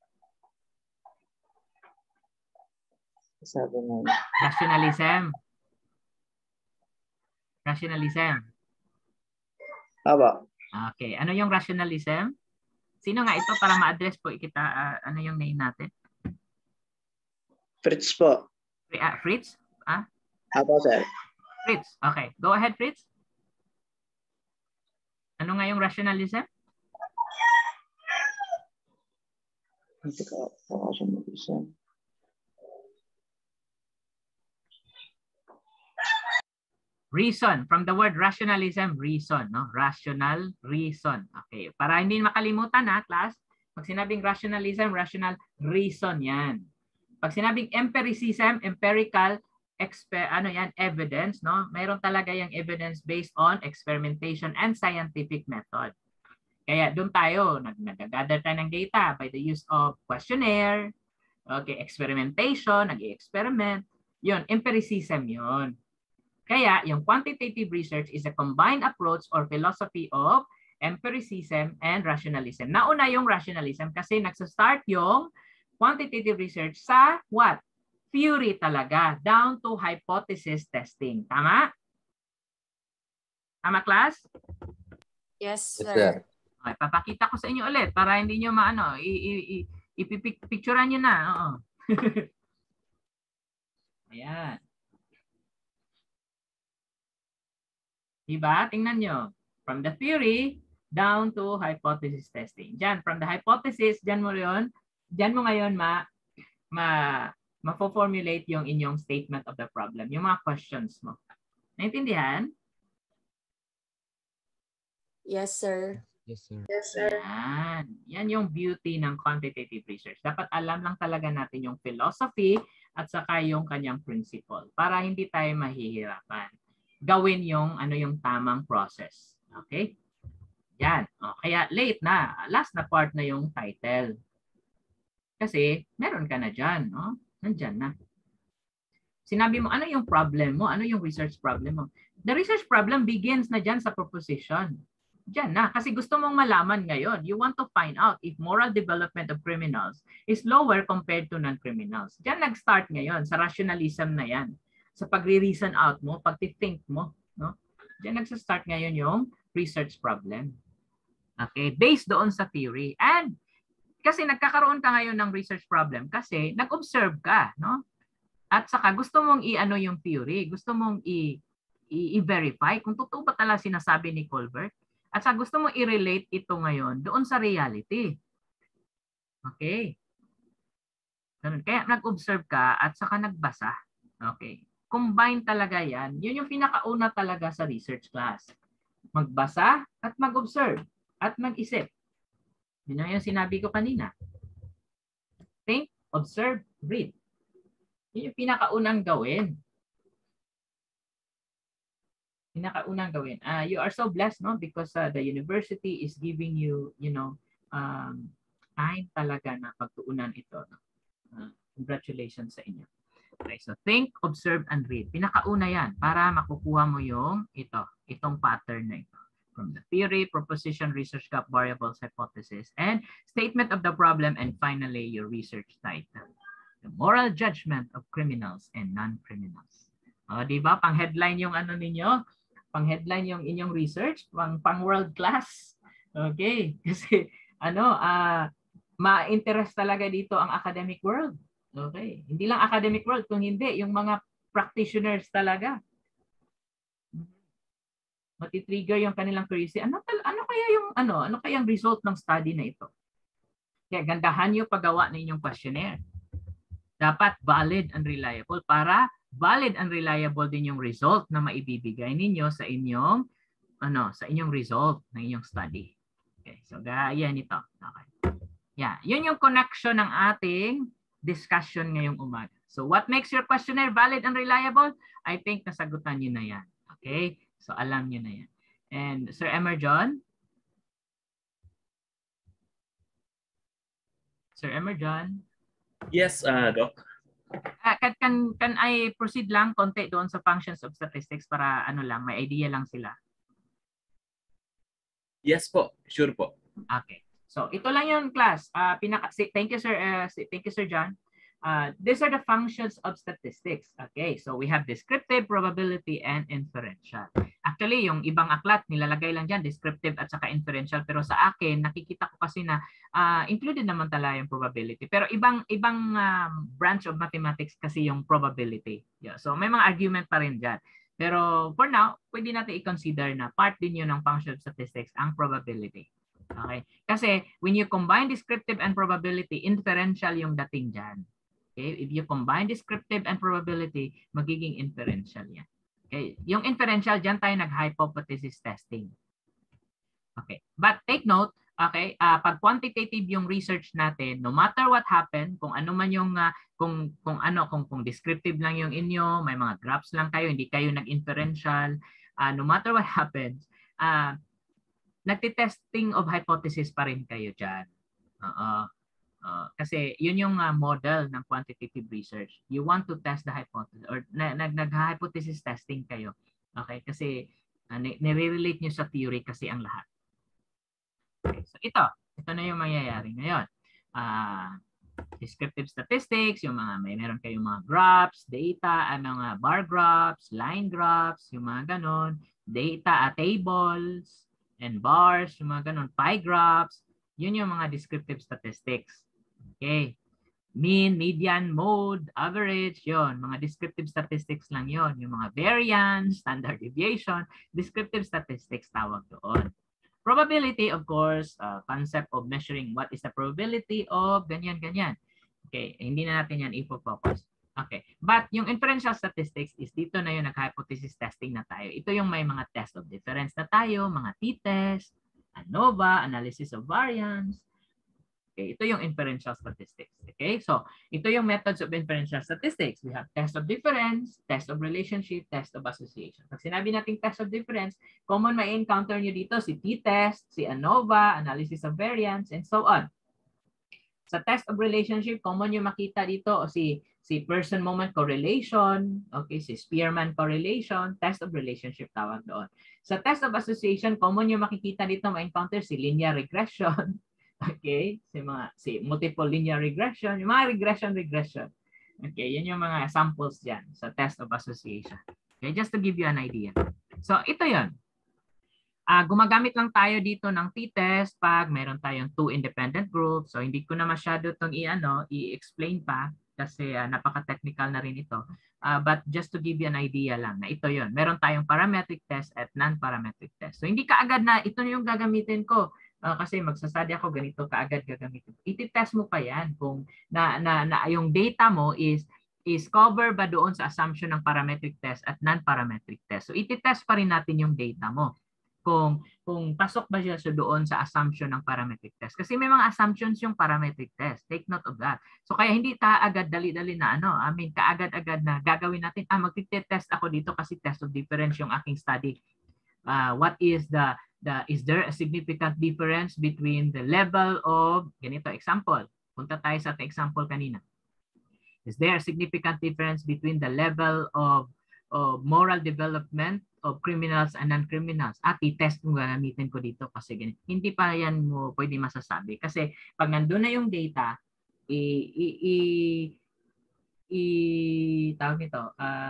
Sabi nga. Rationalism. Rationalism. Aba. Okay. Ano yung rationalism? Sino nga ito para ma-address po kita? Ano yung name natin? Fritz po. Fritz? Apo, sir. Fritz. Okay. Go ahead, Fritz. Ano nga yung rationalism? Reason. From the word rationalism, reason. No? Rational, reason. Okay. Para hindi makalimutan class, pag sinabing rationalism, rational reason yan. Pag sinabing empiricism, empirical, evidence. No? Mayroon talaga yung evidence based on experimentation and scientific method. Kaya doon tayo, nag-gather tayo ng data by the use of questionnaire, okay, experimentation, nag-i-experiment. Yun, empiricism yun. Kaya yung quantitative research is a combined approach or philosophy of empiricism and rationalism. Nauna yung rationalism kasi nagsa-start yung quantitative research sa what? Theory talaga, down to hypothesis testing. Tama? Tama, class? Yes, sir. Yes, sir. Okay, papakita ko sa inyo ulit para hindi nyo ipipicturean nyo na. Oo. Ayan. Diba? Tingnan nyo. From the theory down to hypothesis testing. Diyan, from the hypothesis, diyan mo ngayon ma-formulate yung inyong statement of the problem. Yung mga questions mo. Naintindihan? Yes, sir. Yes, sir. Yes, sir. Yan yung beauty ng quantitative research. Dapat alam lang talaga natin yung philosophy at saka yung kanyang principle para hindi tayo mahihirapan. Gawin yung yung tamang process. Okay? Yan. Kaya late na. Last na part na yung title. Kasi meron ka na dyan. No? Nandyan na. Sinabi mo, ano yung problem mo? Ano yung research problem mo? The research problem begins na dyan sa proposition. Diyan na. Kasi gusto mong malaman ngayon. You want to find out if moral development of criminals is lower compared to non-criminals. Diyan nag-start ngayon. Sa rationalism na yan. Sa pagre-reason out mo, pag-think mo. No? Diyan nag-start ngayon yung research problem. Okay? Based doon sa theory. And kasi nagkakaroon ka ngayon ng research problem kasi nag-observe ka. No? At saka gusto mong i-ano yung theory. Gusto mong i-verify kung totoo ba talaga sinasabi ni Colbert. At sa gusto mo i-relate ito ngayon doon sa reality. Okay. Ganun. Kaya nag-observe ka at saka nagbasa. Okay. Combine talaga yan. Yun yung pinakauna talaga sa research class. Magbasa at mag-observe at mag-isip. Yun yung sinabi ko kanina. Think, observe, read. Yun yung pinakaunang gawin. You are so blessed, no? Because the university is giving you, time talaga na pagtuunan ito. No? Congratulations sa inyo. Okay, so think, observe, and read. Pinakauna yan para makukuha mo yung itong pattern na ito. From the theory, proposition, research gap, variables, hypothesis, and statement of the problem, and finally, your research title. The moral judgment of criminals and non-criminals. O, di ba? Pang-headline yung ano ninyo? Pang-headline yung inyong research? Pang-world class? Okay. Kasi, ma-interest talaga dito ang academic world. Okay. Hindi lang academic world, kung hindi, yung mga practitioners talaga. Matitrigger yung kanilang curiosity. Ano kaya yung ano kaya ang result ng study na ito? Kaya gandahan yung paggawa ng inyong questionnaire. Dapat valid and reliable para valid and reliable din yung result na maibibigay ninyo sa inyong result ng inyong study. Okay, so gaya nito. Okay. Yeah, yun yung connection ng ating discussion ngayong umaga. So what makes your questionnaire valid and reliable? I think nasagutan niyo na yan. Okay? So alam niyo na yan. And Sir Emerjon? Sir Emerjon? Yes, Doc. Can I proceed lang konti doon sa functions of statistics para may idea lang sila? Yes po, sure po. Okay. So ito lang yung class. Thank you Sir John. These are the functions of statistics. Okay, so we have descriptive, probability, and inferential. Actually, yung ibang aklat nilalagay lang dyan descriptive at saka inferential, pero sa akin nakikita ko kasi na included naman talaga yung probability. Pero ibang branch of mathematics kasi yung probability. Yeah, so may mga argument pa rin dyan. Pero for now, pwede natin i-consider na part din yun ng function of statistics ang probability. Okay? Kasi when you combine descriptive and probability, inferential yung dating dyan. Okay? If you combine descriptive and probability, magiging inferential yan. Okay? Yung inferential, dyan tayo nag-hypothesis testing. Okay. But take note, okay, pag quantitative yung research natin, no matter what happened, kung ano man yung, kung descriptive lang yung inyo, may mga graphs lang kayo, hindi kayo nag-inferential, no matter what happens, nagtitesting of hypothesis pa rin kayo dyan. Kasi yun yung model ng quantitative research. You want to test the hypothesis or nag-hypothesis testing kayo. Okay? Kasi nire-relate nyo sa theory kasi ang lahat. Okay. So ito na yung mangyayari ngayon. Descriptive statistics, yung meron kayong mga graphs, data, mga bar graphs, line graphs, yung mga ganon, data, tables, and bars, yung mga ganon, pie graphs, yun yung mga descriptive statistics. Okay. Mean, median, mode, average, yon, mga descriptive statistics lang yon. Yung mga variance, standard deviation, descriptive statistics tawag doon. Probability, of course, concept of measuring what is the probability of ganyan-ganyan. Okay, hindi na natin yan i-focus. Okay, but yung inferential statistics is dito na yung nag-hypothesis testing na tayo. Ito yung may mga test of difference na tayo, mga t-test, ANOVA, analysis of variance. Okay, ito yung inferential statistics. Okay, so ito yung methods of inferential statistics. We have test of difference, test of relationship, test of association. Pag sinabi natin test of difference, common may encounter nyo dito si t-test, si ANOVA, analysis of variance, and so on. Sa test of relationship, common yung makita dito si person-moment correlation, okay, si Spearman correlation, test of relationship tawag doon. Sa test of association, common yung makikita dito ma-encounter si linear regression, okay, si multiple linear regression, yung mga regression. Okay, yun yung mga samples diyan sa test of association. Okay, just to give you an idea. So, ito yun. Gumagamit lang tayo dito ng t-test pag meron tayong 2 independent groups. So, hindi ko na masyado itong i-explain pa kasi napaka-technical na rin ito. But just to give you an idea lang na ito yun. Meron tayong parametric test at non-parametric test. So, hindi kaagad na ito yung gagamitin ko. Kasi magsastudy ako, ganito kaagad gagamitin. Iti-test mo pa yan kung yung data mo is cover ba doon sa assumption ng parametric test at non-parametric test. So, iti-test pa rin natin yung data mo. Kung pasok ba siya doon sa assumption ng parametric test. Kasi may mga assumptions yung parametric test. Take note of that. So kaya hindi kaagad dali-dali na kaagad-agad na gagawin natin, magti-test ako dito kasi test of difference yung aking study. What is is there a significant difference between the level of, ganito example. Punta tayo sa example kanina. Is there a significant difference between the level of moral development of criminals and non-criminals? I-test kung gagamitin ko dito kasi ganito. Hindi pa yan mo pwede masasabi. Kasi pag nandun na yung data, tawag nito,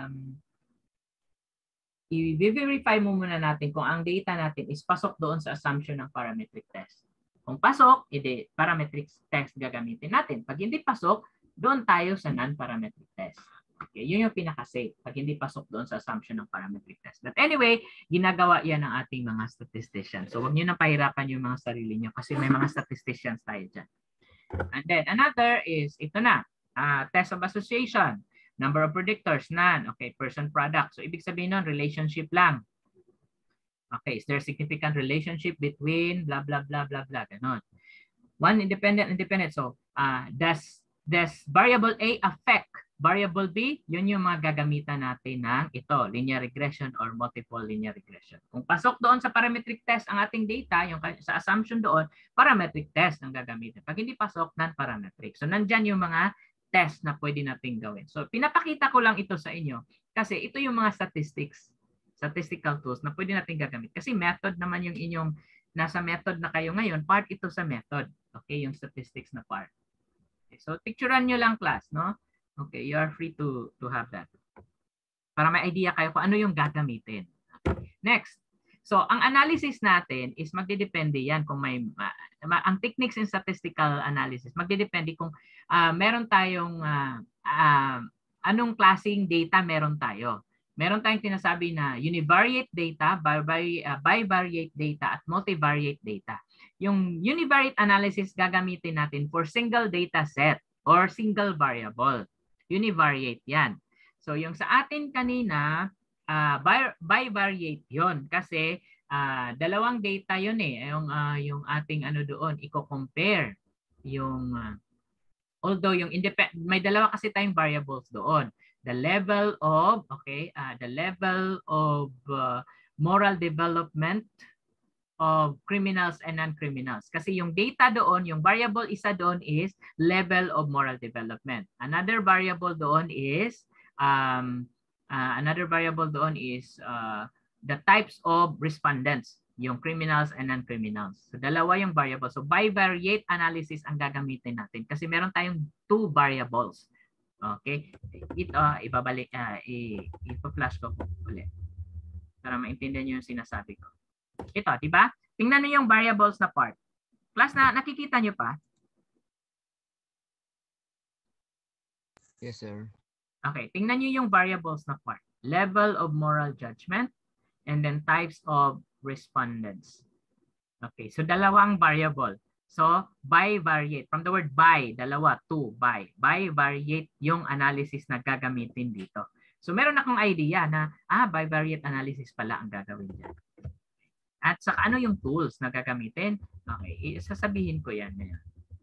i-verify mo muna natin kung ang data natin is pasok doon sa assumption ng parametric test. Kung pasok, edi parametric test gagamitin natin. Pag hindi pasok, doon tayo sa non-parametric test. Okay, yun yung pinaka-safe pag hindi pasok doon sa assumption ng parametric test. But anyway, ginagawa yan ng ating mga statisticians. So, huwag nyo nang pahirapan yung mga sarili nyo kasi may mga statisticians tayo dyan. And then, another is, ito na, test of association. Number of predictors, none. Okay, person product. So, ibig sabihin nun, relationship lang. Okay, is there a significant relationship between blah, blah, blah, blah, blah. Ganon. One, independent. So, does variable A affect variable B? Yun yung mga gagamitan natin ng ito, linear regression or multiple linear regression. Kung pasok doon sa parametric test ang ating data, yung sa assumption doon, parametric test ang gagamitin. Pag hindi pasok, non-parametric. So, nandyan yung mga test na pwede natin gawin. So, pinapakita ko lang ito sa inyo kasi ito yung mga statistical tools na pwede natin gagamit. Kasi method naman yung inyong, nasa method na kayo ngayon, part ito sa method. Okay, yung statistics na part. Okay, so, picturean nyo lang class, no? Okay, you are free to have that. Para may idea kayo kung ano yung gagamitin. Okay. Next. So, ang analysis natin is magdidepende yan kung may, ang techniques in statistical analysis, magdidepende kung meron tayong, anong klaseng data meron tayo. Meron tayong tinasabi na univariate data, bivariate data, at multivariate data. Yung univariate analysis gagamitin natin for single data set or single variable. Univariate yan. So, yung sa atin kanina, bivariate yon kasi dalawang data yon yung ating ano doon i-compare yung although yung may dalawa kasi tayong variables doon, the level of moral development of criminals and non-criminals. Kasi yung data doon, yung variable isa doon is level of moral development. Another variable doon is the types of respondents, yung criminals and non-criminals. So dalawa yung variable. So bivariate analysis ang gagamitin natin kasi meron tayong two variables. Okay? Ito ibabalik ipa-flash ko po ulit para maintindihan niyo yung sinasabi ko. Ito, di ba? Tingnan niyo yung variables na part. Class, na nakikita niyo pa? Yes, sir. Okay, tingnan niyo yung variables na part. Level of moral judgment and then types of respondents. Okay, so dalawang variable. So, bivariate. From the word bi, dalawa, two, bi. Bivariate yung analysis na gagamitin dito. So, meron akong idea na, bivariate analysis pala ang gagawin dyan. At saka ano yung tools na gagamitin? Okay, sasabihin ko yan ngayon.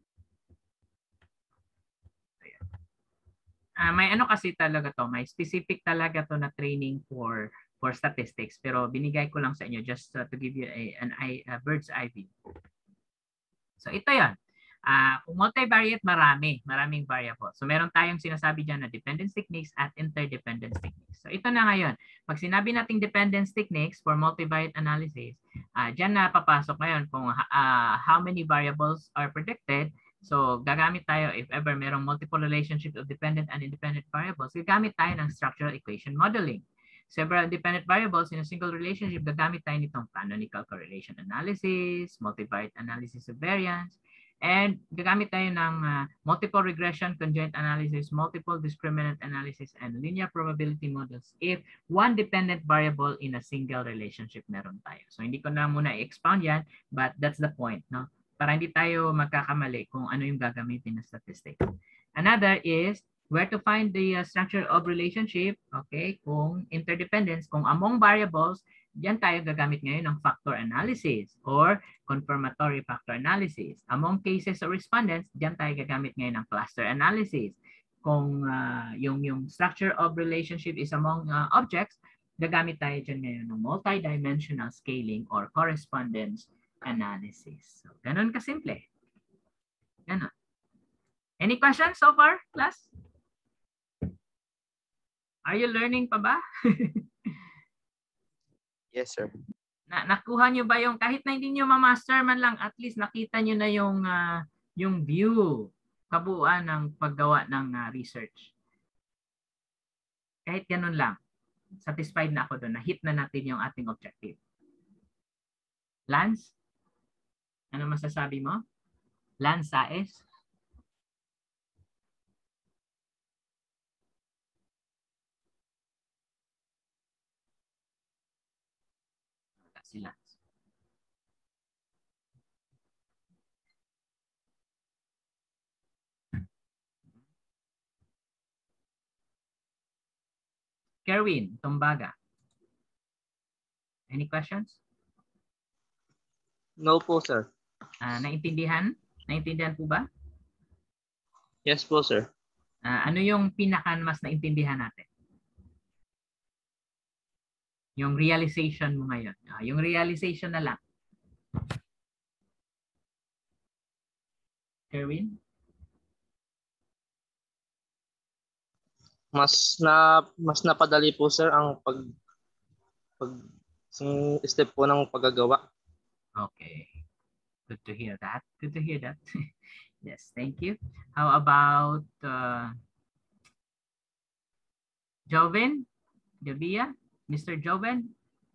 May ano kasi talaga to, may specific talaga to na training for statistics, pero binigay ko lang sa inyo just to give you a bird's eye view. So ito yan. Kung multivariate, maraming variable. So meron tayong sinasabi dyan na dependence techniques at interdependence techniques. So ito na ngayon. Pag sinabi nating dependence techniques for multivariate analysis, dyan na papasok ngayon kung how many variables are predicted. So gagamit tayo if ever merong multiple relationships of dependent and independent variables, gagamit tayo ng structural equation modeling. Several dependent variables in a single relationship, gagamit tayo nitong canonical correlation analysis, multivariate analysis of variance, and gagamit tayo ng multiple regression, conjoint analysis, multiple discriminant analysis, and linear probability models if one dependent variable in a single relationship meron tayo. So hindi ko na muna i-expound yan, but that's the point, no? Para hindi tayo magkakamali kung ano yung gagamitin na statistics. Another is where to find the structure of relationship, okay, kung interdependence, kung among variables, diyan tayo gagamit ngayon ng factor analysis or confirmatory factor analysis. Among cases or respondents, diyan tayo gagamit ngayon ng cluster analysis. Kung yung structure of relationship is among objects, gagamit tayo diyan ngayon ng multidimensional scaling or correspondence analysis. So, ganun kasimple. Ganun. Any questions so far, class? Are you learning pa ba? Yes, sir. Nakuha nyo ba yung, kahit na hindi nyo ma-master man lang, at least nakita nyo na yung view, kabuuan ng paggawa ng research. Kahit ganun lang. Satisfied na ako doon. Na-hit na natin yung ating objective. Lance? Ano masasabi mo? Lance Saez? Si Lance. Kerwin Tumbaga. Any questions? No po, sir. Naintindihan? Naintindihan po ba? Yes po, sir. Ano yung mas naintindihan natin? Yung realization mo ngayon. Yung realization na lang. Kerwin? Mas napadali po, sir, ang step po ng paggagawa. Okay. Good to hear that. Good to hear that. Yes, thank you. How about Joven? Gabia? Mr. Joven?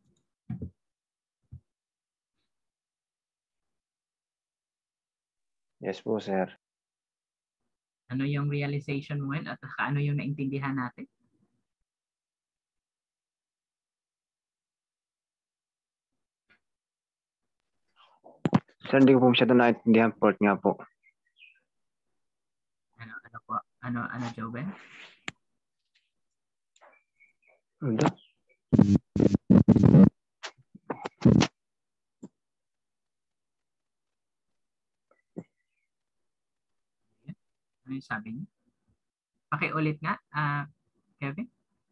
Yes po, sir. Ano yung realization mo at ano yung naintindihan natin? Sir, hindi ko po masyado naintindihan po nga po. Ano po? Ano Joven? Ano? Ano yung sabi niyo? Pakiulit nga, Kevin.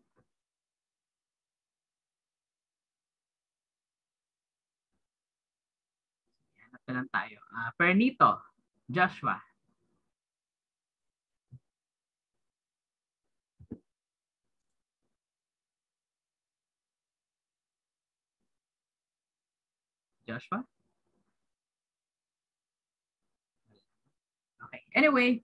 Hanap na lang tayo. Pernito, Joshua. Joshua? Okay. Anyway,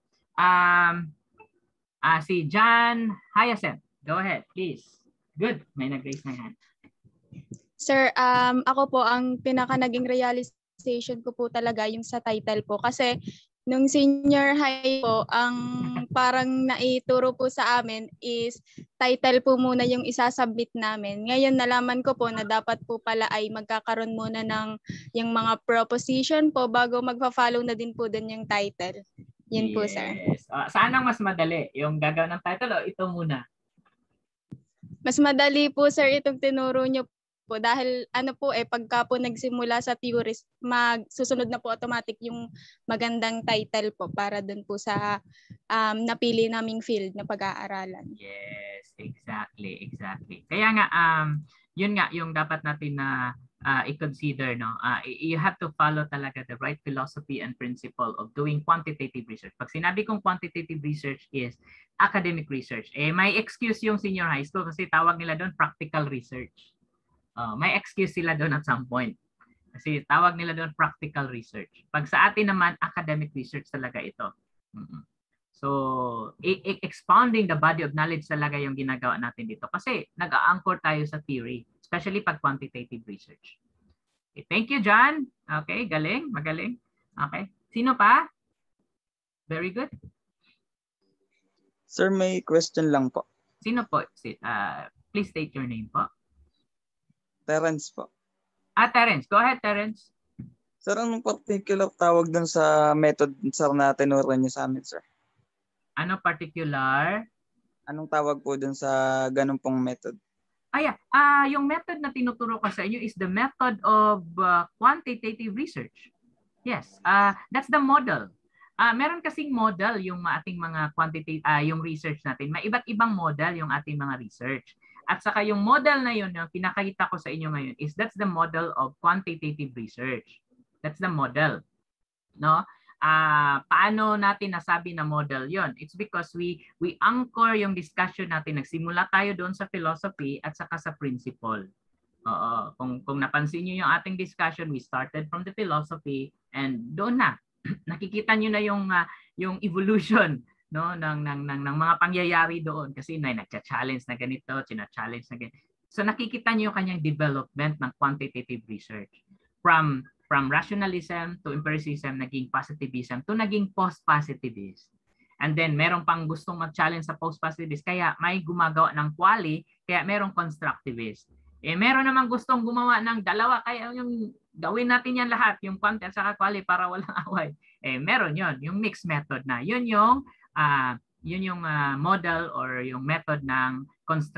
si John Hyacinth. Go ahead, please. Good. May nag-raise na hand. Sir, ako po ang pinaka naging realization ko po talaga yung sa title po. Kasi nung senior high po, ang parang naituro po sa amin is title po muna yung isasubmit namin. Ngayon nalaman ko po na dapat po pala ay magkakaroon muna ng yung mga proposition po bago magpa-follow na din po dun yung title. Yun po, sir. Saan ang mas madali? Yung gagawin ng title o ito muna? Mas madali po, sir, itong tinuro nyo po dahil pagka po nagsimula sa theories, susunod na po automatic yung magandang title po para dun po sa napili naming field na pag-aaralan. Yes, exactly. Kaya nga, yun nga yung dapat natin na i-consider, no? You have to follow talaga the right philosophy and principle of doing quantitative research. Pag sinabi kong quantitative research is academic research, may excuse yung senior high school kasi tawag nila doon practical research. May excuse sila doon at some point. Kasi tawag nila doon practical research. Pag sa atin naman, academic research talaga ito. So, expounding the body of knowledge talaga yung ginagawa natin dito. Kasi nag-a-anchor tayo sa theory, especially pag quantitative research. Okay, thank you, John. Okay, galing, magaling. Okay, sino pa? Very good. Sir, may question lang po. Sino po? Please state your name po. Terence po. Terence. Go ahead, Terence. Sir, anong particular tawag dun sa method, sir, na tinuruan niyo sa amin, sir? Ano particular? Anong tawag po dun sa ganun pong method? Yung method na tinuturo ko sa inyo is the method of quantitative research. Yes, that's the model. Meron kasing model yung ating mga yung research natin. May iba't ibang model yung ating mga research. At saka yung model na yun, yung pinakita ko sa inyo ngayon is that's the model of quantitative research. That's the model. No? paano natin nasabi na model yon? It's because we anchor yung discussion natin. Nagsimula tayo doon sa philosophy at saka sa principle. Kung napansin niyo yung ating discussion, we started from the philosophy and doon na nakikita niyo na yung evolution, no, ng mga pangyayari doon kasi nagcha-challenge na ganito, china-challenge na ganito. So nakikita niyo yung kanyang development ng quantitative research from rationalism to empiricism, naging positivism to naging post-positivist. And then meron pang gustong mag-challenge sa post-positivist kaya may gumagawa ng quali, kaya merong constructivist. Meron namang gustong gumawa ng dalawa kaya yung gawin natin yan lahat, yung quanti at saka quali para walang away. Meron yon, yung mixed method na. Yun yung model or yung method ng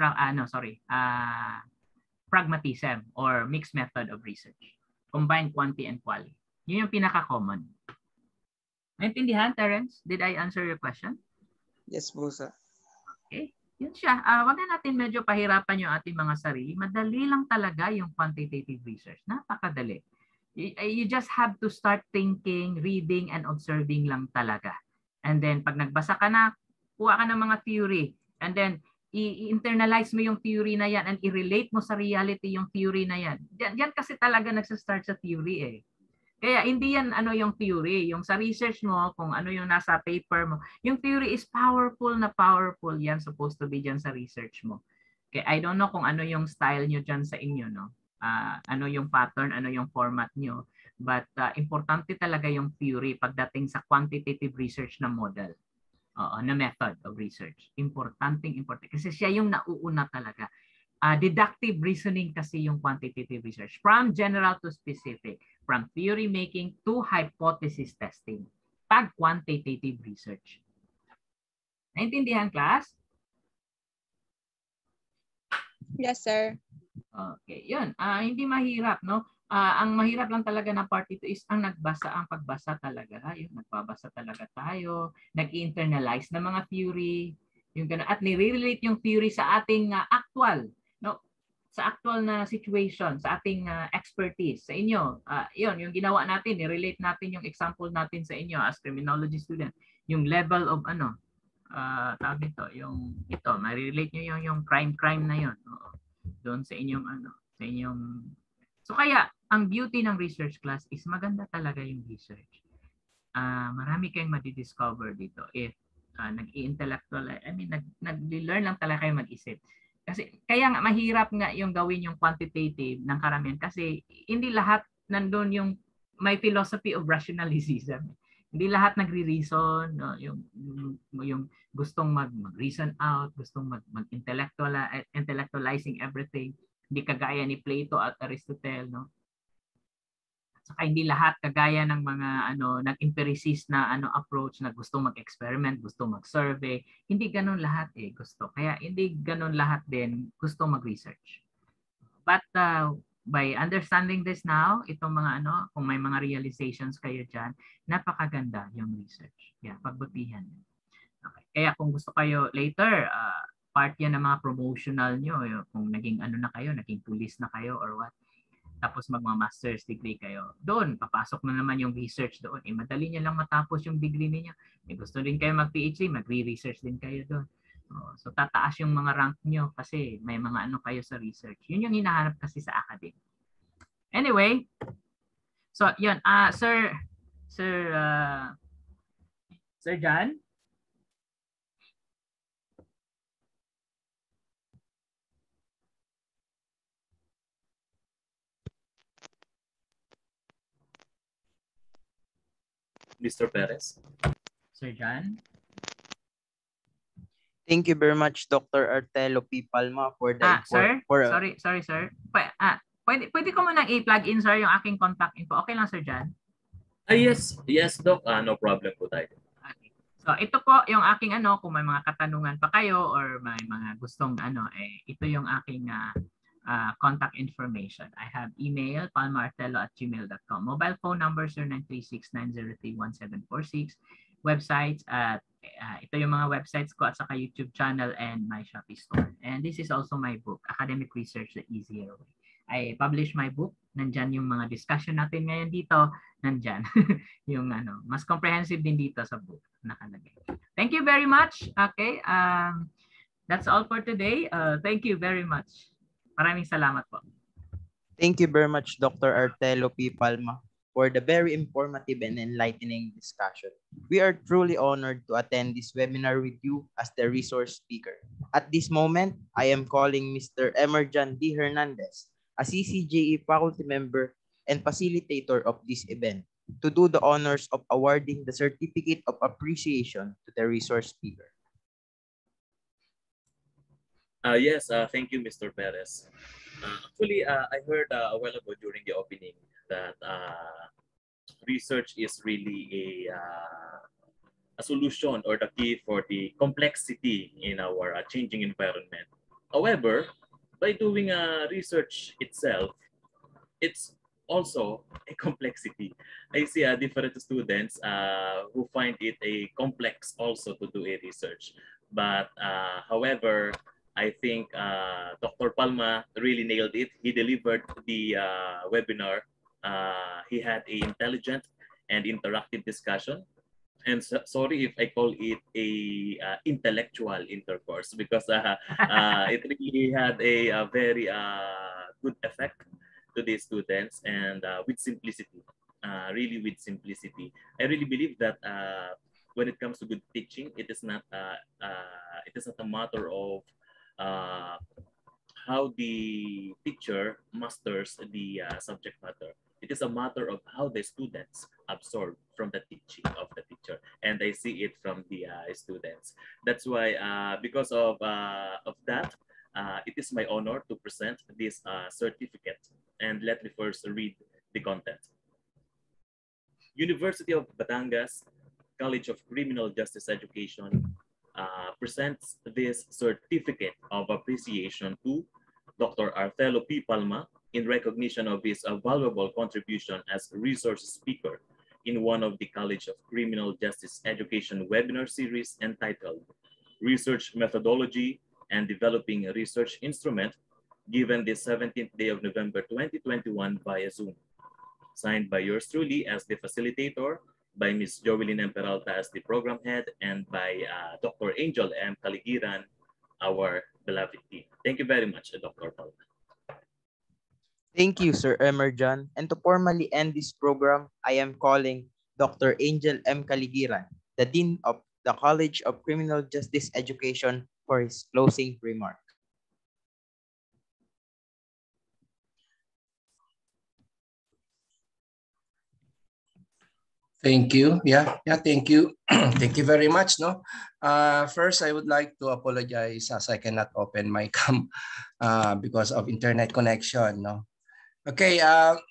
pragmatism or mixed method of research. Combined quanti and quali. Yun yung pinaka-common. Naintindihan, Terence? Did I answer your question? Yes po, sir. Okay. Yun siya. Wag na natin medyo pahirapan yung ating mga sarili. Madali lang talaga yung quantitative research. Napakadali. You just have to start thinking, reading, and observing lang talaga. And then, pag nagbasa ka na, kuha ka ng mga theory. And then, i-internalize mo yung theory na yan and i-relate mo sa reality yung theory na yan. Yan kasi talaga nagsa-start sa theory . Kaya hindi yan yung theory. Yung sa research mo, kung ano yung nasa paper mo, yung theory is powerful na powerful. Yan supposed to be dyan sa research mo. Kaya I don't know kung ano yung style nyo dyan sa inyo, no? Ano yung pattern, ano yung format nyo. But importante talaga yung theory pagdating sa quantitative research na model. Na method of research. Important. Kasi siya yung nauuna talaga. Deductive reasoning kasi yung quantitative research. From general to specific. From theory making to hypothesis testing. Pag quantitative research. Naintindihan, class? Yes, sir. Okay, yun. Hindi mahirap, no? Ang mahirap lang talaga na part ito is ang pagbasa talaga. Yung nagbabasa talaga tayo, nag-internalize na mga theory, yung ganun, at nire-relate yung theory sa ating actual, no? Sa actual na situation, sa ating expertise, sa inyo. Yun, yung ginawa natin, nire-relate natin yung example natin sa inyo as criminology student. Yung level of tawag nito, yung ito, ma-relate nyo yung crime na yun. Doon sa inyong sa inyong. So kaya ang beauty ng research class is maganda talaga yung research. Marami kayong madidiscover dito if nag-i-intellectual, nag-learn lang talaga kayo mag-isip. Kasi kaya nga mahirap nga yung gawin yung quantitative ng karamihan kasi hindi lahat nandoon yung may philosophy of rationalism. Hindi lahat nagre-reason, no? yung gustong mag-reason out, gustong intellectualizing everything. Hindi kagaya ni Plato at Aristotle, no? At saka hindi lahat kagaya ng mga nag-empiricist na approach na gustong mag-experiment, gustong mag-survey. Hindi ganoon lahat gusto. Kaya hindi ganoon lahat din gustong mag-research. But by understanding this now, itong mga kung may mga realizations kayo dyan, napakaganda yung research. Yeah, pagbutihan. Okay. Kaya kung gusto kayo later, part yan ng mga promotional nyo, kung naging na kayo, naging police na kayo or what, tapos magma-master's degree kayo. Doon, papasok na naman yung research doon. Madali nyo lang matapos yung degree niyo. Gusto din kayo mag-PhD, magre-research din kayo doon. So tataas yung mga rank nyo kasi may mga kayo sa research. Yun yung hinahanap kasi sa academic. Anyway, so yun, Sir John? Mr. Perez? Sir John? Thank you very much, Dr. Artelo P. Palma, for the sir? Sorry, sir. Pwede ko munang i-plug in, sir, yung aking contact info. Okay lang, Sir John? Yes, Doc. No problem po tayo. Okay. So, ito po yung aking kung may mga katanungan pa kayo or may mga gustong ito yung aking contact information. I have email, palmaartelo@gmail.com. Mobile phone number, 0936-903-1746. Websites at ito yung mga websites ko at saka YouTube channel and my Shopee store. And this is also my book, Academic Research the Easier Way. I publish my book. Nandyan yung mga discussion natin ngayon dito. Nandyan. Yung mas comprehensive din dito sa book nakalagay. Thank you very much. Okay. That's all for today. Thank you very much. Maraming salamat po. Thank you very much, Dr. Artelo P. Palma, for the very informative and enlightening discussion. We are truly honored to attend this webinar with you as the resource speaker. At this moment, I am calling Mr. Emerjan D. Hernandez, a CCJE faculty member and facilitator of this event, to do the honors of awarding the Certificate of Appreciation to the resource speaker. Yes, thank you, Mr. Perez. Actually, I heard a while ago during the opening that research is really a solution or the key for the complexity in our changing environment. However, by doing research itself, it's also a complexity. I see different students who find it a complex also to do a research. But however, I think Dr. Palma really nailed it. He delivered the webinar. He had an intelligent and interactive discussion. And sorry if I call it a intellectual intercourse, because it really had a very good effect to the students, and with simplicity, really with simplicity. I really believe that when it comes to good teaching, it is not a matter of how the teacher masters the subject matter. It is a matter of how the students absorb from the teaching of the teacher, and I see it from the students. That's why, because of that, it is my honor to present this certificate. And let me first read the content. University of Batangas College of Criminal Justice Education presents this certificate of appreciation to Dr. Artelo P. Palma in recognition of his valuable contribution as resource speaker in one of the College of Criminal Justice Education webinar series entitled Research Methodology and Developing a Research Instrument, given the 17th day of November 2021 via Zoom. Signed by yours truly as the facilitator, by Ms. Jovelyn M. Peralta as the program head, and by Dr. Angel M. Caligiran, our beloved team. Thank you very much, Dr. Palma. Thank you, Sir Emerjan. And to formally end this program, I am calling Dr. Angel M. Caligiran, the Dean of the College of Criminal Justice Education, for his closing remark. Thank you. Thank you. Thank you very much. First, I would like to apologize as I cannot open my cam because of internet connection. Okay.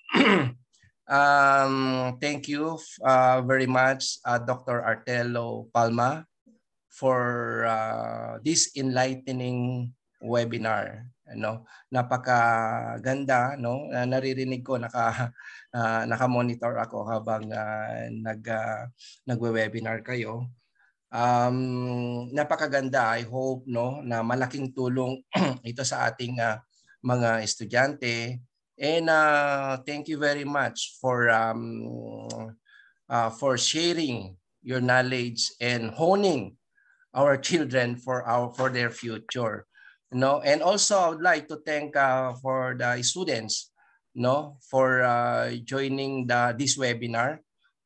Thank you very much, Dr. Artelo Palma, for this enlightening webinar. Napakaganda, naririnig ko, naka-monitor ako habang nagwe-webinar kayo. Napakaganda. I hope na malaking tulong ito sa ating mga estudyante. And thank you very much for sharing your knowledge and honing our children for their future. And also I would like to thank for the students for joining this webinar.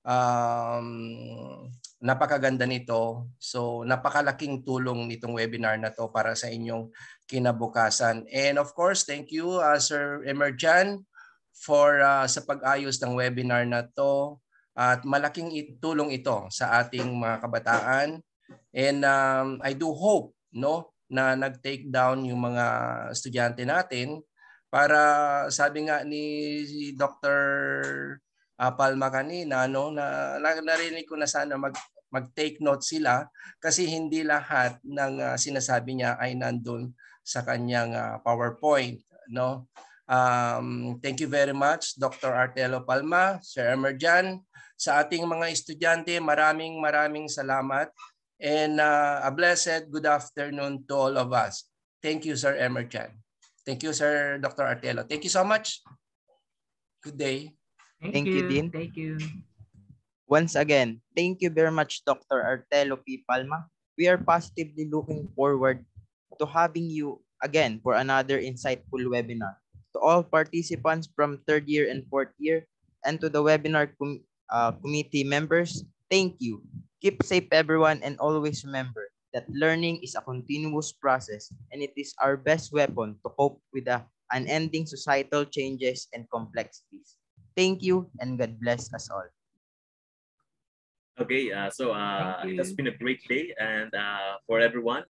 Napakaganda nito. So napakalaking tulong nitong webinar na to para sa inyong kinabukasan. And of course, thank you Sir Emerjan for sa pag-ayos ng webinar na to, at malaking tulong ito sa ating mga kabataan. And I do hope na nag-take down yung mga estudyante natin, para sabi nga ni Dr. Palma kanina, na narinig ko na sana mag-take note sila, kasi hindi lahat ng sinasabi niya ay nandun sa kanyang PowerPoint. Thank you very much, Dr. Artelo Palma, Sir Emerjan. Sa ating mga estudyante, maraming salamat. And a blessed good afternoon to all of us. Thank you, Sir Emerjan. Thank you, Sir Dr. Artelo. Thank you so much. Good day. Thank you, Dean. Thank you. Once again, thank you very much, Dr. Artelo P. Palma. We are positively looking forward to having you again for another insightful webinar. To all participants from 3rd year and 4th year, and to the webinar committee members, thank you. Keep safe, everyone, and always remember that learning is a continuous process, and it is our best weapon to cope with the unending societal changes and complexities. Thank you, and God bless us all. Okay, so it has been a great day, and for everyone,